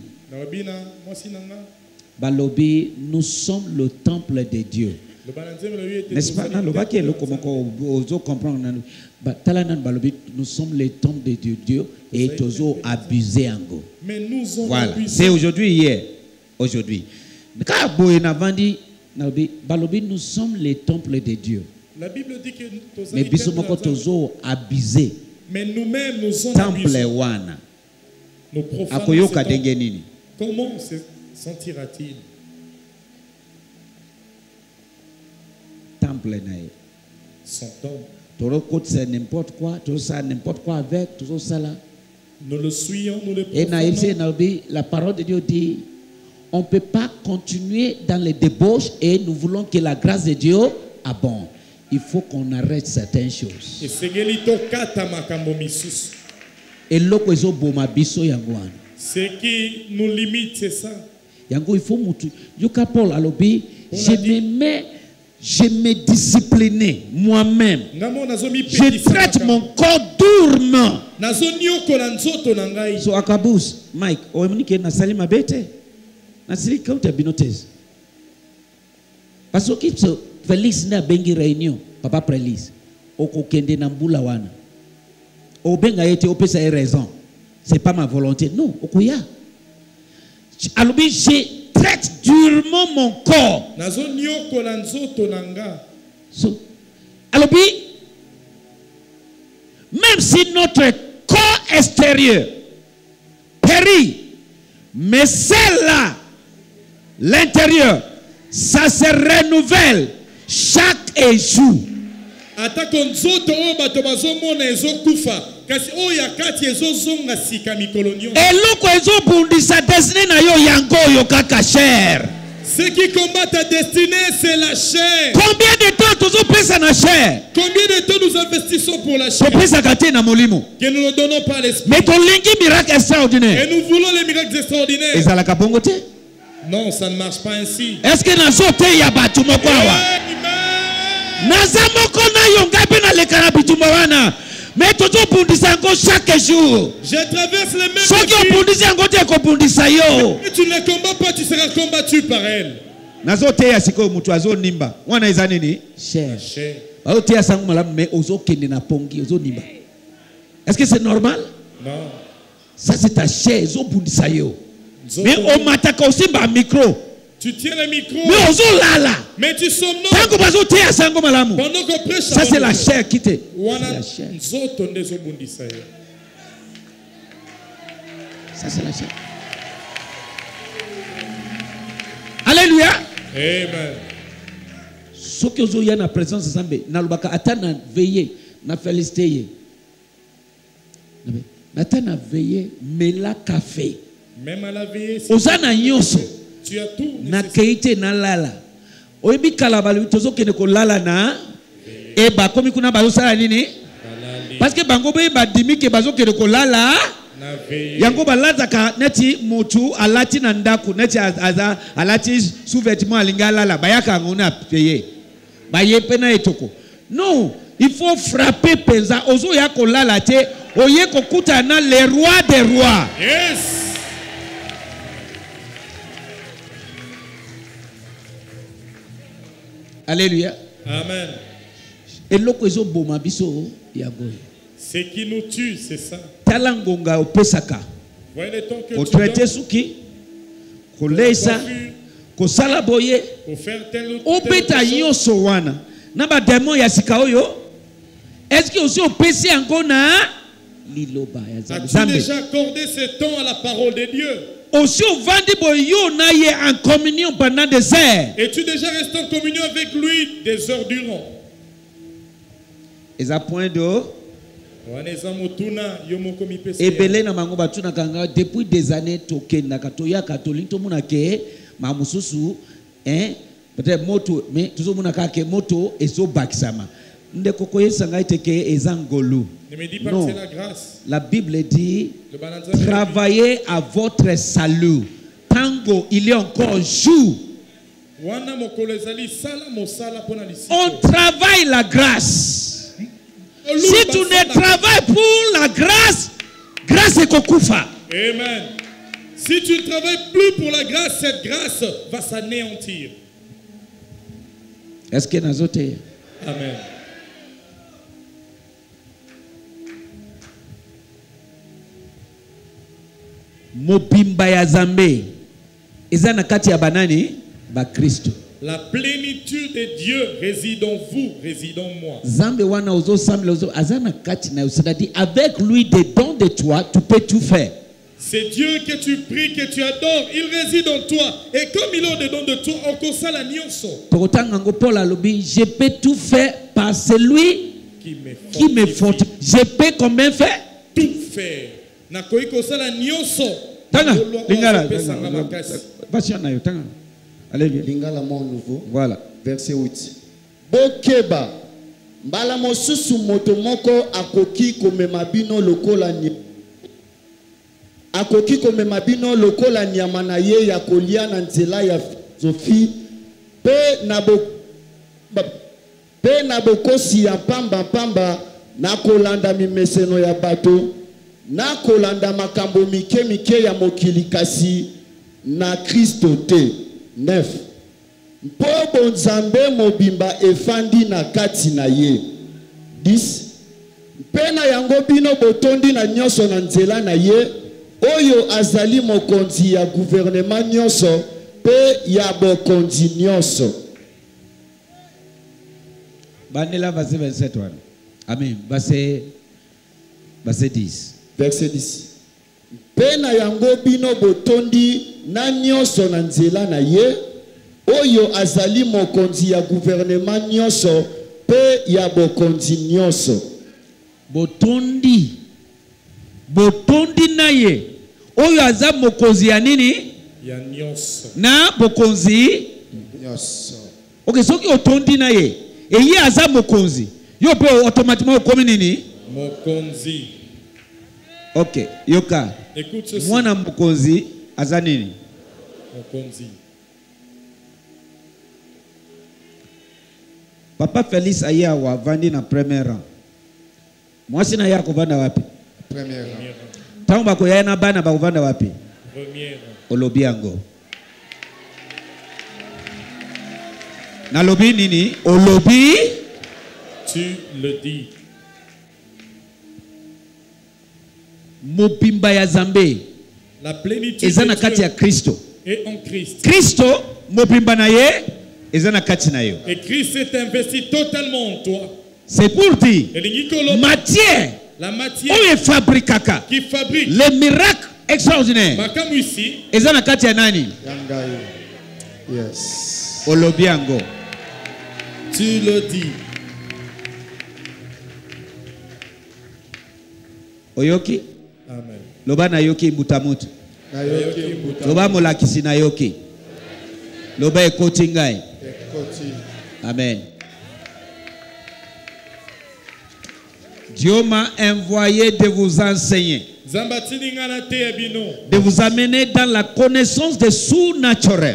S1: Balobi, nous sommes le temple de Dieu. N'est-ce pas? Nous sommes les temples de Dieu et tous abusés en go. Voilà, c'est aujourd'hui, hier. Aujourd'hui. Balobi, nous sommes les temples de Dieu.
S2: La Bible dit que
S1: mais nous abusé.
S2: Mais nous-mêmes nous sommes
S1: temple
S2: abusés.
S1: Wana.
S2: Nous profanons ce temple. Comment se sentira-t-il?
S1: Temple nae.
S2: Son temple.
S1: Tout c'est n'importe quoi, tout ça n'importe quoi avec, tout ça là.
S2: Nous le suivons, nous le
S1: profanons. Et la parole de Dieu dit, on ne peut pas continuer dans les débauches et nous voulons que la grâce de Dieu abonde. Il faut qu'on arrête certaines choses. Et l'autre est boma biso yangwan.
S2: Ce qui nous limite, c'est ça.
S1: Yango, il faut moutu. Yoka Paul alobi, je me mets, je me discipline moi-même. Je traite mon corps durement. So akabus, Mike, oemunike na salima bete. Na sili kauta binotes. Parce que Félix na bengi réunion, papa Prélis. Oko kende na mbula wana. Obenga yete opesa e raison. C'est pas ma volonté. Non, okoya. Alors je traite durement mon corps. So, alors même si notre corps extérieur périt, mais celle-là, l'intérieur, ça se renouvelle chaque jour.
S2: Ce qui combat ta destinée, c'est la chair.
S1: Combien de temps tu as la chair?
S2: Combien de temps nous investissons pour la chair?
S1: Que
S2: nous ne donnons pas l'esprit.
S1: Mais ton miracle extraordinaire.
S2: Et nous voulons les miracles extraordinaires. Non, ça ne marche pas ainsi.
S1: Est-ce que dans ce pays il y a battu mon quoi? Mais tout chaque jour.
S2: Je traverse les mêmes
S1: défis.
S2: Si tu ne combats pas, tu seras combattu par elle.
S1: Est-ce que c'est normal?
S2: Non.
S1: Ça c'est ta chair. Mais on m'attaque aussi par micro.
S2: Tu tiens le micro.
S1: Mais on là là.
S2: Mais tu sommes non. Pendant qu'on prêche.
S1: Ça c'est la chair qui te.
S2: La chair.
S1: Ça c'est la chair. Alléluia.
S2: Amen.
S1: Ce que vous avez la présence de Zambé, n'alubaka atana veiller, na félicité. Natana veiller, mais la café.
S2: Même à la veillée.
S1: Osana nyoso.
S2: Tu as tout.
S1: Na keite na lala. Oyebi kalabalu tozo kene ko lala na. E ba komi kuna bazo sala nini? Parce que bango be ba dimi ke bazo kene ko lala. Yango balaza ka neti mutu alati na ndaku neti aza alati sous-vêtement alinga lala bayaka ngona payer. Baye pena etoko. Non, il faut frapper penza ozo ya ko lala te oye ko kutana les rois des rois.
S2: Yes.
S1: Alléluia.
S2: Amen.
S1: Et loko ezo boma biso ya goy.
S2: Ce qui nous tue, c'est ça.
S1: Talangonga opesaka.
S2: Voyez le temps que
S1: tu
S2: traiter
S1: suki. Ko leisa. Ko sala boye.
S2: Pour faire tel ou
S1: tel chose. Wana. Na ba démon ya sika oyo. Est-ce que aussi opesi encore na liloba ya
S2: Zambe? As-tu déjà accordé ce temps à la parole de Dieu?
S1: Aussi au vandi boyo na ye en communion pendant des heures.
S2: Es-tu déjà resté en communion avec lui des heures durant?
S1: Et à point de ebele na mango batuna kanga depuis des années tokenda katoya catholique to muna ke mamususu hein peut-être moto mais toujours muna ka ke moto ezo bakisama nde kokoye sanga iteke ezangolu.
S2: Ne me dis pas
S1: non.
S2: Que c'est la grâce.
S1: La Bible dit travaillez à votre salut. Tango il est encore jour. On travaille la grâce. Si tu ne travailles pour la grâce, grâce est kokufa.
S2: Amen. Si tu ne travailles plus pour la grâce, cette grâce va s'anéantir.
S1: Est-ce que nous autres?
S2: Amen.
S1: Mobimba ya Zambe. Eza na kati ya banani ba Kristo.
S2: La plénitude de Dieu réside en vous, réside en moi.
S1: Zambe wana ozo samle ozo azana kati na, c'est-à-dire avec lui dedans de toi, tu peux tout faire.
S2: C'est Dieu que tu pries, que tu adores, il réside en toi. Et comme il est dedans de toi, on console la nyonso.
S1: Tokotangango Paul alobi, je peux tout faire par celui qui me fortifie. Je peux combien faire?
S2: Tout faire. Na koi console la nyonso.
S1: Tanga, lingala. Passion na yo tanga. Allez bien.
S7: Lingala mon nouveau.
S1: Voilà.
S7: Verset huit. Bokeba. Mbala mosusu moto moko akoki komema bino lokola ni. Akoki komema bino lokola nyama na ye ya kolia na nzela ya filosofi pe na bo pe na bokosi ya pamba pamba na kolanda mimeseno ya bato na kolanda makambo mike mike ya mokili kasi na Kristo te. neuf. Mpo bonzambe mobimba efandi na kati na ye. dix. Pe na yango bino botondi na nyonso na nzela na ye oyo azali mokonzi ya gouvernement nyonso pe ya bokonzi nyonso.
S1: Bandela verset vingt-sept wana. Amen. Verset verset dix.
S7: Verset dix. Pe na yango bino botondi na nyonso na nzela na ye oyo azali mokonzi ya gouvernement nyonso pe ya bokonzi nyonso.
S1: Botondi botondi na ye oyo aza mokonzi ya nini?
S2: Ya nyonso.
S1: Na bokonzi
S7: nyonso.
S1: Ok, soki otondi na ye e ye aza mokonzi yo pe automatiquement okomi nini?
S2: Mokonzi.
S1: Ok, yoka.
S2: Écoute ceci.
S1: Mwana mokonzi aza nini?
S2: Mokonzi.
S1: Papa Félix aya wa vandi na premier rang. Mwasi na ya kovanda wapi?
S7: Premier rang.
S1: Tangu bako ya na bana ba kovanda wapi?
S2: Premier rang.
S1: Olobi yango. Na lobi nini? Olobi.
S2: Tu le dis.
S1: Mobimba ya Zambe.
S2: La plénitude
S1: ezana
S2: de
S1: kati
S2: Dieu
S1: ya Kristo.
S2: est en Christ.
S1: Kristo mobimba na ye ezana kati na yo.
S2: Et Christ s'est investi totalement en toi.
S1: C'est pour dire
S2: Et le
S1: matière
S2: la matière
S1: oyo fabrikaka
S2: qui fabrique
S1: les miracles extraordinaires
S2: makamu ici
S1: ezana kati ya nani?
S7: Yangayo. Yes.
S1: Olobi yango.
S2: tu le dis.
S1: Oyoki?
S2: Amen.
S1: Loba na yoki mbutamutu.
S7: Na yoki mbuta.
S1: Loba molakisi na yoki. Loba ekoti ngai.
S7: Ekoti.
S1: Amen. Dieu m'a envoyé de vous enseigner, de vous amener dans la connaissance des surnaturels,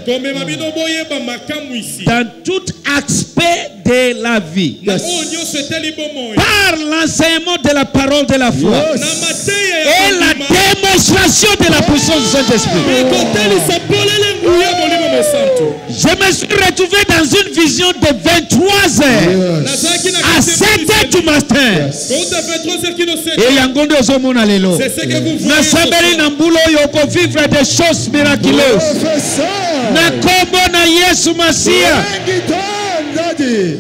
S1: dans tout aspect de la vie,
S7: Yes.
S1: par l'enseignement de la parole de la foi
S7: Yes.
S1: et la démonstration de la puissance du Saint-Esprit. Je me suis retrouvé dans une vision de vingt-trois heures
S7: Yes.
S1: à sept heures du matin.
S7: Yes.
S1: Et yangondo zomona lelo.
S2: C'est ce que vous voyez.
S1: Nasambeli na mbulo yoko vivre des choses miraculeuses.
S7: Professeur.
S1: Na kombo na Yesu Masia.
S7: Wengiton, daddy.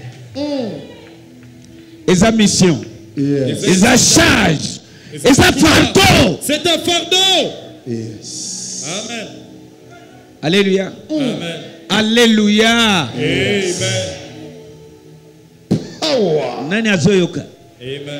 S1: Eza mission.
S7: Yes.
S1: Eza charge. Eza fardeau.
S2: C'est un fardeau.
S7: Yes.
S2: Amen.
S1: Alléluia.
S2: Amen.
S1: Alléluia.
S2: Amen.
S7: Power.
S1: Nani azoyoka?
S2: Amen.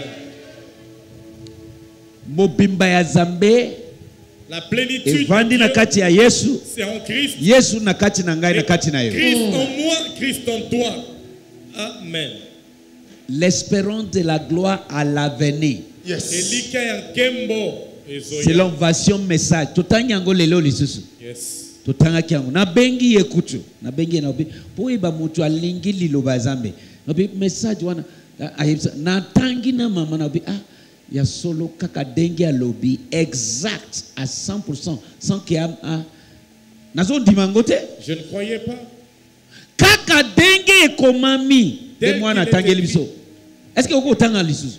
S1: Mobimba ya Zambe
S2: La plénitude
S1: evandi
S2: de
S1: na
S2: Dieu,
S1: kati ya Yesu.
S2: c'est en Christ.
S1: Yesu na kati na ngai na kati na yo.
S2: Christ en moi, Christ en toi. Amen.
S1: L'espérance de la gloire à l'avenir.
S7: Yes.
S2: Elika ya nkembo ezoya.
S1: C'est l'invasion message. Totanyango lelo lisusu.
S2: Yes.
S1: totanga kiango na bengi ekutu na bengi na obi po iba mutu alingi liloba zambe obi message wana na tangi na mama na obi ah ya solo kaka dengi alobi exact à cent pour cent sans qu'il y a nazo dimangote
S2: je ne croyais pas
S1: kaka dengi ekomami de mwana tangeli biso est-ce que oko tanga lisusu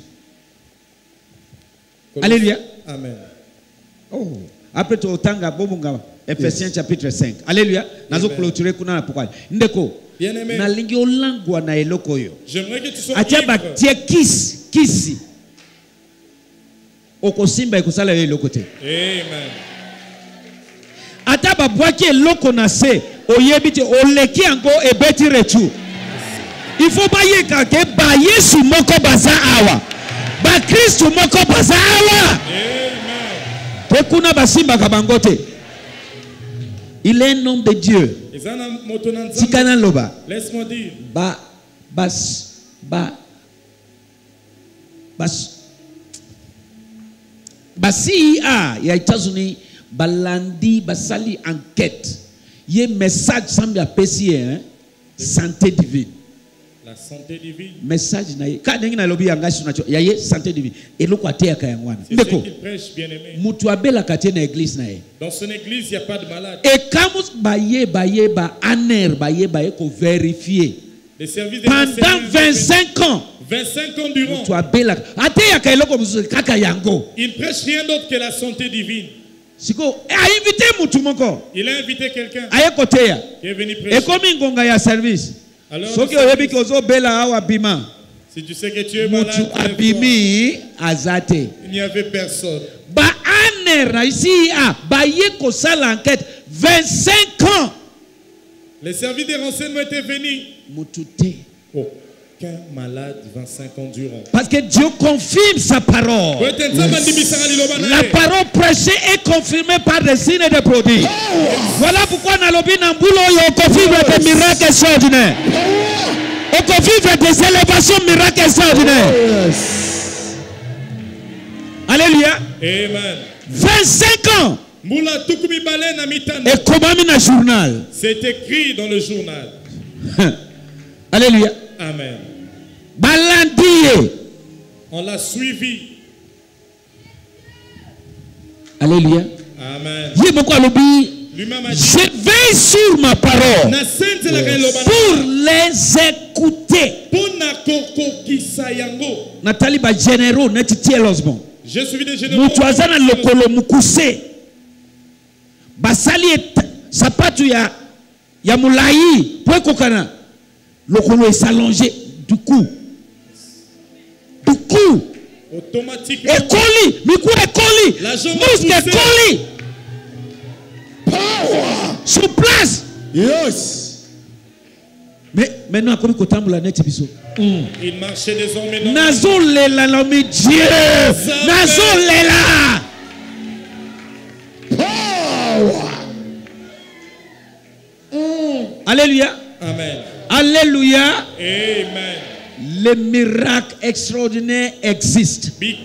S1: alléluia
S2: amen
S1: oh après to tanga bobunga Ephésiens chapitre cinq. Alléluia. Nazo clôturer kuna na pourquoi. Ndeko.
S2: Bien-aimé.
S1: Na lingi olangwa na eloko yo.
S2: J'aimerais que tu sois
S1: Atia ba tie kisi, kisi. Oko simba ekusala yo eloko te.
S2: Amen.
S1: Ata ba bwaki eloko na se, oyebite oleki ango ebeti retu. Il faut pas yeka ke ba Yesu moko baza awa. Ba Kristo moko baza awa.
S2: Amen.
S1: Te kuna basimba kabangote. Il est un homme de Dieu. Tikana loba.
S2: Laisse-moi dire.
S1: Ba bas ba bas basi a ya États-Unis balandi basali enquête. Ye message semble apesi hein santé divine.
S2: La santé divine.
S1: Message na ka dengi na lobi yanga sunacho ya ye santé divine. Eloko atea ka yangwana.
S2: Ndeko.
S1: Mutu abela katie na église na ye.
S2: Dans son église, il n'y a pas de malade.
S1: Et quand baye baye ba aner baye baye ko vérifier.
S2: Les services de
S1: pendant vingt-cinq ans.
S2: vingt-cinq ans durant.
S1: Mutu abela atea ka eloko musu kaka yango.
S2: Il prêche rien d'autre que la santé divine.
S1: Siko a invité mutu moko.
S2: Il a invité quelqu'un.
S1: Aye koteya.
S2: Qui est venu prêcher.
S1: Et comme ngonga ya service.
S2: Alors,
S1: so ki oyebi ki ozo bela awa bima.
S2: Si tu sais que tu es malade,
S1: mutu abimi azate.
S2: Il n'y avait personne.
S1: Ba aner ici a baye ko sala enquête vingt-cinq ans.
S2: Les services des renseignements étaient venus.
S1: Mutu te.
S2: Aucun malade vingt-cinq ans durant.
S1: Parce que Dieu confirme sa parole.
S2: Yes.
S1: La parole prêchée est confirmée par des signes et des prodiges. Oh. Voilà pourquoi dans le Binambulo, on confirme des miracles extraordinaires. On confirme des élévations miracles extraordinaires. Yes. Alléluia.
S2: Amen.
S1: vingt-cinq ans. Et comment dans journal?
S2: C'est écrit dans le journal.
S1: Alléluia.
S2: Amen.
S1: Balandier.
S2: On l'a suivi.
S1: Alléluia.
S2: Amen.
S1: Lui-même a dit, je veille sur ma parole pour les écouter. Nathalie ba généraux netitielos.
S2: Je suis des généraux.
S1: Mutuazana lokolo mukuse. Basali sapatu ya ya mulai pour kokana. Lokolo est s'allonger du coup. Du coup.
S2: Automatiquement.
S1: Et colis. Mikou est colis.
S2: La jambe
S1: Muscle est colis. Power. Sur place.
S7: Yes.
S1: Mais maintenant, comme il y a net biso.
S2: Il marchait désormais dans
S1: Nazo lela l'homme Dieu. Nazo lela.
S7: Power.
S1: Alléluia.
S2: Amen.
S1: Alléluia.
S2: Amen.
S1: Les miracles extraordinaires existent.
S2: Yes.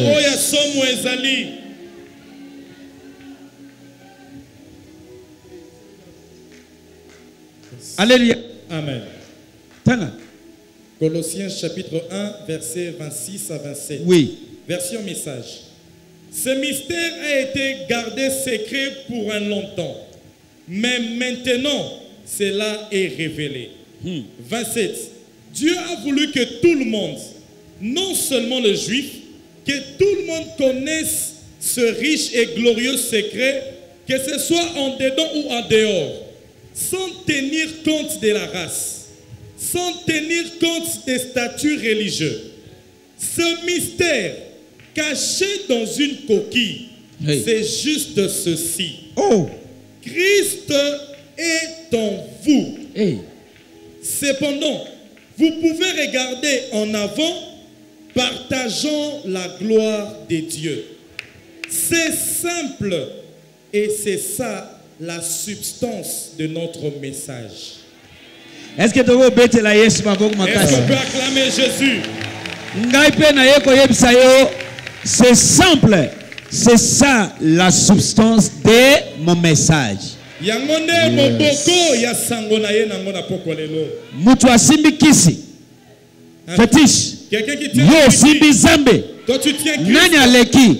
S1: Alléluia.
S2: Amen.
S1: Tanga.
S2: Colossiens chapitre un, versets vingt-six à vingt-sept.
S1: Oui.
S2: Version message. Ce mystère a été gardé secret pour un longtemps. Mais maintenant, cela est révélé. Hmm. vingt-sept. Dieu a voulu que tout le monde, non seulement le juif, que tout le monde connaisse ce riche et glorieux secret, que ce soit en dedans ou en dehors, sans tenir compte de la race, sans tenir compte des statuts religieux. Ce mystère, caché dans une coquille, hey. C'est juste ceci.
S1: Oh.
S2: Christ est en vous.
S1: Hey.
S2: Cependant, vous pouvez regarder en avant, partageant la gloire de Dieu. C'est simple et c'est ça la substance de notre message.
S1: Est-ce que tu veux bêter la Yesu maboko makasi?
S2: Est-ce qu'on peut acclamer Jésus?
S1: Ngai pe na yeko yebisa yo, c'est simple. C'est ça la substance de mon message.
S2: Yangonde moboko ya sango na ye nango na pokolelo.
S1: Mutu asimbi kisi. Fétiche.
S2: Quelqu'un qui tient.
S1: Yo simbi zambe.
S2: Toi tu tiens Christ.
S1: Nani aleki?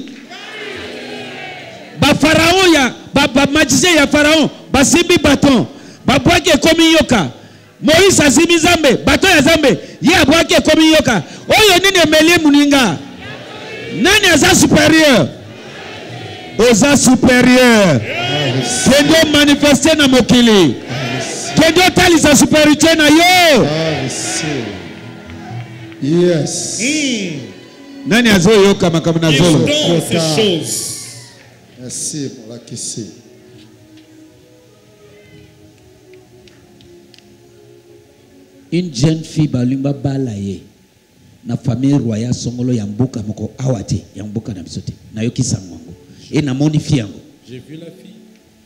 S1: Ba pharaon ya ba, ba magicien ya pharaon ba simbi bâton. Ba boake komi yoka. Moïse asimbi zambe, bâton ya zambe. Ye aboake komi yoka. Oyo nini emeli muninga? Nani aza supérieur? Oza supérieur. Kendo manifester na mokili. Kendo talisa supériorité na yo.
S4: Yes.
S2: Mm.
S1: Nani azo yoka makambo na zolo?
S2: Ces choses.
S4: Merci pour la question.
S1: Une jeune fille balimba balaye na famille royale songolo ya mboka moko awate ya mboka na bisote na yoki sangongo et na moni fiango.
S2: J'ai vu la fille.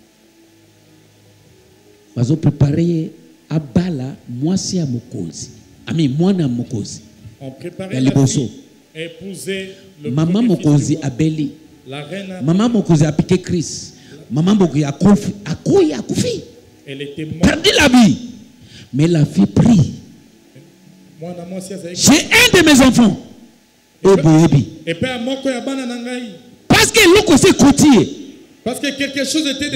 S1: Bazo préparer abala mwasi ya mokozi. Ami mwana mokozi.
S2: On préparait la fille, épouser le
S1: Maman mokozi abeli.
S2: La reine a...
S1: Maman mokozi a piqué Christ. Maman mokozi a confi, a koyi a kufi.
S2: Elle était morte.
S1: Perdu la vie. Mais la fille prie. J'ai un de mes enfants. Parce que l'autre aussi côtier.
S2: Parce que quelque chose était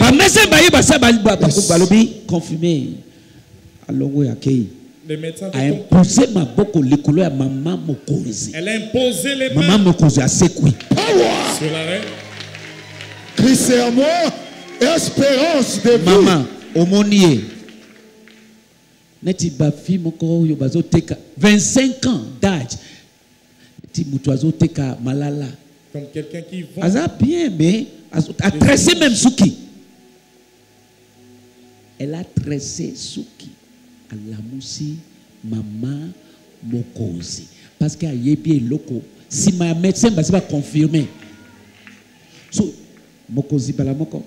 S1: confirmé. Alors oui, accueil.
S2: Le médecin
S1: a imposé ma boko l'écolo à maman mokozi.
S2: Elle a imposé les mains.
S1: Maman mokozi a sécoui.
S2: Sur la reine.
S4: Christ est à moi. Espérance de vie.
S1: Maman, au monier. Neti ba fi moko yo bazo teka vingt-cinq ans d'âge. Ti mutuazo teka malala.
S2: Comme quelqu'un qui vend.
S1: Aza bien mais a tressé même Souki. Elle a tressé Souki. La moussi maman mokozi parce que yebi loko si ma médecin va pas confirmer so mokozi bala moko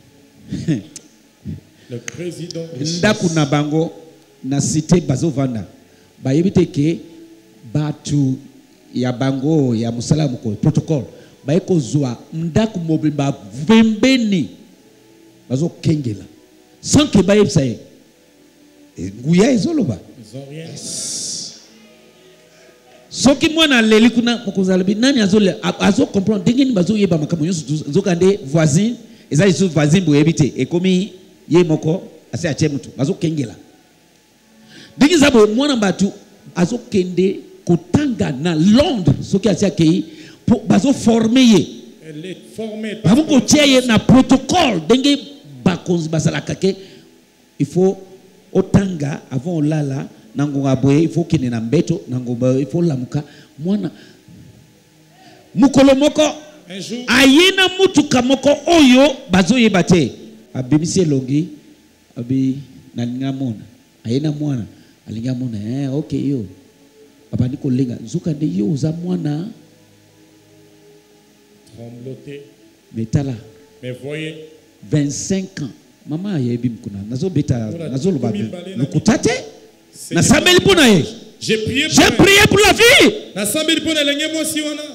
S2: le président
S1: ndaku na bango na cité bazovanda ba yebite ke batu ya bango ya musala moko protocole ba eko zwa ndaku mobimba vembeni bazo kengela sans que ba yebisa Gouya ezoloba.
S2: Ils ont rien.
S1: Soki mwana leli kuna mokozalabi nani azole azo comprendre dengeni bazo yeba makambo nyonso zokande voisin eza isu voisin boyebite ekomi ye moko ase ache mutu bazo kengela. Dingi zabo mwana batu azo kende kotanga na Londres soki ase akei bazo former ye.
S2: Elle est formée
S1: par ko tieye na protocole denge bakonzi basala kake il faut otanga avant olala nangonga boye il faut kine na mbeto nangoba il faut lamuka mwana mukolo moko ayina mutuka moko oyo bazoye bate abimisi elongi abi nalinga mona ayina mwana alinga mona eh okay yo papa ndiko lenga zuka nde yo za mwana
S2: trembloté
S1: metala
S2: mais voyez
S1: vingt-cinq ans maman yebi mkuna nazo beta nazo loba lukutate na sambeli pona ye
S2: j'ai prié
S1: j'ai prié pour la fille
S2: na sambeli pona lenge mo si wana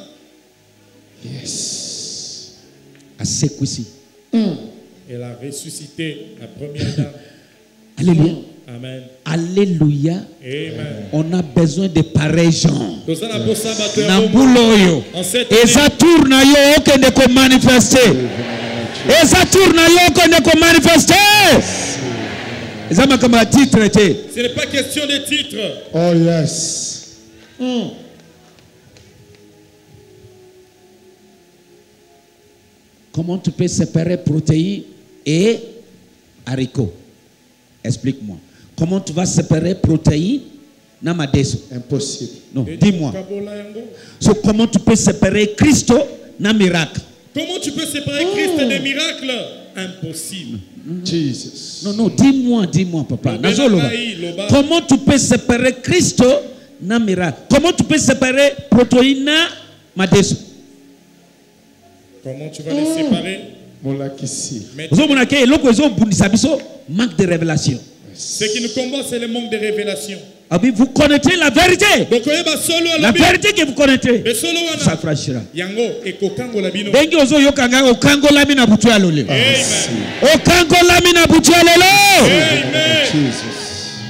S1: yes asekwisi
S2: elle a ressuscité la première dame.
S1: Alléluia.
S2: Amen.
S1: Alléluia.
S2: Amen.
S1: On a besoin de pareils gens.
S2: Nambuloyo.
S1: Eza tour na yo okende ko manifester. Eza tour na yo okende ko manifester. Eza makamba titre te.
S2: Ce n'est pas question de titre.
S4: Oh yes.
S1: Mm. Comment tu peux séparer protéines et haricots? Explique-moi. Comment tu vas séparer protéines na madeso?
S4: Impossible.
S1: Non, dis-moi. So, comment tu peux séparer Christ na miracle?
S2: Comment tu peux séparer oh. Christ des miracles? Impossible.
S4: Jesus.
S1: Non, non, dis-moi, dis-moi, papa. Comment tu peux séparer Christ na miracle? Comment tu peux séparer protéines na madeso?
S2: Comment tu vas les séparer?
S1: Manque de révélation.
S2: Ce qui nous combat, c'est le manque de révélation.
S1: Vous connaîtrez la vérité. La vérité que vous connaîtrez, ça franchira. Bengi ozo yokanga okango lamina butu alole. Okango lamina butu alole.
S7: Jesus.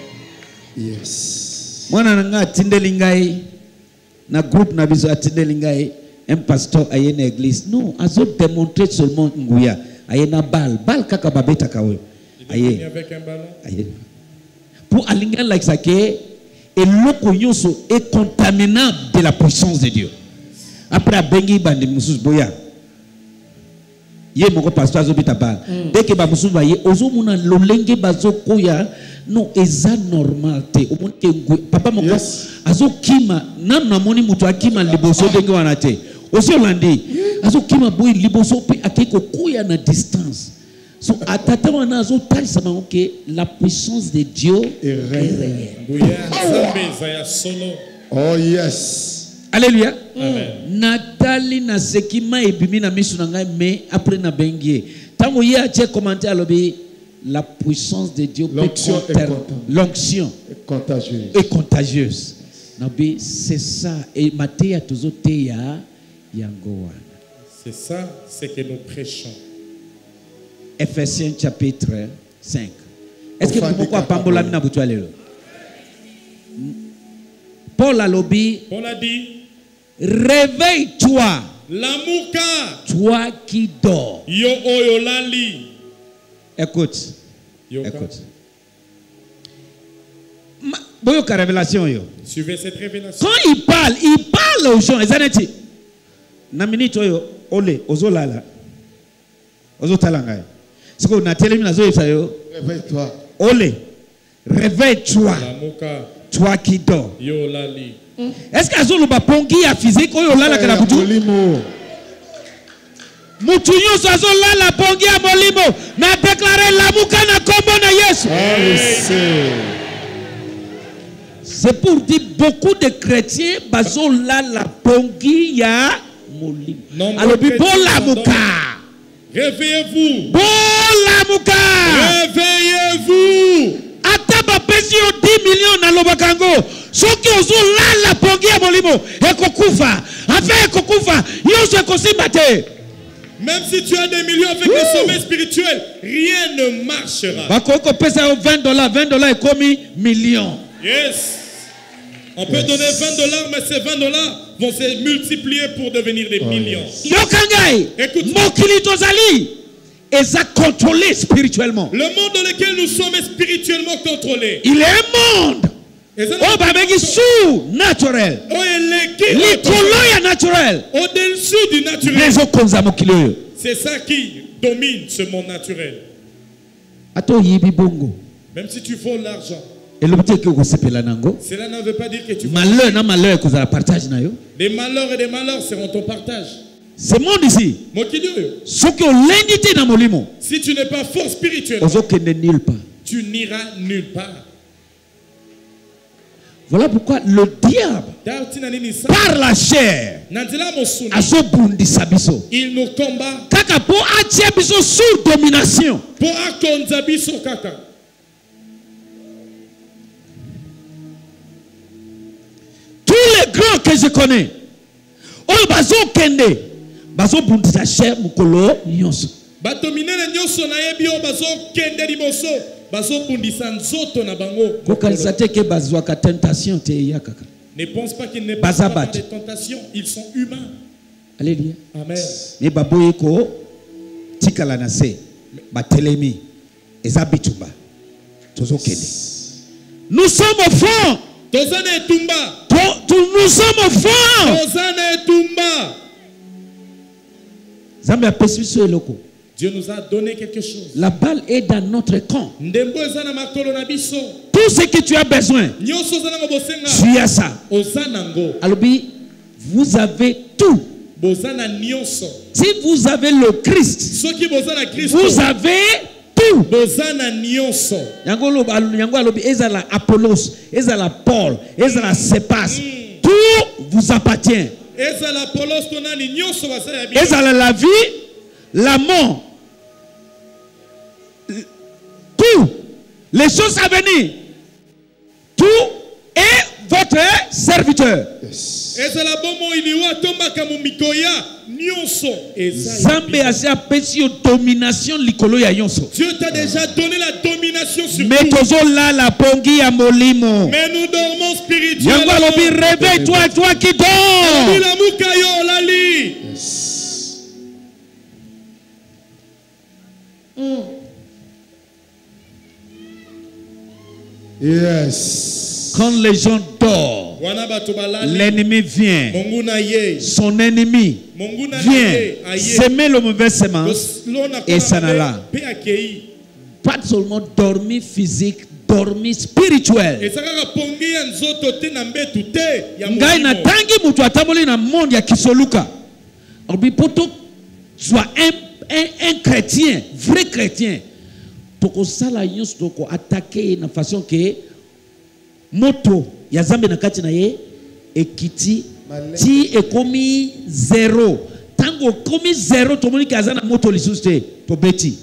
S7: Yes.
S1: Mwana nanga atindeli ngai na groupe na biso atindeli ngai un pasteur aye na église. Non, azo démontrer seulement nguya. Aye na bal, bal kaka babeta kawe. Aye.
S2: Avec un ballon.
S1: Aye. Pour alinga like ça que et loko yoso est contaminable de la puissance de Dieu. Après bengi bandi musus boya. Ye moko pasteur azo bita bal. Dès que ba musus ba ye ozo muna lolenge bazo koya non eza normal te. O monke papa moko azo kima nan na moni mutu akima liboso denge wana te. Ozo landi azo kima boy liboso pe akeko koya na distance. So, la puissance de Dieu est réelle.
S4: Oh yes.
S1: Alléluia. Nathalie na sekima ebimi na misu na ngai mais après na bengie. Tango ye a commenté alobi la puissance de Dieu
S4: l'onction
S1: l'onction
S4: est contagieuse.
S1: Est contagieuse. Nabi c'est ça et Matthieu tozote ya yango.
S2: C'est ça c'est que nous prêchons.
S1: Ephésiens chapitre cinq. Est-ce que vous pouvez pambola mina butu alelo? Paul a lobby.
S2: Paul a dit
S1: réveille-toi.
S2: Lamuka.
S1: Toi qui dors.
S2: Yo oyo lali.
S1: Écoute.
S2: Yoka.
S1: Écoute. Boyoka révélation yo.
S2: Suivez cette révélation.
S1: Quand il parle, il parle aux gens. Ezaneti. Na minute oyo ole ozolala. Ozotalanga. C'est qu'on a télé
S4: réveille-toi.
S1: Olé, réveille-toi. Toi qui dors.
S2: Yo lali.
S1: Est-ce que Azolo ba pongi ya physique oyo lala kana butu? Mutu nyoso azola la pongi ya molimo na déclarer lamuka na kombo na Yesu. C'est pour dire beaucoup de chrétiens bazola la pongi ya molimo. Alors bi bon lamuka.
S2: Réveillez-vous.
S1: Bon lamuka.
S2: Réveillez-vous.
S1: Ataba pesio dix millions na lobakango. Soki ozo la la pongi ya molimo ekokufa. Afin ekokufa, yoso ekosimbate.
S2: Même si tu as des millions avec le sommet spirituel, rien ne marchera.
S1: Bakoko pesa vingt dollars, vingt dollars est commis millions.
S2: Yes. On peut yes. donner vingt dollars, mais ces vingt dollars vont se multiplier pour devenir des oh, millions.
S1: Yes. Yokangai, mokili tozali, eza contrôlé spirituellement.
S2: Le monde dans lequel nous sommes est spirituellement contrôlé.
S1: Il est un monde. Oh, babegi sous naturel.
S2: Oh,
S1: L'icoloya naturel.
S2: Au-dessus du naturel. C'est ça qui domine ce monde naturel. Même si tu voles l'argent, cela ne veut pas dire que tu
S1: malheur na malheur que ça partage na yo.
S2: Des malheurs et des malheurs seront ton partage.
S1: Ce monde ici.
S2: Si tu n'es pas fort spirituellement, tu n'iras nulle part.
S1: Voilà pourquoi le diable, par la chair,
S2: il nous combat
S1: sous domination. Tous les grands que je connais, ils bazo kende, bazo bundisa chair mukolo nyonso.
S2: Ne pense pas qu'il n'est pas par des tentations, ils sont humains.
S1: Alléluia.
S2: Amen.
S1: Mais baboyeko tikala na se batelemi ezabitumba tozo kende. Nous sommes au fond.
S2: Tozane tumba.
S1: Nous sommes au fond.
S2: Tozane tumba.
S1: Zambia pesiso eloko.
S2: Dieu nous a donné quelque chose.
S1: La balle est dans notre camp. Tout ce que tu as besoin, tu as ça. Alors, vous avez tout. Si vous avez le Christ, vous avez tout. Ezala Apollos, Ezala Paul, Ezala Cephas, tout vous appartient. Ezala la vie, la mort, tout, les choses à venir, tout hauteur.
S2: ezala bomo iliwa tombaka mumikoya nyonso
S1: Zambe ase apesi yo domination likolo ya nyonso.
S2: Dieu t'a déjà donné la domination sur
S1: Mais
S2: tout.
S1: tozo la la pongi ya molimo.
S2: Mais nous dormons spirituellement.
S1: Yango alobi réveille-toi toi qui dors.
S2: Alobi lamuka yo lali.
S4: Yes.
S1: Quand les gens dorment, l'ennemi vient. Son ennemi vient semer le mauvais semence et ça n'a là. Pas seulement dormir physique, dormir spirituel. Ngai na tangi mutu atamoli na monde ya kisoluka. Obi poto soit un, un, un chrétien, vrai chrétien. Toko sala yons toko attaquer na façon que moto ya zambe na kati na ye ekiti ti ekomi zéro. Tango komi zéro to moni kaza na moto lisusu te to beti.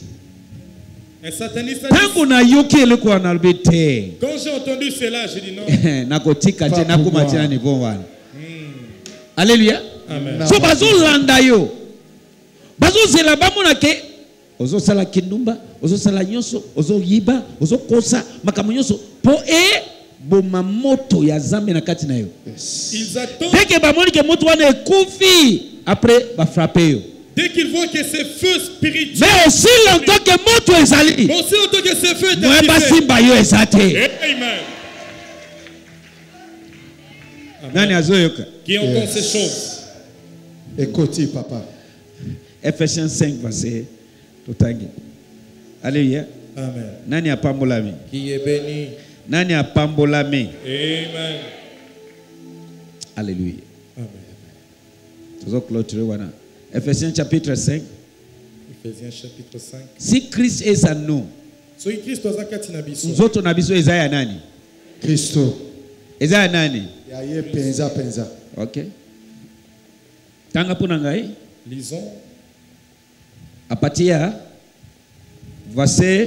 S1: Tango na yoki ele ko na bete.
S2: Quand j'ai entendu cela, j'ai dit non.
S1: Na kotika te na komatina ni bon wana. Alléluia.
S2: Amen.
S1: So bazo landa yo. Bazo zela bamona ke ozo sala kindumba, ozo sala nyonso, ozo yiba, ozo kosa makambo nyonso po e boma moto ya zambe na kati na yo.
S2: Ils attendent.
S1: Dès que bamoni ke moto wana ekufi, après ba frapper yo.
S2: Dès qu'ils voient que c'est feu spirituel.
S1: Mais aussi longtemps que moto ezali.
S2: Mais aussi longtemps que c'est feu
S1: moi basimba yo ezate.
S2: Amen.
S1: Nani azoyoka?
S2: Qui entend ces choses?
S4: Écoutez, papa.
S1: Ephésiens cinq, verset Totangi. Alléluia.
S2: Amen.
S1: Nani apambolami?
S2: Qui est béni.
S1: Nani apambolami?
S2: Amen.
S1: Alléluia.
S2: Amen.
S1: Toujours clôturer wana. Ephésiens chapitre cinq.
S2: Ephésiens chapitre cinq.
S1: Si Christ est en nous,
S2: so Christ oza kati na biso.
S1: nous autres na biso ezaya nani?
S4: Christo.
S1: Ezaya nani?
S4: Ya ye penza penza.
S1: OK. Tanga pona ngai.
S2: Lisons.
S1: À partir de verset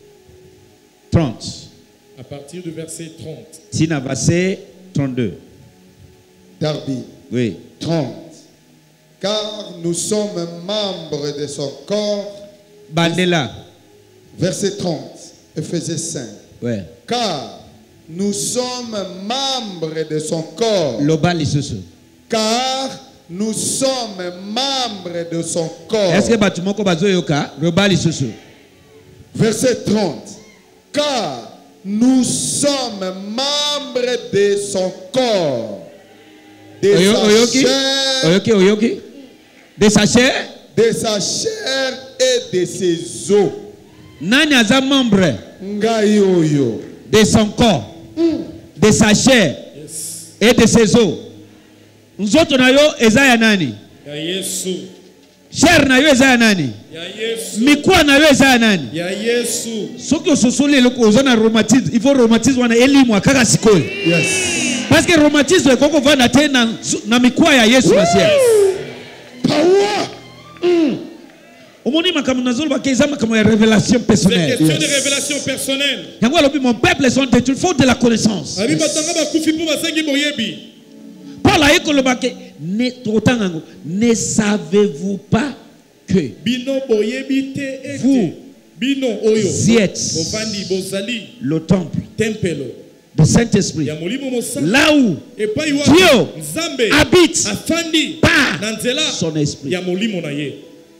S1: trente.
S2: À partir du verset trente.
S1: Tina verset trente-deux.
S4: Darby.
S1: Oui.
S4: trente. Car nous sommes membres de son corps.
S1: Bandela.
S4: Verset trente. Ephésiens cinq.
S1: Oui.
S4: Car nous sommes membres de son corps.
S1: Lobali susu.
S4: Car nous sommes membres de son corps.
S1: Est-ce que batumoko bazoyoka? Lobali susu.
S4: Verset trente. Car nous sommes membres de son corps. De
S1: Oyo,
S4: sa
S1: oyoki?
S4: chair.
S1: Oyoki, oyoki? De sa chair?
S4: De sa chair et de ses os.
S1: Nani aza membre
S4: Ngai oyo.
S1: de son corps, de sa chair
S2: Yes.
S1: et de ses os. Nzoto na yo eza ya nani?
S2: Ya Yesu.
S1: Chair na yo eza ya nani?
S2: Ya Yesu.
S1: Mikwa na yo eza ya nani?
S2: Ya Yesu.
S1: Soki ososoli eloko oza na rhumatisme, il faut rhumatisme wana elimwa kaka sikoyo.
S4: Yes.
S1: Parce que rhumatisme ekoko vanda te na, na mikwa ya Yesu na chair.
S4: Power.
S1: Omoni makambo nazoloba ke eza makambo ya révélation
S2: C'est
S1: personnelle.
S2: question de révélation personnelle.
S1: Yango alobi mon peuple sont détruits faute de la connaissance.
S2: Abi batanga bakufi po basengi boyebi.
S1: Paul a ekoloba ke ne totanga ngo ne savez-vous pas que
S2: Bino boyebi te ete.
S1: Vous.
S2: Bino oyo.
S1: Ziet,
S2: Bovandi bozali.
S1: le temple
S2: Tempelo.
S1: du Saint-Esprit,
S2: Ya molimo mosa.
S1: là où
S2: Epai wa.
S1: Dieu
S2: Nzambe.
S1: habite
S2: Afandi.
S1: par
S2: Nanzela.
S1: son esprit.
S2: Ya molimo na ye.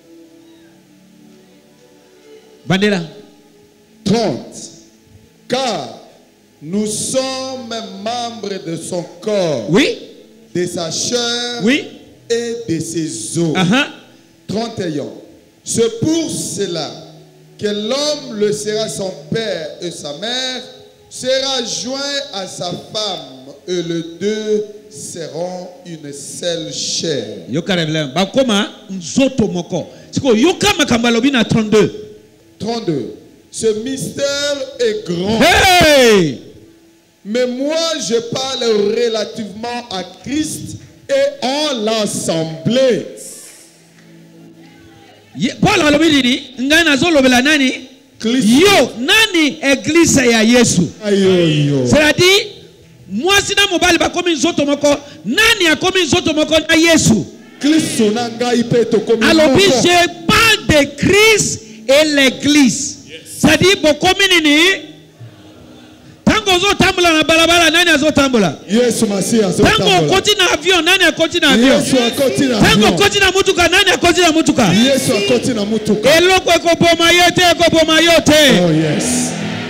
S1: Bandela.
S4: trente. Car nous sommes membres de son corps,
S1: Oui,
S4: de sa chair
S1: oui.
S4: et de ses os.
S1: Uh-huh.
S4: trente et un. C'est pour cela que l'homme le sera son père et sa mère, sera joint à sa femme et les deux seront une seule chair.
S1: Yoka révélé. Bakoma nzoto moko. Siko yoka makambo alobi na trente-deux.
S4: trente-deux. Ce mystère est grand.
S1: Hey!
S4: Mais moi, je parle relativement à Christ et en l'assemblée.
S1: Ye- Paul alobi nini? Ngai nazolobela nani?
S4: Christ.
S1: Yo, nani église ya Yesu?
S4: Aïe, aïe, aïe.
S1: C'est-à-dire Moi si na mobali ba komi nzoto moko, nani akomi nzoto moko na Yesu?
S4: Kristo na ngai pe to komi.
S1: Alors je parle de Christ et l'église. C'est-à-dire bokomi nini? Tango zo tambula na balabala nani azo tambula?
S4: Yesu Masiya azo tambula.
S1: Tango koti na avion nani akoti na avion?
S4: Yesu akoti na avion.
S1: Tango koti na mutuka nani akoti na mutuka?
S4: Yesu akoti na mutuka.
S1: Eloko ekoboma yote ekoboma yote.
S4: Oh yes.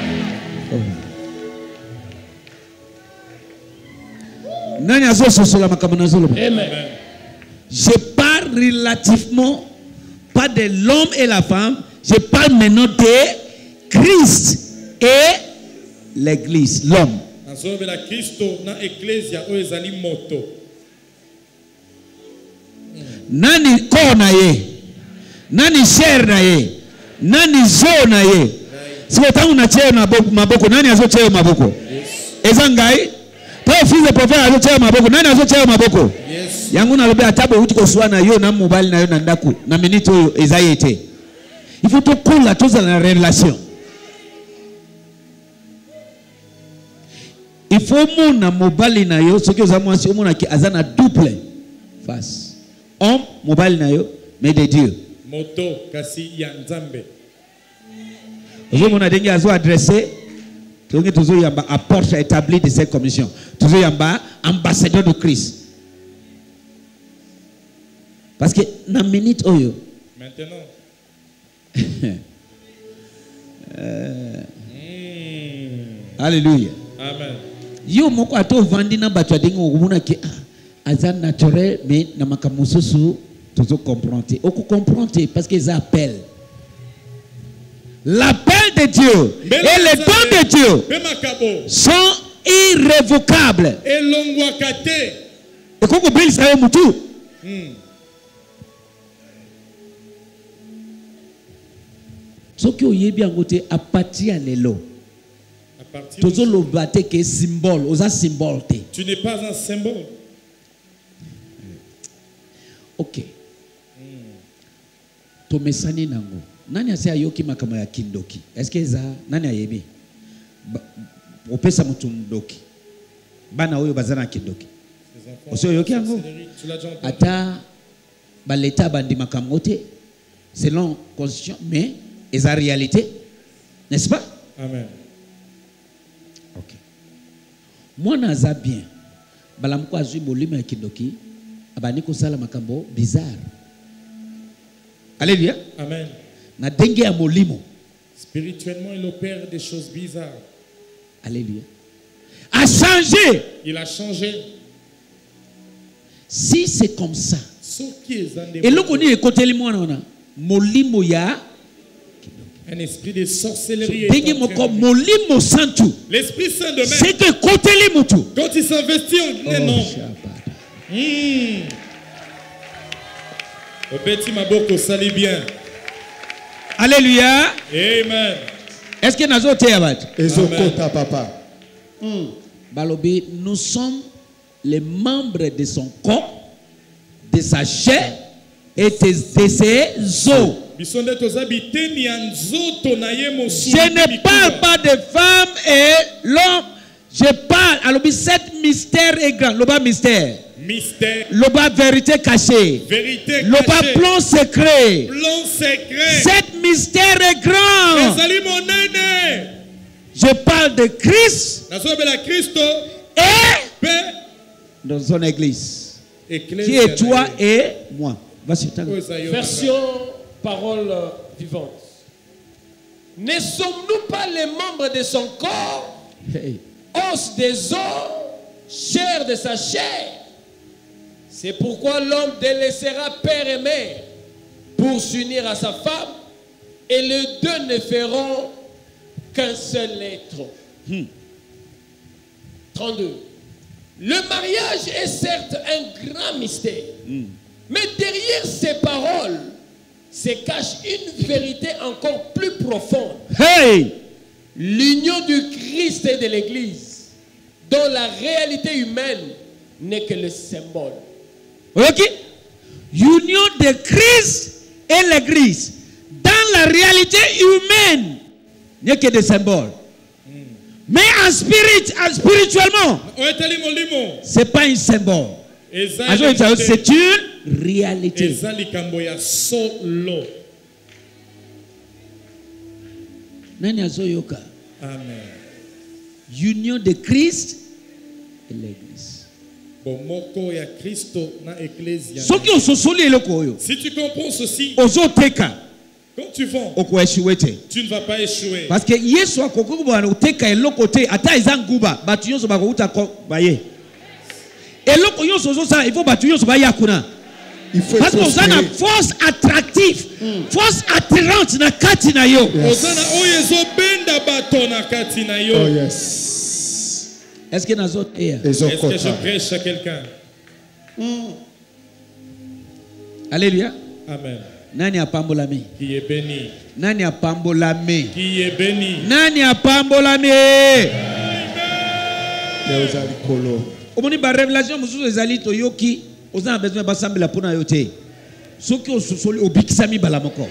S1: Nani azo sosola makambo na zolo?
S5: Amen.
S1: Je parle relativement pas de l'homme et la femme, je parle maintenant de Christ et l'église, l'homme. Nani ko na ye, nani chair na ye, nani zo na ye. Si tangu na cheo na maboko, nani azo cheo maboko? Ezangai? Toi fils de prophète azo cheo maboko, nani azo cheo maboko? Yes. Yangu na lobe atabo uti ko swa na yo na mobile na yo na ndaku na minute oyo ezayete. Il faut tout coller la chose dans la relation. Il faut mon mobile na yo ce que za moi si mon ki azana double face. Homme mobile na yo mais de Dieu.
S2: Moto kasi ya Nzambe.
S1: Ozo mon adenge azo adresser donc toujours yamba apporte établi de cette commission. Toujours yamba ambassadeur de Christ. Parce que na minute oyo
S2: maintenant
S1: euh, mm. Alléluia.
S2: Amen.
S1: Yo moko ato vandi na bato adenge okumuna ki azan naturel mais na makamususu toujours comprendre. Oko comprendre parce que ça appelle. L'appel de Dieu et les dons de Dieu sont irrévocables. Et quand on ça mutu. Ce qui est bien côté à partir de l'eau. Toujours le bâté qui est symbole, aux symbole.
S2: Tu n'es pas un symbole.
S1: Ok. To mesani nango. Nani ase ayoki makama ya kindoki? Est-ce que ça nani ayebi? Opesa mutu ndoki. Bana oyo bazana kindoki. Oso yoki yango. Ata ba l'état bandi makamote selon constitution mais et la réalité, n'est-ce pas?
S2: Amen.
S1: Ok. Moi naza bien. Balamko azui bolima ya kindoki. Abani ko sala makambo bizarre. Alléluia.
S2: Amen.
S1: Na dengue ya molimo.
S2: Spirituellement, il opère des choses bizarres.
S1: Alléluia. A changé.
S2: Il a changé.
S1: Si c'est comme ça. Et là qu'on est côté les moines on a molimo ya
S2: un esprit de sorcellerie.
S1: Molimo santu.
S2: L'esprit saint de même.
S1: C'est que côté les motu.
S2: Quand il s'investit en les noms. Au petit maboko sali bien.
S1: Alléluia.
S2: Amen.
S1: Est-ce que nazo te abat?
S4: Ezokota papa.
S1: Hmm. Balobi, nous sommes les membres de son corps, de sa chair et de, de ses os. Je ne parle pas de femmes et l'homme. Je parle. Alors, cet mystère est grand. Le bas mystère.
S2: Mystère.
S1: Le bas vérité cachée.
S2: Vérité
S1: le bas
S2: cachée.
S1: plan secret.
S2: Plan secret.
S1: Cet mystère est grand. Je parle de Christ. Et dans son église. Qui est toi et moi.
S5: Version parole vivante. Ne sommes-nous pas les membres de son corps, hey. Os des os, chair de sa chair? C'est pourquoi l'homme délaissera père et mère pour s'unir à sa femme, et les deux ne feront qu'un seul être. Hmm. trente-deux. Le mariage est certes un grand mystère, hmm. mais derrière ces paroles se cache une vérité encore plus profonde.
S1: Hey!
S5: L'union du Christ et de l'Église, dont la réalité humaine n'est que le symbole.
S1: Ok? Union de Christ et l'Église, dans la réalité humaine, n'est que des symboles. Mais en spirit, en spirituellement, c'est pas un symbole. C'est une réalité.
S2: Amen.
S1: Union de Christ et l'Église.
S2: Si tu comprends ceci, quand tu vends, tu ne vas pas échouer.
S1: Parce que Yesu akokoko na uteka eloko te ata ezanguba batu yonso bakouta ko baye. Eloko yonso zosa il faut batu yonso baya kuna.
S4: Il faut
S1: parce que on a force attractive, mm. force attirante na kati na yo.
S2: Ozana oyezo benda bato na kati na yo.
S4: Oh yes.
S1: Est-ce que nazo tea?
S2: Est-ce que je prêche à quelqu'un?
S1: Mm. Alléluia.
S2: Amen.
S1: Nani apambolami?
S2: Qui est béni.
S1: Nani apambolami?
S2: Qui est béni.
S1: Nani apambolami? Omoni ba révélation mususu ezali toyoki ozana besoin ba sambela pona yote. Soki ososoli obikisami bala moko.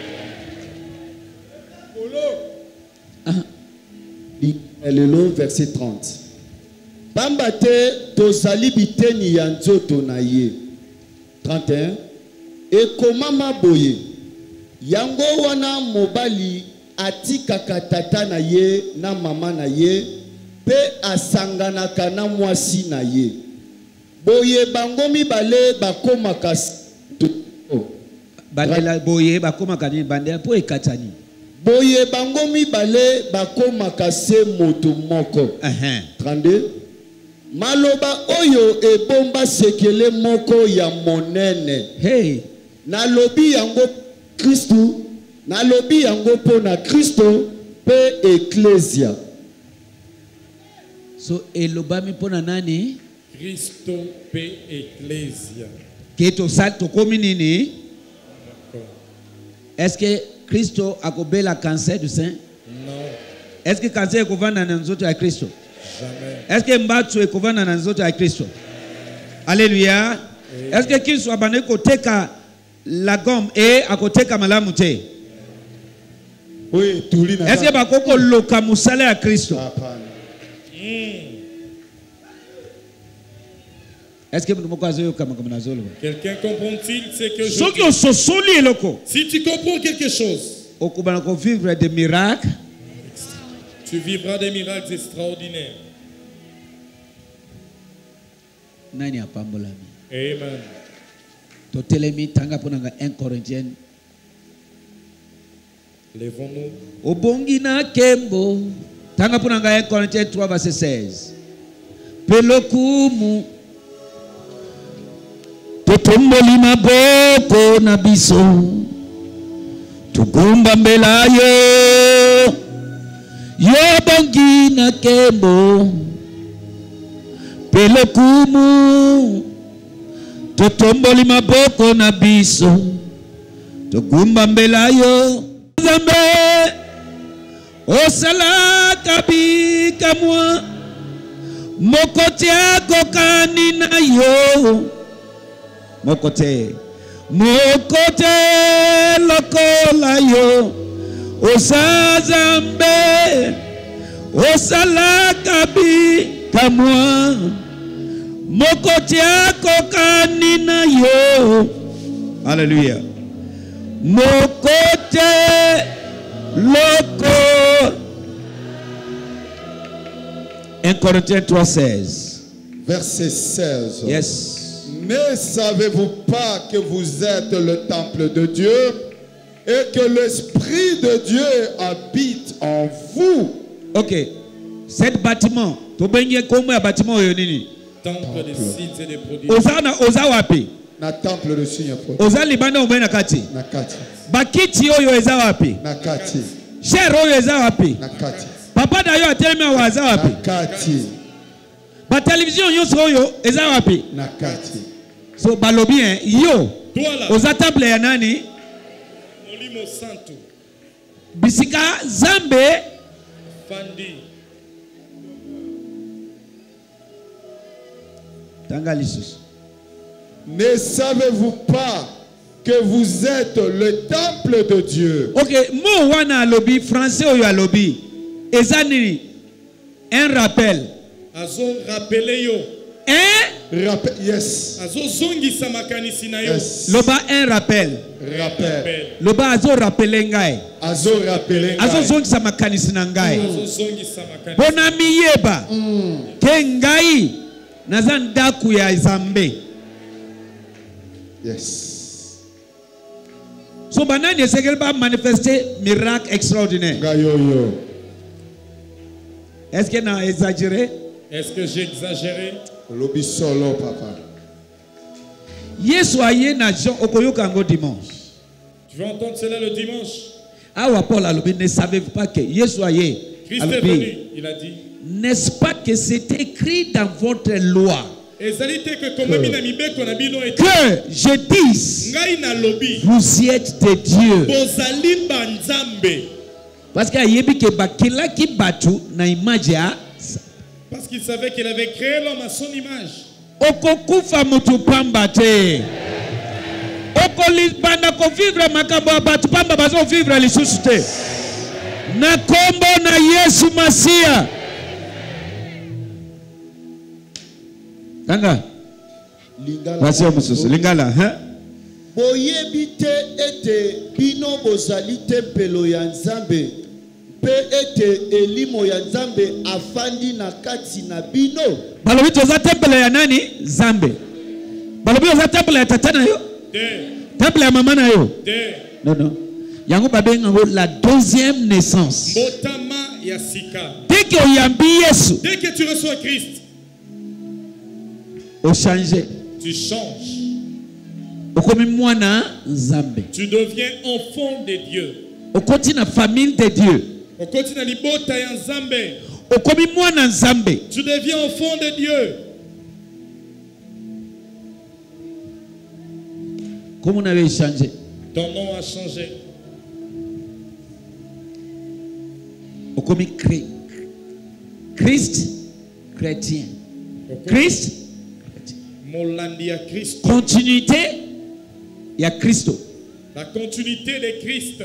S7: Lelo verset trente. Pambate tozali biteni ya nzoto na ye. trente et un. Ekomama boye yango wana mobali atikaka tata na ye na mama na ye pe asanganaka na mwasi na ye boye bango mibale bakomaka
S1: bandela boye bakomaka ni bandela po ekatani
S7: boye bango mibale bakomaka se moto moko.
S1: uh-huh.
S7: trente-deux. Maloba oyo ebomba sekele moko ya monene.
S1: Hey.
S7: Na lobi yango Kristu, na lobi yango pona Kristo pe ecclesia.
S1: So elobami pona nani?
S2: Kristo pe ecclesia.
S1: Keto salto komi nini? Est-ce que Kristo akobela cancer du sein?
S2: Non.
S1: Est-ce que cancer ekovanda na nzoto ya Kristo?
S2: Jamais.
S1: Est-ce que mbatsu ekovanda na nzoto ya Kristo? Alléluia. Est-ce que Kristo abane koteka la gomme et à côté kamalamu te?
S4: Oui, tout l'ina.
S1: Est-ce que bakoko loka musala ya Kristo? Est-ce que moko azoyo kama kama nazolo?
S2: Quelqu'un comprend-il ce que je
S1: Soki ososoli eloko.
S2: Si tu comprends quelque chose,
S1: okubana ko vivre des miracles.
S2: Tu vivras des miracles extraordinaires.
S1: Nani apambolami?
S2: Amen.
S1: Totelemi tanga ponanga un Corinthiens.
S2: Lèvons-nous.
S1: Obongi na kembo tanga ponanga un Corinthiens trois verset seize. Pelokumu totomboli maboko na biso tugumba mbelayo yo bongi na kembo pelokumu totomboli maboko na biso tugumba mbelayo Zambe osala kabika mwa mokoti akokani na yo mokote mokote lokola yo osazambe osala kabika mwa mokoti akokani na yo. Alléluia. Mokote loko. un Corinthiens trois seize.
S4: Verset seize.
S1: Yes.
S4: Ne savez-vous pas que vous êtes le temple de Dieu et que l'Esprit de Dieu habite en vous?
S1: Ok. Cet bâtiment, tu benye comme un bâtiment yonini.
S2: Temple des signes et des prodiges.
S1: Ozana ozawapi.
S4: Na temple de signes et prodiges.
S1: Ozali banda umena kati.
S4: Na kati.
S1: Bakiti oyo ezawapi.
S4: Na kati.
S1: Cher oyo ezawapi.
S4: Na kati.
S1: Papa dayo atelemi wa ezawapi.
S4: Na kati.
S1: Ba télévision yoso oyo ezawapi.
S4: Na kati.
S1: So balobi hein yo. Oza temple ya nani?
S2: Molimo santo.
S1: Bisika Zambe
S2: Fandi.
S4: Ne savez-vous pas que vous êtes le temple de Dieu?
S1: Ok, mo wana lobi français oyo alobi. Ezanini Un rappel.
S2: Azo rappelé yo.
S1: Un
S4: Rappel. Yes.
S2: Azo zongi samakanisi na yo.
S4: Yes.
S1: loba un rappel.
S4: Rappel.
S1: Loba azo rappele ngai.
S4: Azo rappelé.
S1: Azo zongi sa makanisi na ngai.
S2: Azo zongi samakanisi.
S1: Bona miyeba. Ke ngai naza ndaku ya Nzambe.
S4: Yes.
S1: So banani esekeli ba manifester miracle extraordinaire.
S4: Nga yo yo.
S1: Est-ce que n'a exagéré?
S2: Est-ce que j'ai exagéré?
S4: Lobi solo papa.
S1: Yesu aye na Jean okoyoka ngo dimanche.
S2: Tu vas entendre cela le dimanche.
S1: Awa Paul alobi, ne savez-vous pas que Yesu aye
S2: Christ est
S1: alobi,
S2: venu, il a dit.
S1: n'est-ce pas que c'est écrit dans votre loi
S2: que
S1: que je dise vous êtes des dieux? Parce que ayebi ke bakila ki batu na image ya.
S2: Parce qu'il savait qu'il avait créé l'homme à son image.
S1: Okokufa mutu pamba te. Okolibanda ko vivre makambo ya batu pamba bazo vivre lisusu te. Na kombo na Yesu Masia. Tanga.
S7: Lingala.
S1: Pasio mususu. Lingala, hein?
S7: Boyebi te ete bino bozali tempelo ya Nzambe pe ete elimo ya Nzambe afandi na kati na bino.
S1: Balobi toza tempelo ya nani? Nzambe. Balobi toza tempelo ya tata na yo?
S2: De.
S1: Tempelo ya mama na yo?
S2: De.
S1: Non, non. Yango babenga ngo la deuxième naissance.
S2: Botama ya sika.
S1: Dès que oyambi Yesu,
S2: dès que tu reçois Christ,
S1: o changer.
S2: Tu changes.
S1: Okomi mwana Nzambe.
S2: Tu deviens enfant de Dieu.
S1: Okoti na famille de Dieu.
S2: Okoti na libota ya Nzambe.
S1: Okomi mwana Nzambe.
S2: Tu deviens enfant de Dieu.
S1: Comment on avait changé?
S2: Ton nom a changé.
S1: Okomi Christ chrétien. Christ
S2: Molandia Christ.
S1: Continuité, il y a Christo.
S2: La continuité de Christ.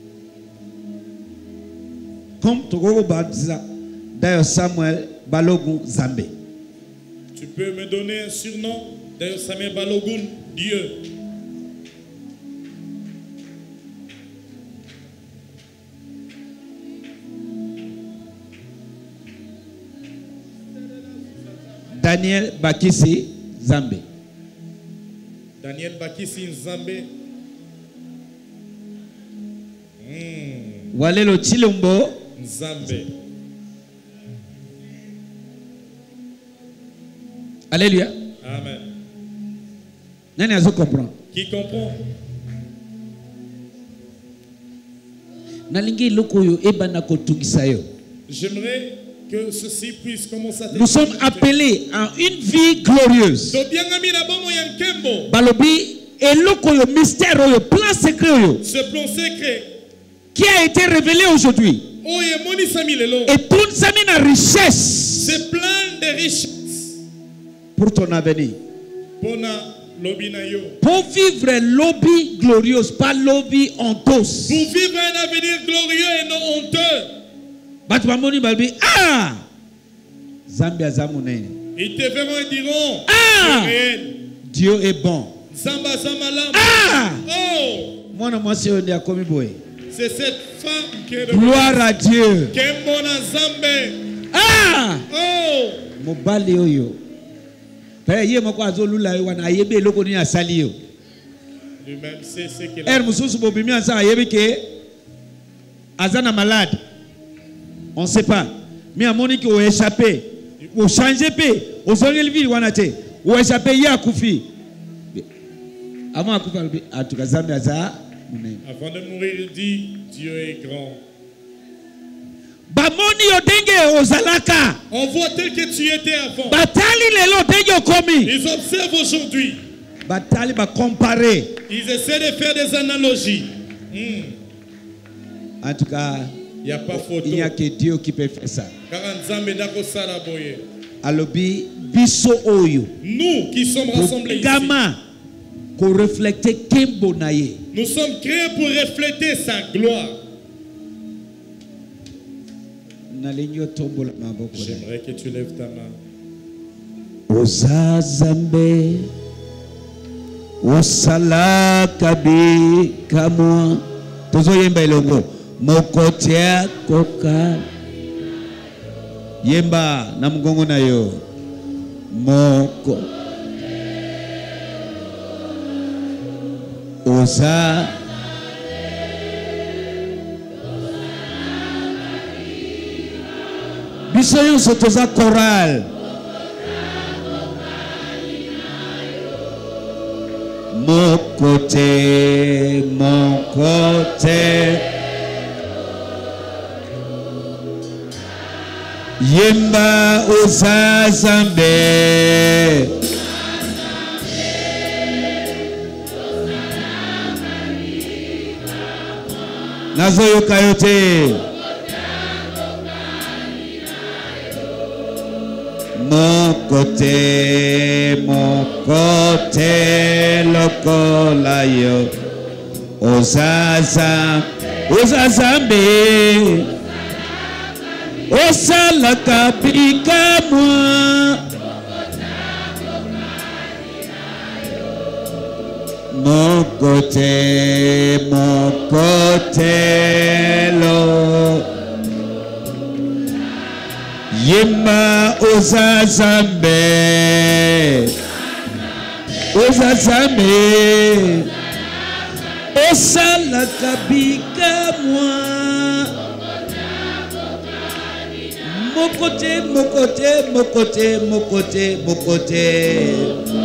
S1: Comme Togo Badiza, d'ailleurs Samuel Balogun Zambé.
S2: Tu peux me donner un surnom? D'ailleurs Samuel Balogun, Dieu.
S1: Daniel Bakisi Zambé.
S2: Daniel Bakisi Zambé. Mm.
S1: Walelo Chilombo
S2: Zambé.
S1: Alléluia.
S2: Amen.
S1: Nani azo comprend?
S2: Qui comprend?
S1: Nalingi lokoyo ebana kotungisa yo.
S2: J'aimerais que ceci puisse commencer à
S1: Nous sommes appelés à une vie glorieuse. Balobi elokoyo mystère oyo plan secret oyo.
S2: Ce plan secret
S1: qui a été révélé aujourd'hui. Et pour sa richesse.
S2: C'est plein de richesses.
S1: Pour ton avenir.
S2: Pour
S1: vivre l'obie glorieuse, pas l'obie honteuse.
S2: Pour vivre un avenir glorieux et non honteux.
S1: Batmamoni balbi ah Zambia zamunene.
S2: Ils te verront et diront
S1: ah Dieu est bon.
S2: Zamba Zamalam.
S1: Ah
S2: oh
S1: mwana mwasi oyo ndia komi boye.
S2: C'est cette femme qui est
S1: gloire à Dieu.
S2: Kembona Zambe.
S1: Ah
S2: oh
S1: mobali oyo. Père ye moko azolula yo wana ayebe eloko ni asali yo.
S2: Lui-même c'est ce qu'il
S1: a. Er mususu bobimi ansa ayebe ke azana malade. On ne sait pas. Mais à mon avis, on a échappé. On a changé. On a changé le vie. On a échappé. Il y a Koufi. Avant Koufi, en tout cas, avant
S2: de mourir, il dit Dieu est grand. On voit tel que tu étais avant. Ils observent aujourd'hui. Ils essaient de faire des analogies.
S1: Hmm. En tout cas,
S2: il n'y a pas photo.
S1: Il n'y a que Dieu qui peut faire ça. Alobi biso oyo.
S2: Nous qui sommes rassemblés ici.
S1: Pour refléter Kembo naye.
S2: Nous sommes créés pour refléter sa gloire. J'aimerais que tu lèves ta main.
S1: Ozazambe Osala kabi kamwa Tozo yemba ilongo Mokotea koka Yemba na mgongo na yo Moko Oza Bisoyon sotoza choral Mon côté, mon côté Yemba Ozazambe Nazoyo kayote Mon côté, mon côté, lokola yo Ozaza, Ozazambe Osala kapika mwa Mon côté, mon côté, lo Yema Ozazambe Ozazambe Osala kabika mwa Mon côté, mon côté, mon côté, mon côté, mon côté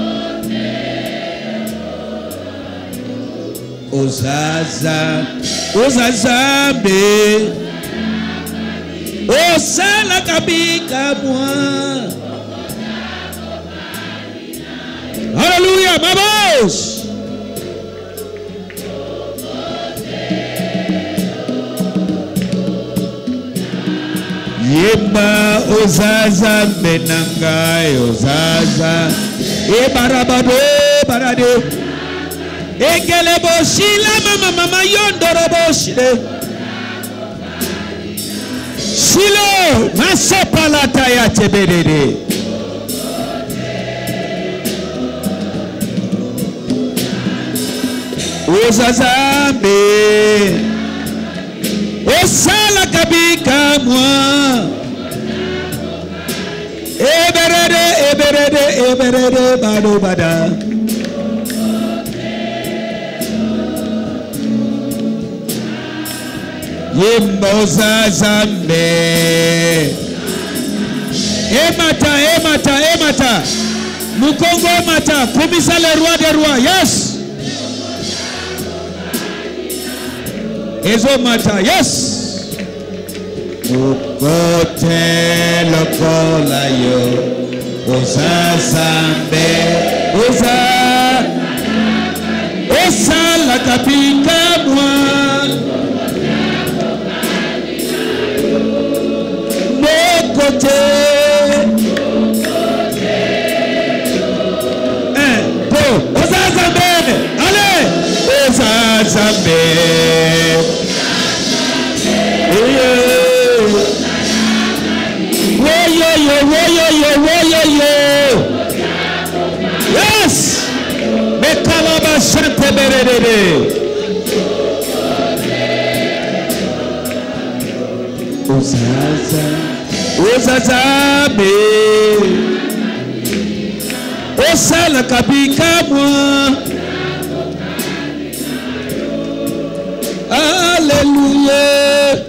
S1: Ozaza Ozazambe Osala kabika mwa Hallelujah, mabos Yemba Ozazambe nangai Ozaza E barabado barade Ekele boshila mama mama yondoro boshile Shilo masopalata ya tebedede Ozazambe Osala kabika mwa Eberede eberede eberede bado bada Yemba Ozazambe Emata emata emata Mukongo emata Kumisa le roi des rois. Yes Ezo mata. Yes Mukote lokola yo Ozazambe Oza Osala kapika mwa Côté. Un, deux, Ozazambe. Allez, Ozazambe. Wo yo yo, wo yo yo, wo yo yo. Yes. Me kalaba chante berede. Ozazambe. Ozazambe Osala kabika mwa Alléluia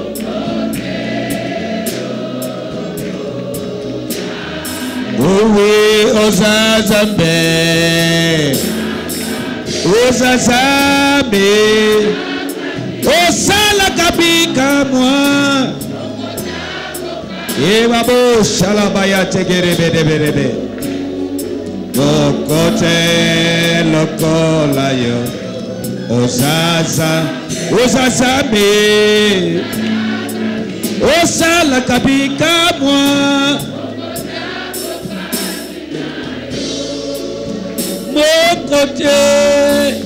S1: Oui Ozazambe Ozazambe Osala kabika mwa Eva bo shalabaya tegere bede bede be. Lokote lokola yo. Ozaza, ozaza be. Osala kabika mwa. Mokote.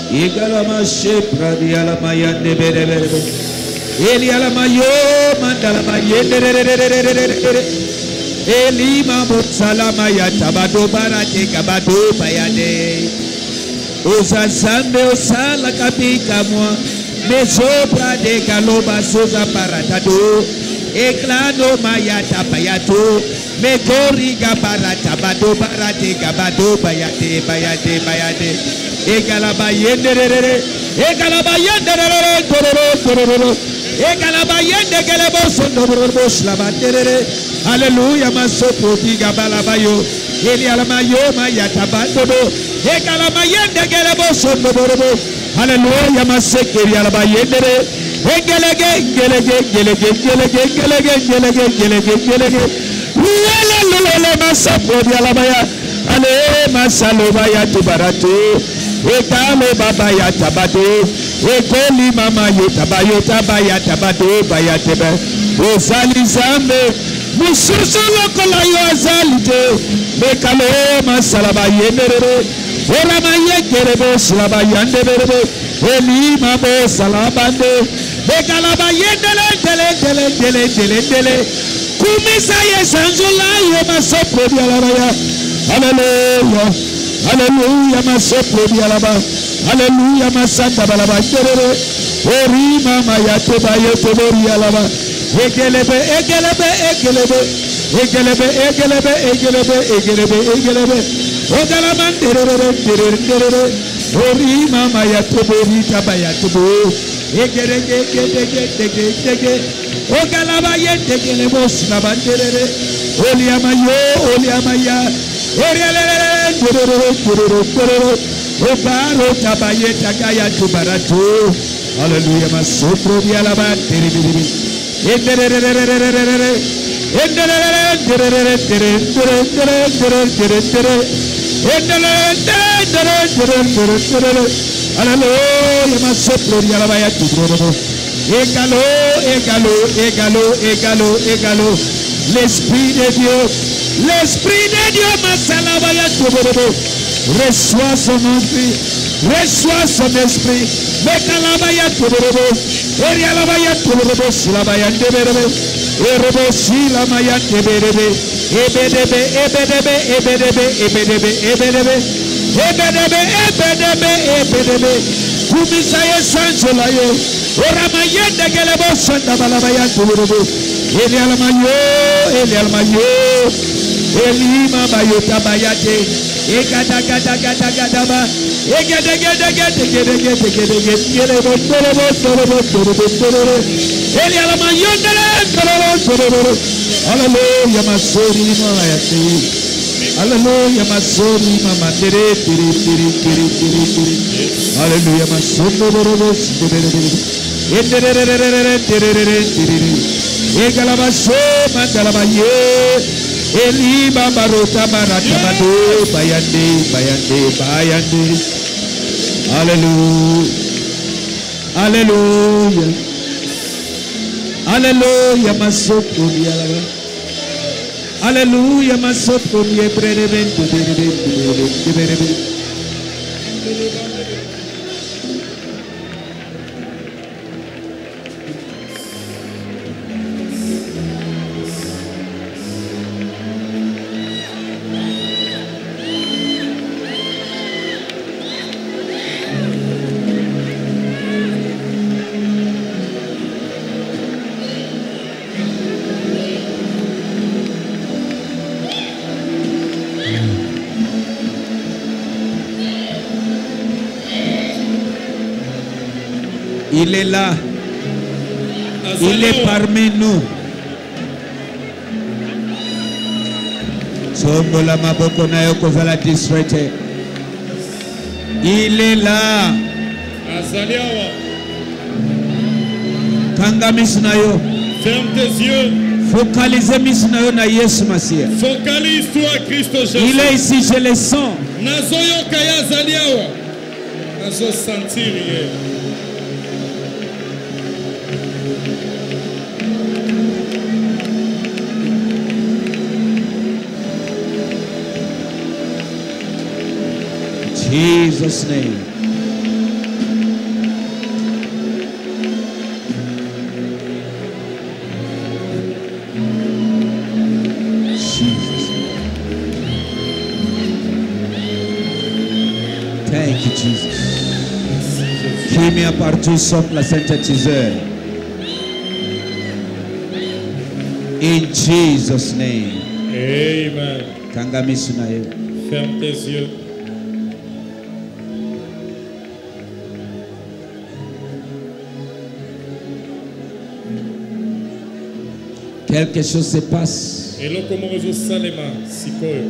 S1: Igalama shepra di alama yande bere bere. Eli alama yo mandalama yende re re re re re re re. Eli mamut salama ya tabado barate kabado bayade. Osa zambe osala kabika moi. Mesopra de galoba soza paratado. Eklano maya tabayato. Megori gabarata bado barate gabado bayade bayade bayade. Egalaba yende re re re. Egalaba yende re re re re re re. Egalaba yende gelebo sondo borbo slavate re re. Alléluia, ma sopoti gabalabayo. Eli alamayo maya tabando. Egalaba yende gelebo sondo borbo. Alléluia, ma sekeri alaba yende re. Engelege engelege engelege engelege engelege engelege engelege engelege. Lele ma sopoti alabaya. Ale ma salobaya tubaratu. Ekalo baba ya tabado. Ekoli mama yo tabayo tabaya tabado baya tebe. Osali zambe. Mususu lokola yo azalite. Ekalo masalaba yenderere. Ora maye kerebo salaba yanderere. Eli mabo salabande. Ekalaba yendele tele tele tele tele tele. Kumisa ye sanzula yo masopro di alabaya. Hallelujah. Hallelujah, ma sopro di alaba. Hallelujah, ma santa balaba. Ori mama ya toba yo tobori alaba. Egelebe, egelebe, egelebe. Egelebe, egelebe, egelebe, egelebe, egelebe. Ogalaman terere, terere, terere. Ori mama ya tobori tabaya tobo. Egelege, egelege, egelege, egelege. Ogalaba ye tegelebo slaban terere. Oliama yo, oliama ya. Hallelujah, ma sopro di alaba. Hallelujah, ma sopro di alaba ya tu. Égalo, égalo, égalo, égalo, égalo. L'Esprit de Dieu, l'Esprit de Dieu, Masalabaya Toborobo, reçois son esprit, reçois son esprit, Mekalabaya Toborobo, Erialabaya Toborobo, Silabaya Deberebe, Erobo Silamaya Deberebe, Ebedebe, Ebedebe, Ebedebe, Ebedebe, Ebedebe, Ebedebe, Ebedebe, Ebedebe, Kumisaye Sansolayo, Oramaye de Gelebo Santa Balabaya Toborobo. Eli alamayo, eli alamayo, eli mama yota bayate, egada gada gada gada ba, egada gada gada gada gada gada gada bo toro bo toro bo toro bo toro. Eli alamayo dele toro bo toro bo. Hallelujah, masori mama yate. Hallelujah, masori mama tere tere tere tere tere tere. Hallelujah, masori bo bo bo tere tere. Tere tere tere tere tere. Egalabasho mandalabaye Eli babarota baratabado bayande bayande bayande. Hallelujah. Hallelujah. Hallelujah, masoko dialaba. Hallelujah, masoko diebrevento de de Il est là. Il est parmi nous. Il est là.
S2: Ferme tes yeux.
S1: Focalisez misnayo na Yesu Masia.
S2: Focalise-toi Christ Jésus.
S1: Il est ici, je le sens.
S2: Nazoyo kaya zaliawa. Nazo sentir.
S1: Jesus' name. Thank you, Jesus. Kimia partout sauf la synthétiseur. In Jesus' name.
S2: Amen.
S1: Kangami sunayo.
S2: Ferme tes yeux.
S1: Quelque chose se passe.
S2: Eloko moko salema sikoyo.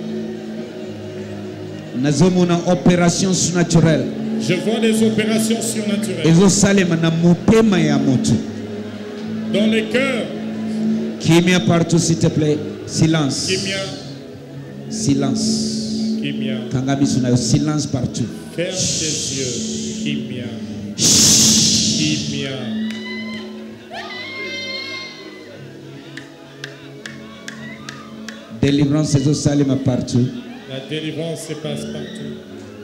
S1: Nazomona opération surnaturelle.
S2: Je vois des opérations surnaturelles.
S1: Ezo salema na motema ya moto.
S2: Dans les cœurs.
S1: Kimia partout, s'il te plaît. Silence.
S2: Kimia.
S1: Silence.
S2: Kimia.
S1: Kangami sunayo. Silence partout.
S2: Ferme tes yeux. Kimia. Kimia.
S1: Délivrance ezo salema partout.
S2: La délivrance se passe partout.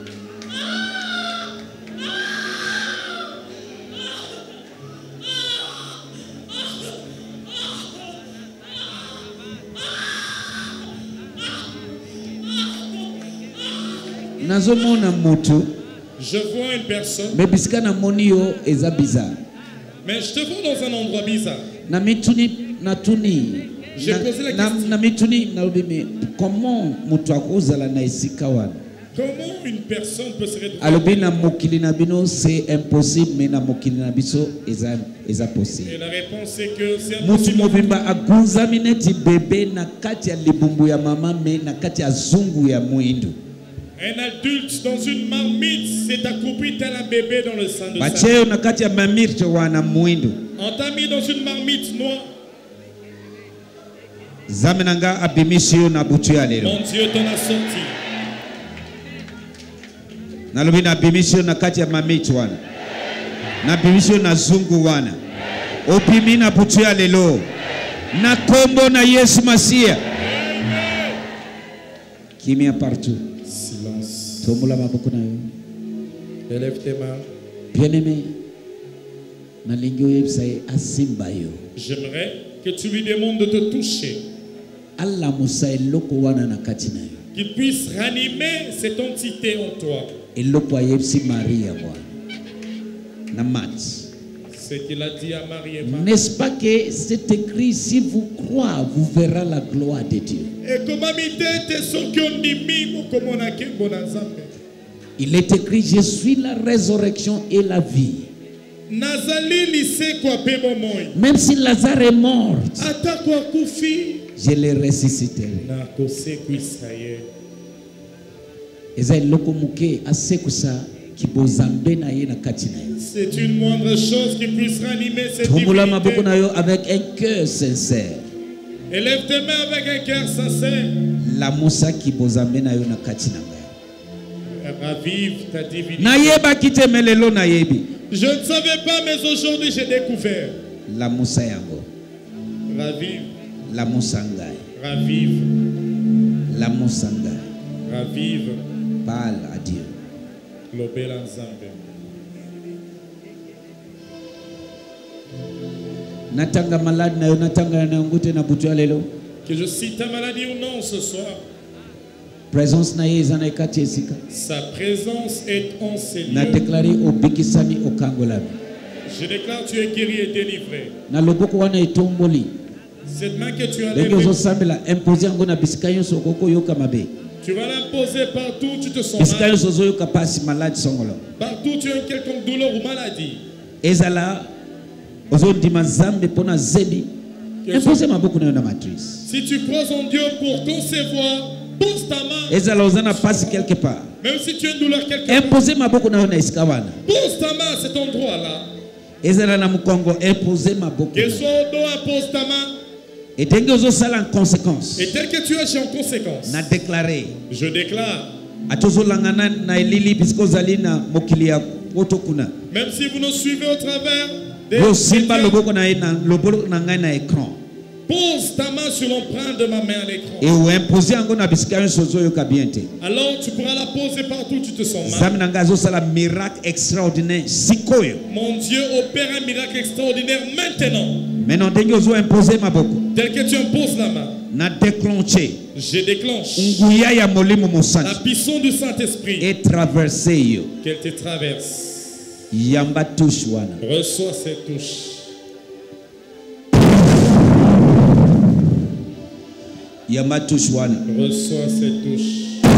S1: Nazomona moto.
S2: Je vois une personne.
S1: Mais bisika na moni yo eza bizarre.
S2: Mais je te vois dans un endroit bizarre.
S1: Na mituni na tuni.
S2: J'ai posé la
S1: na,
S2: question.
S1: na mituni na lobime. Comment moto akozala na esika wana?
S2: Comment une personne peut se retrouver?
S1: Alobi na mokili na bino c'est impossible, mais na mokili na biso eza eza possible.
S2: Et la réponse c'est que c'est
S1: Mutu
S2: impossible.
S1: mobimba agunzami neti bébé na kati ya libumbu ya mama me na kati ya zungu ya mwindu.
S2: Un adulte dans une marmite s'est accroupi tel un bébé dans le sein de sa
S1: Bacheo na kati ya mamirte wana mwindu.
S2: On t'a mis dans une marmite noire.
S1: Zamenanga abimisio na butu ya lelo.
S2: Mon Dieu t'en a sorti.
S1: Nalobi na abimisio na kati ya mamirte wana. Na abimisio na zungu wana. Opimi na butu ya lelo. Na kombo na Yesu Masia. Kimia partout.
S2: Silence.
S1: Tombola maboko na yo.
S2: Élève tes mains.
S1: Bien-aimé, na lingi oyebisa ye asimba yo.
S2: J'aimerais que tu lui demandes de te toucher.
S1: Alamusa eloko wana na kati na yo.
S2: Qu'il puisse ranimer cette entité en toi.
S1: Eloko ayebisi Maria mwana. Na mat.
S2: Ce qu'il a dit à Marie et Marthe.
S1: N'est-ce pas que c'est écrit, si vous croyez, vous verrez la gloire de Dieu.
S2: Et comment m'était ce qu'on dit mimo comme on a qu'un bon ensemble.
S1: Il est écrit, je suis la résurrection et la vie.
S2: Nazali lycée quoi pemo moi.
S1: Même si Lazare est mort,
S2: Ata quoi koufi.
S1: je le ressusciterai.
S2: Na kose kuisaye.
S1: Eza eloko muke asekusa kibozambe na ye na kati na ye.
S2: C'est une moindre chose qui puisse ranimer cette
S1: Tombola maboko
S2: divinité.
S1: na yo avec un cœur sincère.
S2: Élève tes mains avec un cœur sincère.
S1: La musa kibozambe na yo na kati na ngai.
S2: Ravive ta divinité.
S1: Nayeba kite melelo na yebi.
S2: Je ne savais pas, mais aujourd'hui j'ai découvert.
S1: La musa yango.
S2: Ravive,
S1: La musa ngai.
S2: ravive,
S1: La musa ngai.
S2: ravive.
S1: Parle à Dieu.
S2: Lobela Nzambe.
S1: Natanga malade na yo natanga na ngute na butu ya lelo.
S2: Que je cite ta maladie ou non ce soir.
S1: Présence na ye eza na ekati esika.
S2: Sa présence est en ces
S1: Na
S2: lieux.
S1: déclaré obikisami okangolami.
S2: Je déclare tu es guéri et délivré.
S1: Na loboko wana etomboli.
S2: Cette main que tu as
S1: Ndenge
S2: levée,
S1: ozosambela impose yango na bisika nyonso okoko yoka mabe.
S2: tu vas l'imposer partout où tu te sens
S1: Bisika
S2: mal.
S1: nyonso ozoyoka pasi malade songolo.
S2: Partout où tu as une quelconque douleur ou maladie.
S1: Ezala ozondima zambe pona zebi. Impose maboko na yo na matrice.
S2: Si tu crois en Dieu pour concevoir, pose ta main.
S1: Ezala ozana pasi quelque part.
S2: Même si tu as une douleur quelque part,
S1: Impose maboko na yo na esika wana.
S2: pose ta main à cet endroit-là.
S1: Ezala na mukongo impose maboko.
S2: Que soit au dos, pose ta main.
S1: Et ndenge ozosala en conséquence.
S2: Et tel que tu agis en conséquence,
S1: Na déclaré
S2: je déclare,
S1: atozolangana na elili bisiko ozali na mokili ya poto kuna.
S2: même si vous nous suivez au travers des
S1: Yo simba
S2: médias,
S1: loboko na ye na loboko na ngai na écran.
S2: pose ta main sur l'empreinte de ma main à l'écran.
S1: Et ou imposer yango na bisika nyonso ozoyoka bien te.
S2: Alors tu pourras la poser partout où tu te sens mal.
S1: Nzambe na ngai azosala miracle extraordinaire sikoyo.
S2: Mon Dieu opère un miracle extraordinaire maintenant.
S1: Maintenant ndenge ozo imposer maboko
S2: Tel que tu imposes la main,
S1: na déclenché
S2: je déclenche
S1: nguya ya molimo mosantu
S2: la puissance du Saint-Esprit
S1: et traversé yo
S2: qu'elle te traverse.
S1: yamba touche wana
S2: Reçois cette touche.
S1: yamba touche wana
S2: Reçois cette touche.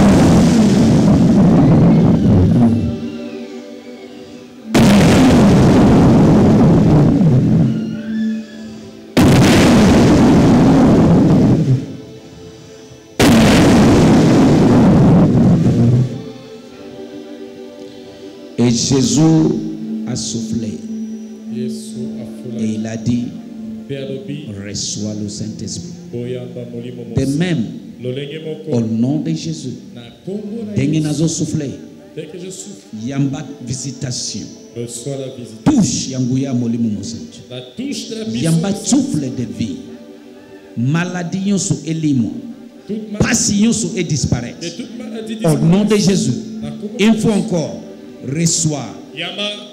S1: et Jésus a soufflé
S2: Yesu
S1: et il a dit
S2: alobi
S1: reçois le Saint-Esprit.
S2: boyamba molimo
S1: De même,
S2: lolenge moko
S1: au nom de Jésus,
S2: na kombo na
S1: dès
S2: Yesu.
S1: que soufflé,
S2: Dès que je souffle,
S1: yamba visitation,
S2: reçois la visite.
S1: touche yanguya molimo mosantu.
S2: La touche de la
S1: Yamba
S2: puissance.
S1: souffle de vie. Maladie yonso elimo.
S2: Toute ma-
S1: Passion yonso et disparaître.
S2: et toute maladie
S1: Au nom de Jésus,
S2: La kombo-
S1: une fois encore, reçois.
S2: Yamba.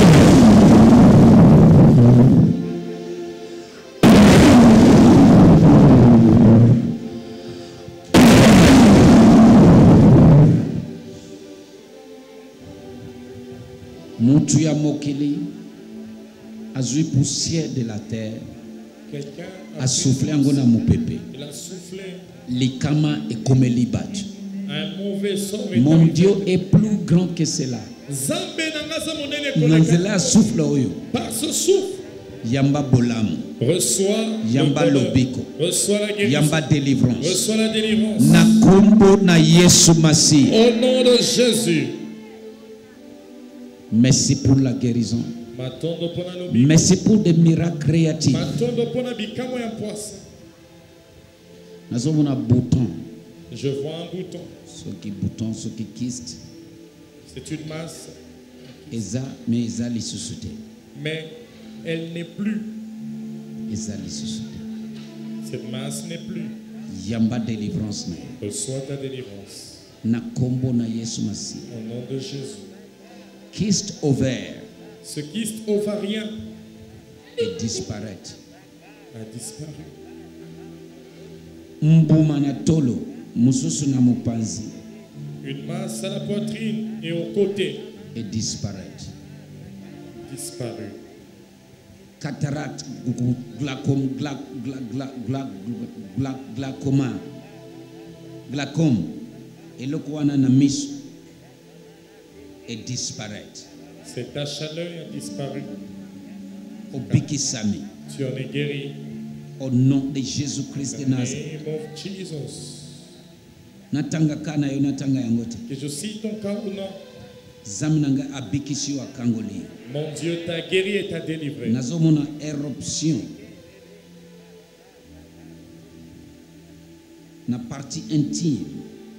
S1: Mutu ya mokili azui poussière de la terre
S2: Quelqu'un a,
S1: a soufflé yango na mopepe
S2: il a soufflé
S1: likama ekomeli bato.
S2: un mauvais sort. est
S1: Mon
S2: arrivé.
S1: Dieu est plus grand que cela.
S2: Nzambe na nga za monene
S1: Na
S2: koleka.
S1: nzela ya souffle oyo
S2: Par ce souffle,
S1: yamba bolamu,
S2: reçois
S1: Yamba
S2: le bonheur.
S1: lobiko.
S2: Reçois la guérison.
S1: yamba délivrance.
S2: Reçois la délivrance.
S1: Na kombo na Yesu Masi.
S2: Au nom de Jésus.
S1: Merci pour la guérison.
S2: Matondo pona lobiko.
S1: Merci pour des miracles créatifs.
S2: Matondo pona bikamo ya poisse.
S1: Nazomona bouton,
S2: Je vois un bouton.
S1: ce qui bouton, ce qui kyste,
S2: C'est une masse,
S1: eza mais eza lisusuté.
S2: mais elle n'est plus.
S1: Eza lisusuté.
S2: Cette masse n'est plus.
S1: Yamba délivrance na yo.
S2: Reçois ta délivrance.
S1: Na kombo na Yesu Masi.
S2: Au nom de Jésus.
S1: Kyste ovaire
S2: Ce kyste ovarien
S1: et disparaître.
S2: a disparu.
S1: Mbuma na tolo, mususu na mopanzi
S2: Une masse à la poitrine et au côté
S1: et disparaître.
S2: disparu.
S1: Cataracte, glaucome, gla, gla, gla, gla, gla, glaucoma, glaucome, et le kouana na misu et disparaître.
S2: Cette ta chaleur a disparu.
S1: Obikisami,
S2: Tu en es guéri.
S1: au nom de Jésus-Christ de
S2: In the
S1: Nazareth.
S2: name of Jesus.
S1: Natanga kana yo natanga yangote.
S2: Que je cite ton cas ou non.
S1: Zaminanga abikisi wa kangoli.
S2: Mon Dieu t'a guéri et t'a délivré.
S1: Nazomona éruption. Na partie intime.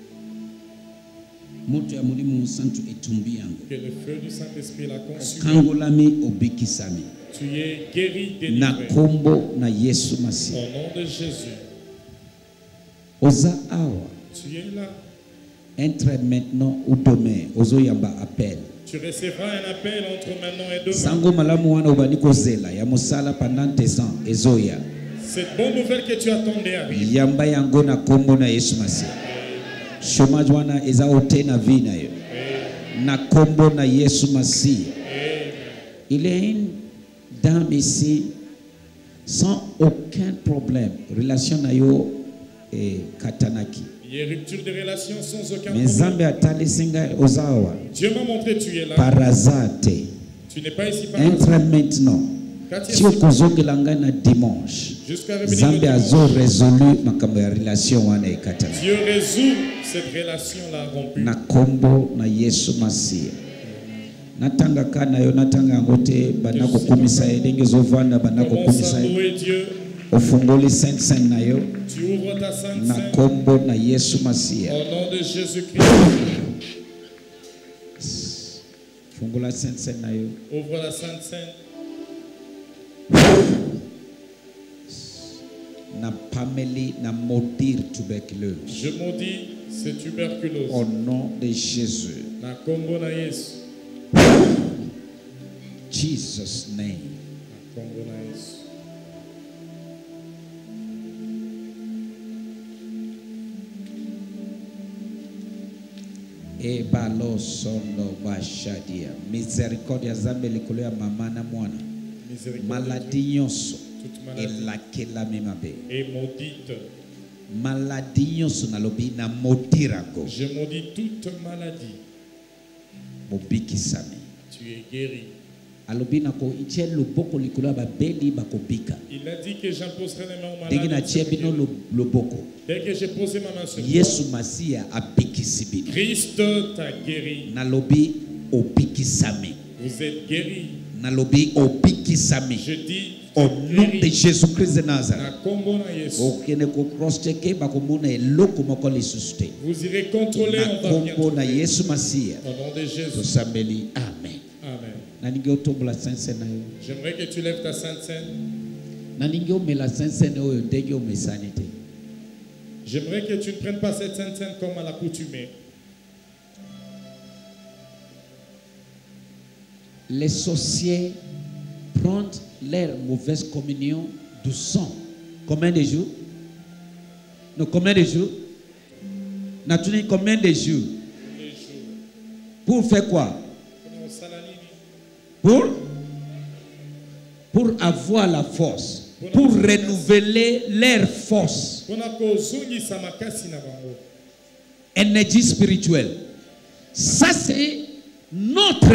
S1: Moto ya mulimo santu etumbi yango.
S2: Que le feu du Saint-Esprit l'a consumé.
S1: Kangolami obikisami.
S2: Tu es guéri,
S1: Na
S2: délivré.
S1: kombo na Yesu Masi.
S2: Au nom de Jésus.
S1: Oza awa.
S2: Tu es là.
S1: Entre maintenant ou demain. Ozo yamba appel.
S2: Tu recevras un appel entre maintenant et demain.
S1: Sango malamu wana ubani kozela ya musala pendant tes ans ezoya.
S2: Cette bonne nouvelle que tu attendais arrive.
S1: Yamba yango na kombo na Yesu Masi. Chômage wana eza ote na vie na yo. Na kombo na Yesu Masi. Il y a une dame ici sans aucun problème. Relation na yo et katanaki.
S2: Il y a rupture de relations sans aucun
S1: Mais
S2: problème.
S1: Zambe atali singa ozawa.
S2: Dieu m'a montré tu es là.
S1: Par hasard te.
S2: Tu n'es pas ici par
S1: Entre
S2: hasard.
S1: maintenant.
S2: Quand tu es
S1: Si
S2: ici,
S1: okozongelanga na dimanche.
S2: jusqu'à revenir le
S1: Zambe
S2: dimanche,
S1: azo résolu makambo ya relation wana ekatana.
S2: Dieu résout cette relation-là rompue.
S1: Na kombo na Yesu Masiya. Natanga kana yo natanga yango te bana kokumisa ye ndenge ezovanda bana
S2: Commence
S1: kokumisa
S2: à
S1: ye.
S2: louer Dieu.
S1: Ofungoli sainte sainte na yo
S2: Tu ouvres ta sainte
S1: na
S2: Sainte
S1: kombo na Yesu Masiya.
S2: au nom de Jésus-Christ.
S1: Fungola sainte sainte na yo.
S2: Ouvre la sainte Sainte.
S1: Na pameli na maudire tuberculose.
S2: Je maudis cette tuberculose.
S1: Au nom de Jésus.
S2: Na kombo na Yesu.
S1: Jesus name.
S2: Na kombo na Yesu.
S1: E balo sondo bashadia. Misericordia zambe likolo ya mama na mwana. Maladie nyonso. Et laquelle la même abe.
S2: Et maudite.
S1: Maladie nyonso na lobi na modirago.
S2: Je maudis toute maladie.
S1: Mobiki sami.
S2: Tu es guéri.
S1: Alobi na ko itie loboko likolo ba beli bakobika.
S2: Il a dit que j'imposerai les mains aux malades.
S1: Dès na tie bino loboko.
S2: Dès que j'ai posé ma main sur toi.
S1: Yesu Masia abikisi bino.
S2: Christ t'a guéri.
S1: Na lobi obiki sami.
S2: Vous êtes guéri.
S1: Na lobi obiki sami.
S2: Je dis
S1: au nom de Jésus-Christ de Nazareth.
S2: Vous irez contrôler en va bien trouver. Au nom de Jésus.
S1: Amen.
S2: Amen. J'aimerais que tu lèves ta sainte scène. J'aimerais que tu ne prennes pas cette sainte scène comme à l'accoutumée.
S1: Les sorciers prendre leur mauvaise communion du sang. Combien de jours? Non, combien de jours? Naturellement, combien de jours? Pour faire quoi? Pour? Pour avoir la force. Pour renouveler leur force. Énergie spirituelle. Ça, c'est notre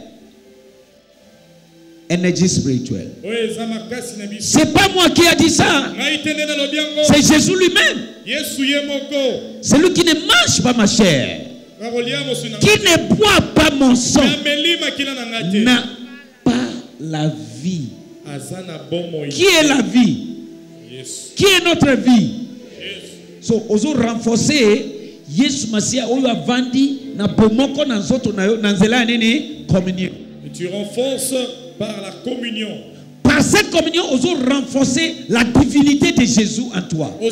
S1: énergie spirituelle. C'est pas moi qui a dit ça. C'est Jésus lui-même. Celui qui ne mange pas ma chair, qui ne boit pas mon sang, n'a pas la vie. Qui est la vie? Qui est notre vie? So, ozo renforcer Yesu Masia oyo avandi na bomoko na nzoto na yo na nzela nini communion.
S2: Tu renforces par la communion.
S1: Par cette communion, on veut renforcer la divinité de Jésus en toi. On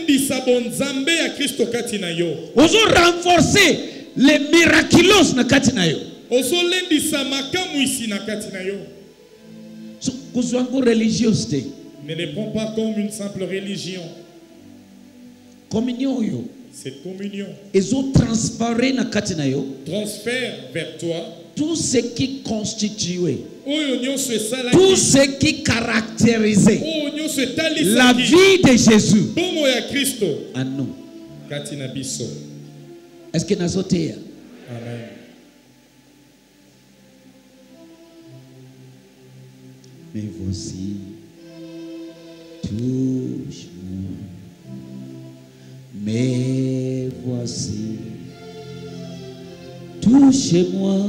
S1: veut renforcer les miraculos na katinayo. Religiosité.
S2: Ne les prends pas comme une simple religion.
S1: Communion yo.
S2: Cette communion.
S1: Ils ont transféré na katinayo.
S2: Transfère vers toi.
S1: Tout ce qui constituait, tout ce qui caractérisait la vie de Jésus en nous. Est-ce que nous avons été?
S2: Amen.
S1: Mais voici, touche-moi. Mais voici, touche-moi.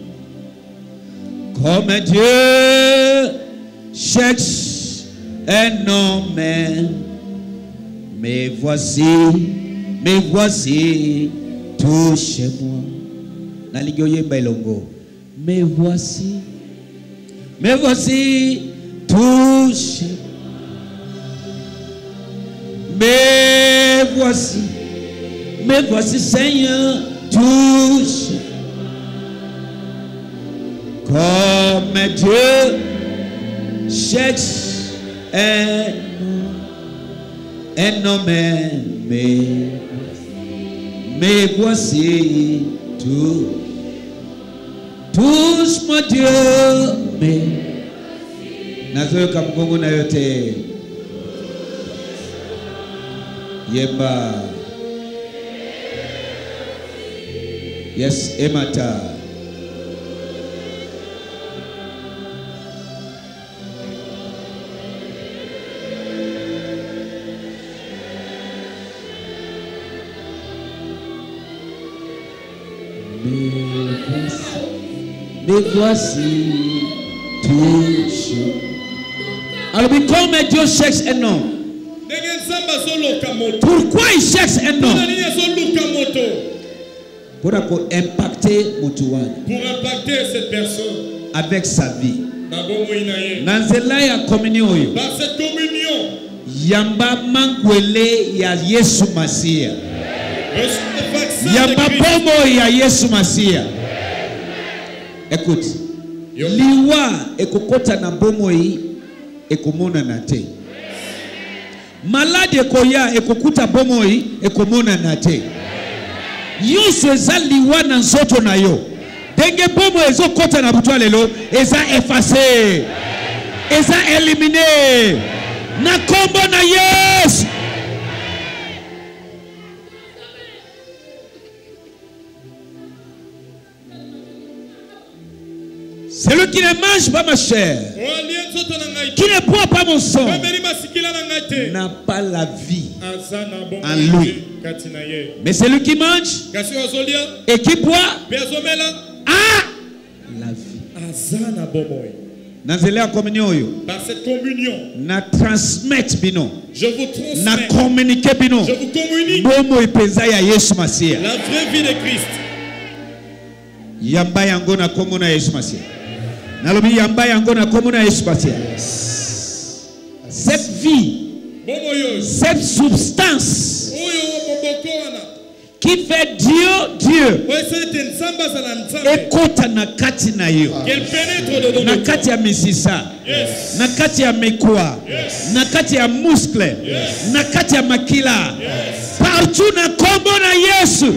S1: Comme Dieu cherche un homme, mais voici, mais voici, touche-moi. Mais voici, mais voici, touche-moi. Mais voici, mais voici, Seigneur, touche-moi. Comme Dieu cherche un homme, un homme, mais, mais voici tout. Touche-moi Dieu, mais nazoyo kamugongo na yote. Yemba. Yes, Emata. Mais voici touche. Alors, mais comme Dieu cherche un homme, pourquoi il cherche un homme? Pour impacter Moutouane.
S2: Pour impacter cette personne
S1: avec sa vie. Nanzela ya communion.
S2: Par cette communion.
S1: Yamba mangwele ya Yesu Masia. Yamba bomo ya Yesu Masia. Écoute, liwa ekokota na bomoi ekomona na te. Malade ekoya ekokuta bomoi ekomona na te. nyonso eza liwa na nzoto na yo ndenge bomo ezokota na butu lelo eza effacé eza éliminé na kombo na Yesu. Celui qui ne mange pas ma chair, qui ne boit pas mon sang, n'a pas la vie en lui. Mais celui qui mange et qui boit a la vie. Par cette communion, na transmettre bino,
S2: je vous transmets,
S1: na communiquer bino,
S2: je vous communique
S1: la
S2: vraie vie de Christ.
S1: Yamba yango na komo na Yesu Masia. Nalobi yamba yango na komo na Yesu Masia. Cette vie, cette substance qui fait Dieu, Dieu, ekota na kati na yo, na kati ya misisa, na kati ya mekwa, na kati ya muscle, na kati ya makila, partout na kombo na Yesu.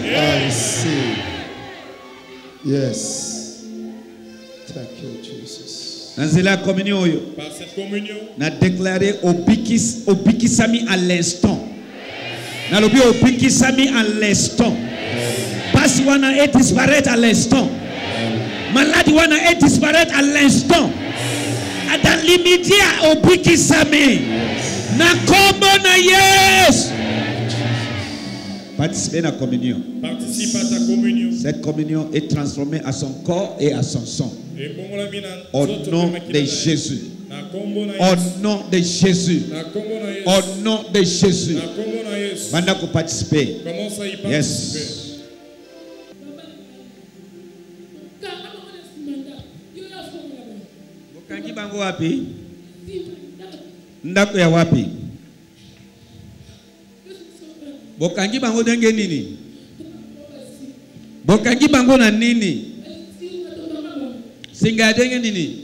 S4: Yes. Thank you, Jesus.
S1: Par
S2: cette communion,
S1: na déclaré obikis obikisami à l'instant. Na lobi obikisami à l'instant. Passe wana et disparaître à l'instant. Maladie wana et disparaître à l'instant. Dans l'immédiat obikisami. Na kombo na Yesu. Participer à la communion.
S2: Participe à ta communion.
S1: Cette communion est transformée à son corps et à son sang. Au nom de Jésus. Au nom de Jésus. Au nom de Jésus. Maintenant qu'on participer.
S2: Commence à y participer.
S1: Yes. Bokangi bango wapi? Ndako ya wapi? Bokangi bango denge nini? Bokangi bango na nini? Singa denge nini?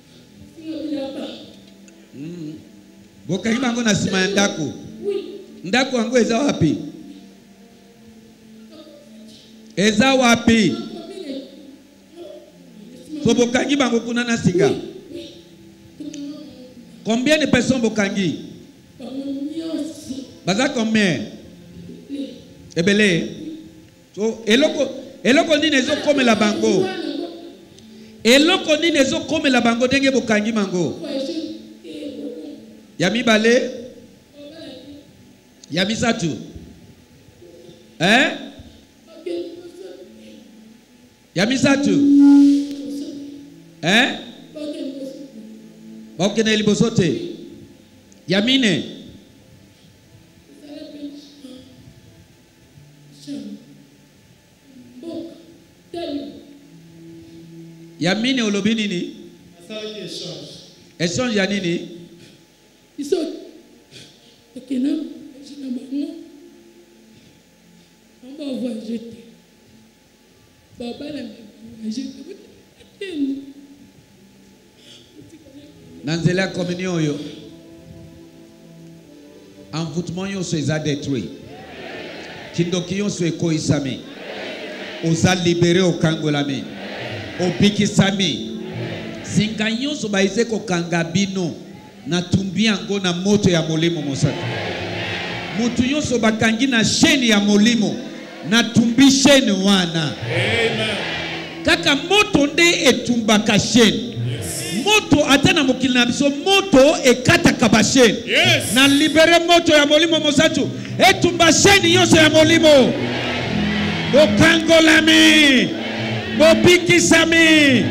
S1: Mm. Bokangi bango na sima ya ndako. Ndako wangu eza wapi? Eza wapi? So bokangi bango kuna na singa. Combien de personnes bokangi? Baza combien? Ebele. So eloko eloko nini ezo komela bango? Eloko nini ezo komela bango denge bokangi mango? Ya mibale? Ya misatu? Eh? Ya misatu? Eh? Bakene libosote. Ya mine? Ya mine olobi nini? Échange ya nini?
S8: Iso okena jina bango amba voyager baba la voyager
S1: Nanzela communion yo envoûtement yo so eza détruit kindoki yo so ekoisami oza libéré okangolami obikisami singa nyonso baize kokanga bino na tumbi yango na moto ya molimo mosato mutu nyonso bakangi na chaîne ya molimo na tumbi chaîne wana. Amen. Kaka moto nde etumbaka chaîne. Yes. Moto atana mokili na biso moto ekataka ba chaîne. Yes. Na libere moto ya molimo mosato etumba chaîne nyonso ya molimo. Bokangolami bobikisami.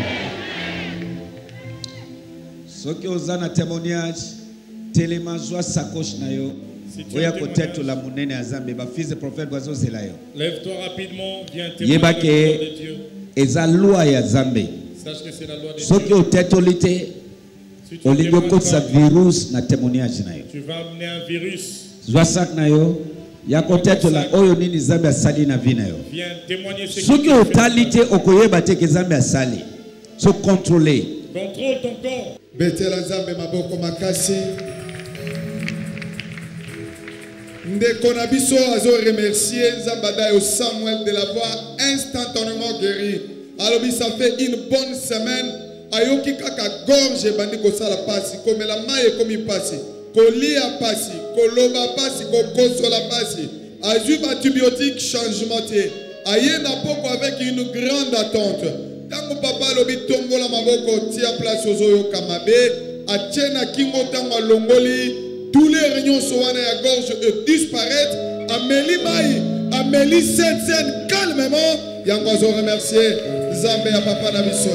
S1: Soki ozana témoignage telemazwa sacoche na yo oya koteto la munene ya Zambe ba fils de prophète bazo zela yo.
S2: Lève-toi rapidement, viens témoigner de Dieu.
S1: Eza loi ya Zambe.
S2: Sache que c'est la loi de Dieu.
S1: Soki otetolite olingo kotsa virus na témoignage na yo.
S2: Tu vas amener un virus.
S1: Zwa sak na yo ya koteto la oyo nini Zambe asali na vie na yo.
S2: Viens témoigner ce que
S1: soki otalite okoyeba te ke Zambe asali. So contrôler.
S2: Contrôle ton corps.
S4: Betela Nzambe maboko makasi. Ndeko na biso azo remercier Nzambada et Samuel de l'avoir instantanément guéri. Alors ça fait une bonne semaine. Ayoki kaka gorge bandi ko sala pasi, comme la maille comme il passe. Kolia pasi, koloba pasi, kokosola pasi. Azub antibiotique changement té. Aye na poko avec une grande attente. Tango papa lobi tombo la maboko tia place aux oyo kamabe. Atiena kingo tango longoli. Tous les réunions sont à la gorge disparaître. Amélie Maï, Amélie Sainte-Sainte, calmement. Yangozo remercier Zambé à papa Nabiso.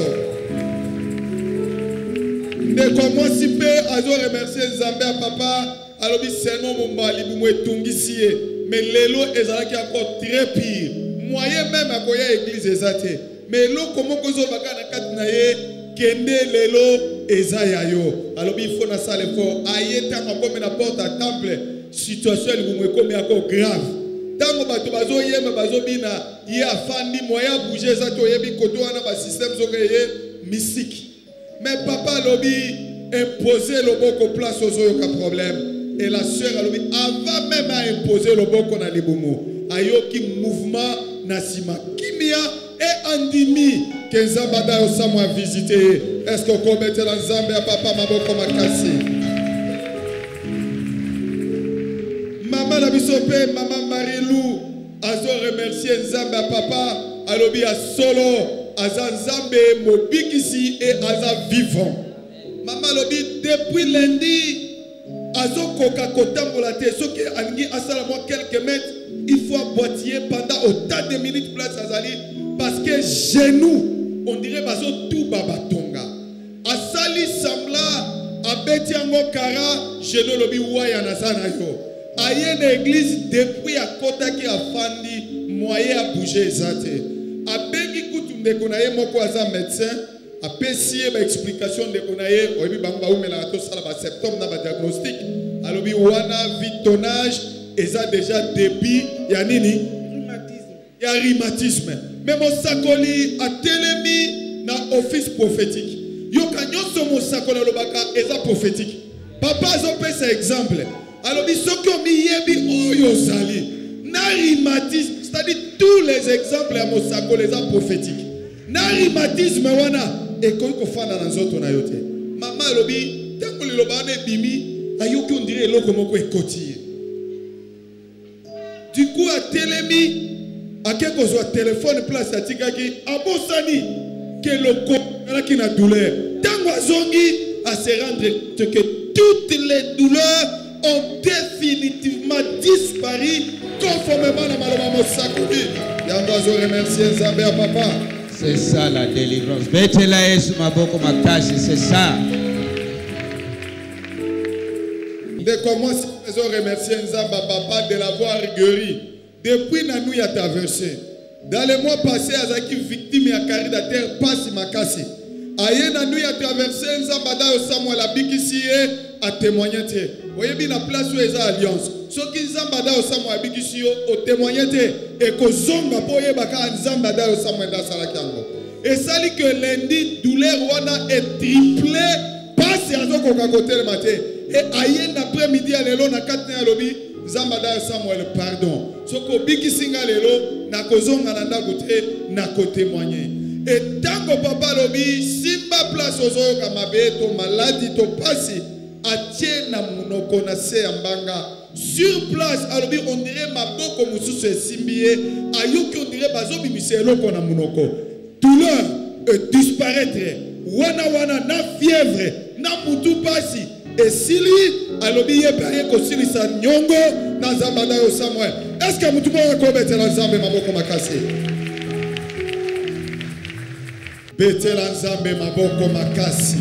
S4: Ne comment si peu, azo remercier Zambé à papa. Alors, c'est non mon mali, vous m'êtes tungissier. Mais l'élo est qui encore très pire. Moyen même à quoi l'église est athée. Mais l'eau, comment vous avez fait kende lelo ezaya yo alors il faut na salle fort aye tango comme na porte à temple situation vous me comme encore grave tango bato bazo yema bazo bina ye afandi moya bouger za to yebi koto wana ba système zokeye mystique mais papa lobi imposer le boko place aux yoka problème et la sœur lobi avant même à imposer le boko na libumu ayoki mouvement na sima kimia et andimi que Nzambada Osamo a visité. Est-ce qu'on peut mettre la Nzambe à papa Maboko Makasi? Maman la bisope, maman Marilou, azo remercier Nzambe à papa, alobi a solo, aza Nzambe mobikisi et aza vivant. Maman lobi depuis lundi, azo koka kotambola te, ce qui angi asala moi quelques mètres, il faut boîtier pendant autant de minutes place azali. Parce que genoux, on dirait bazo tout babatonga. Asali samla, abeti ango kara, genou lobi waya nazana yo. Aye l'église depuis à kota ki afandi, moyen à bouger zate. Abengi kutu mdekonaye moko aza médecin, apesiye ba explication mdekonaye, oyebi bamba umela to sala ba septembre na ba diagnostic, alobi wana vitonnage, eza déjà débit, ya nini? Il y a rhumatisme. Mais mon sakoli a télémi na office prophétique. Yo kanyoso mon sakoli lobaka eza prophétique. Papa zo pesa exemple. Alors biso ko mi yebi oyo zali. Na rhumatisme, c'est-à-dire tous les exemples à mon sakoli eza prophétique. Na rhumatisme wana e ko ko fana na nzoto na yote. Mama lobi tango lobane bimi ayoki on dirait eloko moko ekoti. Du coup a télémi à quel que soit téléphone place à Tigaki, à Bossani, que le corps qui n'a douleur. Tango zongi à se rendre que toutes les douleurs ont définitivement disparu conformément à Malama Sakuri. Yangozo remercier Zambé à papa.
S1: C'est ça la délivrance. Betela Yesu maboko makashi, c'est ça.
S4: De comment si nous remercier Nzamba papa de l'avoir guéri. Depuis Nanou y a traversé. Dans les mois passés, Azaki victime et carré de terre passe makasi. Aye Nanou y a traversé Nzambada Osamo la bikisi a témoigné. Vous voyez bien la place où ils ont alliance. Ce qui Nzambada Osamo a bikisi au témoigné et que Zonga boye baka Nzambada Osamo da salakango. Et ça dit que lundi douleur wana est triplé passe à Zoko côté le matin. Et aye l'après-midi à l'élo na quatre à lobby. Zambada Samuel pardon. Soko biki singa lelo na kozonga na ndakute na ko témoigner. Et tango papa lobi simba place ozo kamabe to maladie to pasi atie na munoko na se ambanga sur place alobi on dirait maboko mususu esimbie ayoki on dirait bazo bimiselo ko na munoko douleur et disparaître wana wana na fièvre na mutu pasi. Et si lui, alobi yepere ko silisa nyongo na Zambada yo Samuel. Est-ce que mutu moko ko betela Nzambe maboko makasi? Betela Nzambe maboko makasi.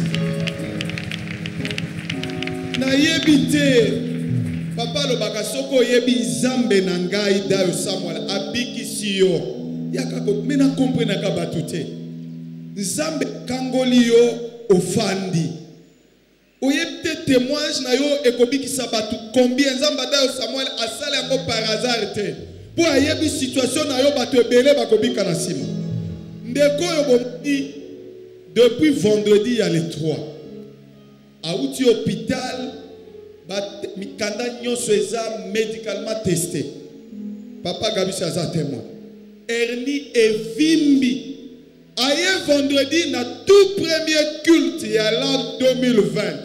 S4: Na yebite papa lo bakasoko yebi Nzambe na ngai da yo Samuel abiki siyo. Yaka ko mena comprendre ka batute. Nzambe kangoli yo ofandi. Oyete témoignage na yo ekobiki sabatu combien Nzambada yo Samuel asale yango par hasard te pour ayebi situation na yo bato ebele bakobika na sima ndeko yo bomoni depuis vendredi ya le trois auti hôpital mikanda nyonso eza médicalement testé. Papa Gabi aza témoin. Hernie evimbi. Aye vendredi na tout premier culte ya l'an deux mille vingt.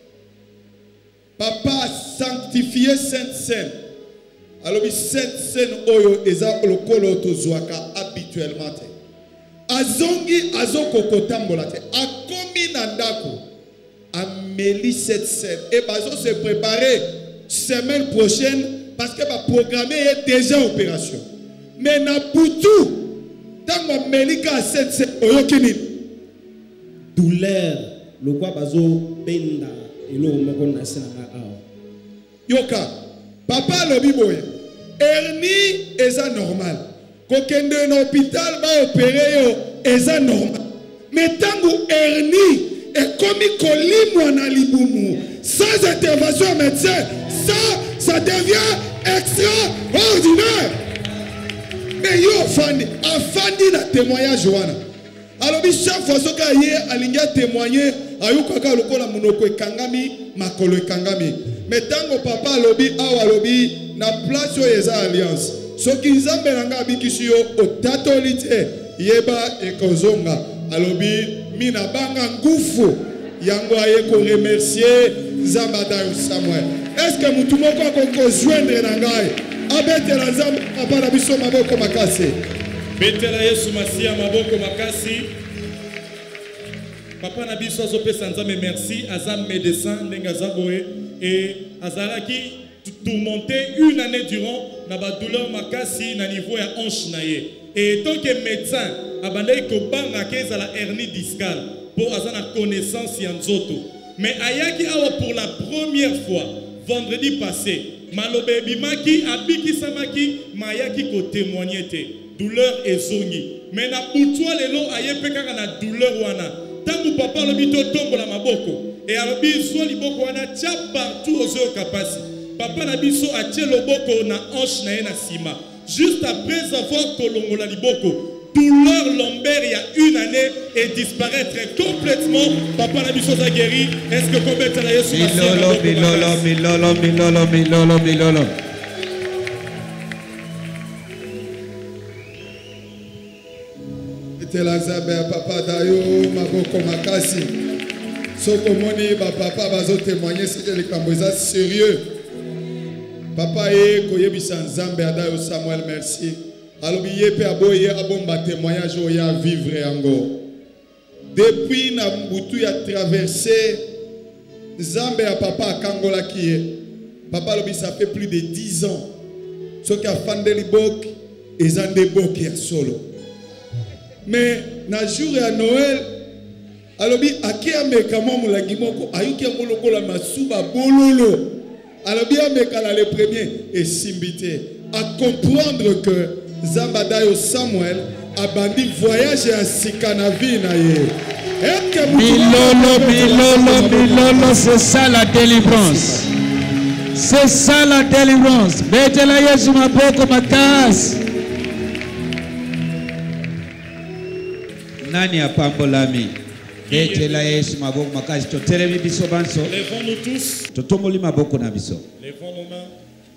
S4: Papa a sanctifié Sainte Seine. Alors Sainte Seine oyo eza lokolo tozwaka habituellement te. Azongi azoko kotambola te. Akomi na ndako. Amélie cette scène. Et bazo se préparer semaine prochaine parce que va programmer est déjà opération. Mais na butu tant Amélie ka cette scène oyokini
S6: douleur le quoi bazo benda et lo moko na sena na awa.
S4: Yoka papa lobi boye hernie eza normal. Kokende na hôpital ba opérer yo eza normal. Mais tango hernie et comme il colle na libumu sans intervention médecin, ça ça devient extraordinaire. Mais yo fandi afandi na témoignage wana. Alors chaque fois que yé alinga témoigner ayuka ka lokola munoko ekangami makolo ekangami. Mais tango papa lobi awa lobi na place yo eza alliance. Soki nzambe nanga bikisi yo otatolite yeba ekozonga alobi mina banga ngufu yango aye ko remercier Zambada Samuel. Est-ce que mutu moko ko joindre na ngai abetela Nzambe papa na biso maboko makasi
S2: betela Yesu Masia maboko makasi papa na biso azopesa Nzambe merci aza médecin ndenge azaboye et azalaki tourmenté une année durant na ba douleur makasi na niveau ya hanche na ye. Et tant que médecin abandai ko banga keza la hernie discale pour azana connaissance ya nzoto. Mais ayaki awa pour la première fois vendredi passé malobe bimaki abiki samaki mayaki ko témoigner te douleur ezongi. Mais na butwa lelo ayepe kaka na douleur wana tangu papa lobi to tombola maboko et alobi zo liboko wana tia partout aux yeux kapasi. Papa na biso a tie loboko na hanche na ye na sima. Juste après avoir kolongola liboko, douleur lombaire il y a une année et disparaître complètement. Papa na biso a guéri. Est-ce que combien la Yesu
S1: Milolo, milolo, milolo, milolo, milolo, milolo.
S4: Ete la zabe papa dayo maboko makasi. Soko moni ba papa bazo témoigner c'est le kamboza sérieux. Papa e koyebisa Nzambe adayo Samuel merci. Alobi yepe aboye abomba témoignage o ya vivre yango. Depuis na mbutu ya traversé Nzambe ya papa akangola kiye. Papa alobi ça fait plus de dix ans. Ce qui a fandeli bok ezande bok ya solo. Mais na jour ya Noël alobi akia meka momu la gimoko ayuki ngoloko la masuba bololo. Alors bien mekala le premier et simbité à comprendre que Zambadayo Samuel a bandi voyage à Sikanavi na ye.
S1: Milolo, milolo, milolo, c'est ça la délivrance. C'est ça la délivrance. Betela Yesu maboko makasi. Nani apambolami? Betela Yesu maboko makasi totelemi biso banso.
S2: Levons-nous tous.
S1: Totomboli maboko na biso.
S2: Levons nos mains.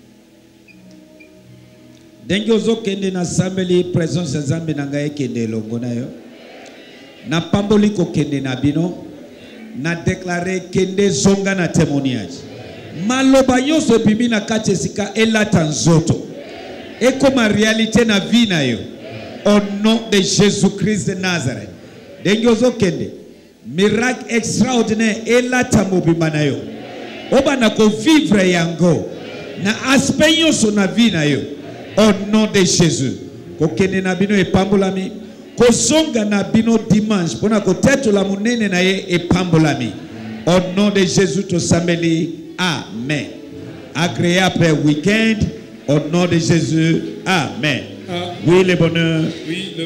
S1: Dengi ozokende na sambeli présence ya Nzambe na ngai kende longo na yo. Na pamboli ko kende na bino. Na déclarer kende zonga na témoignage. Maloba nyonso bimi na kati esika elata nzoto. Ekoma réalité na vie na yo. Au nom de Jésus-Christ de Nazareth. Dengi ozokende miracle extraordinaire elata mobimba na yo. Oba na ko vivre yango na aspect nyonso na vie na yo. Au nom de Jésus. Kokende na bino epambolami. Kosonga na bino dimanche. Pona koteto la munene na ye epambolami. Au nom de Jésus to sambeli. Amen. Agréable week-end. Au nom de Jésus. Amen.
S2: Ah.
S1: Oui, le bonheur.
S2: Oui, le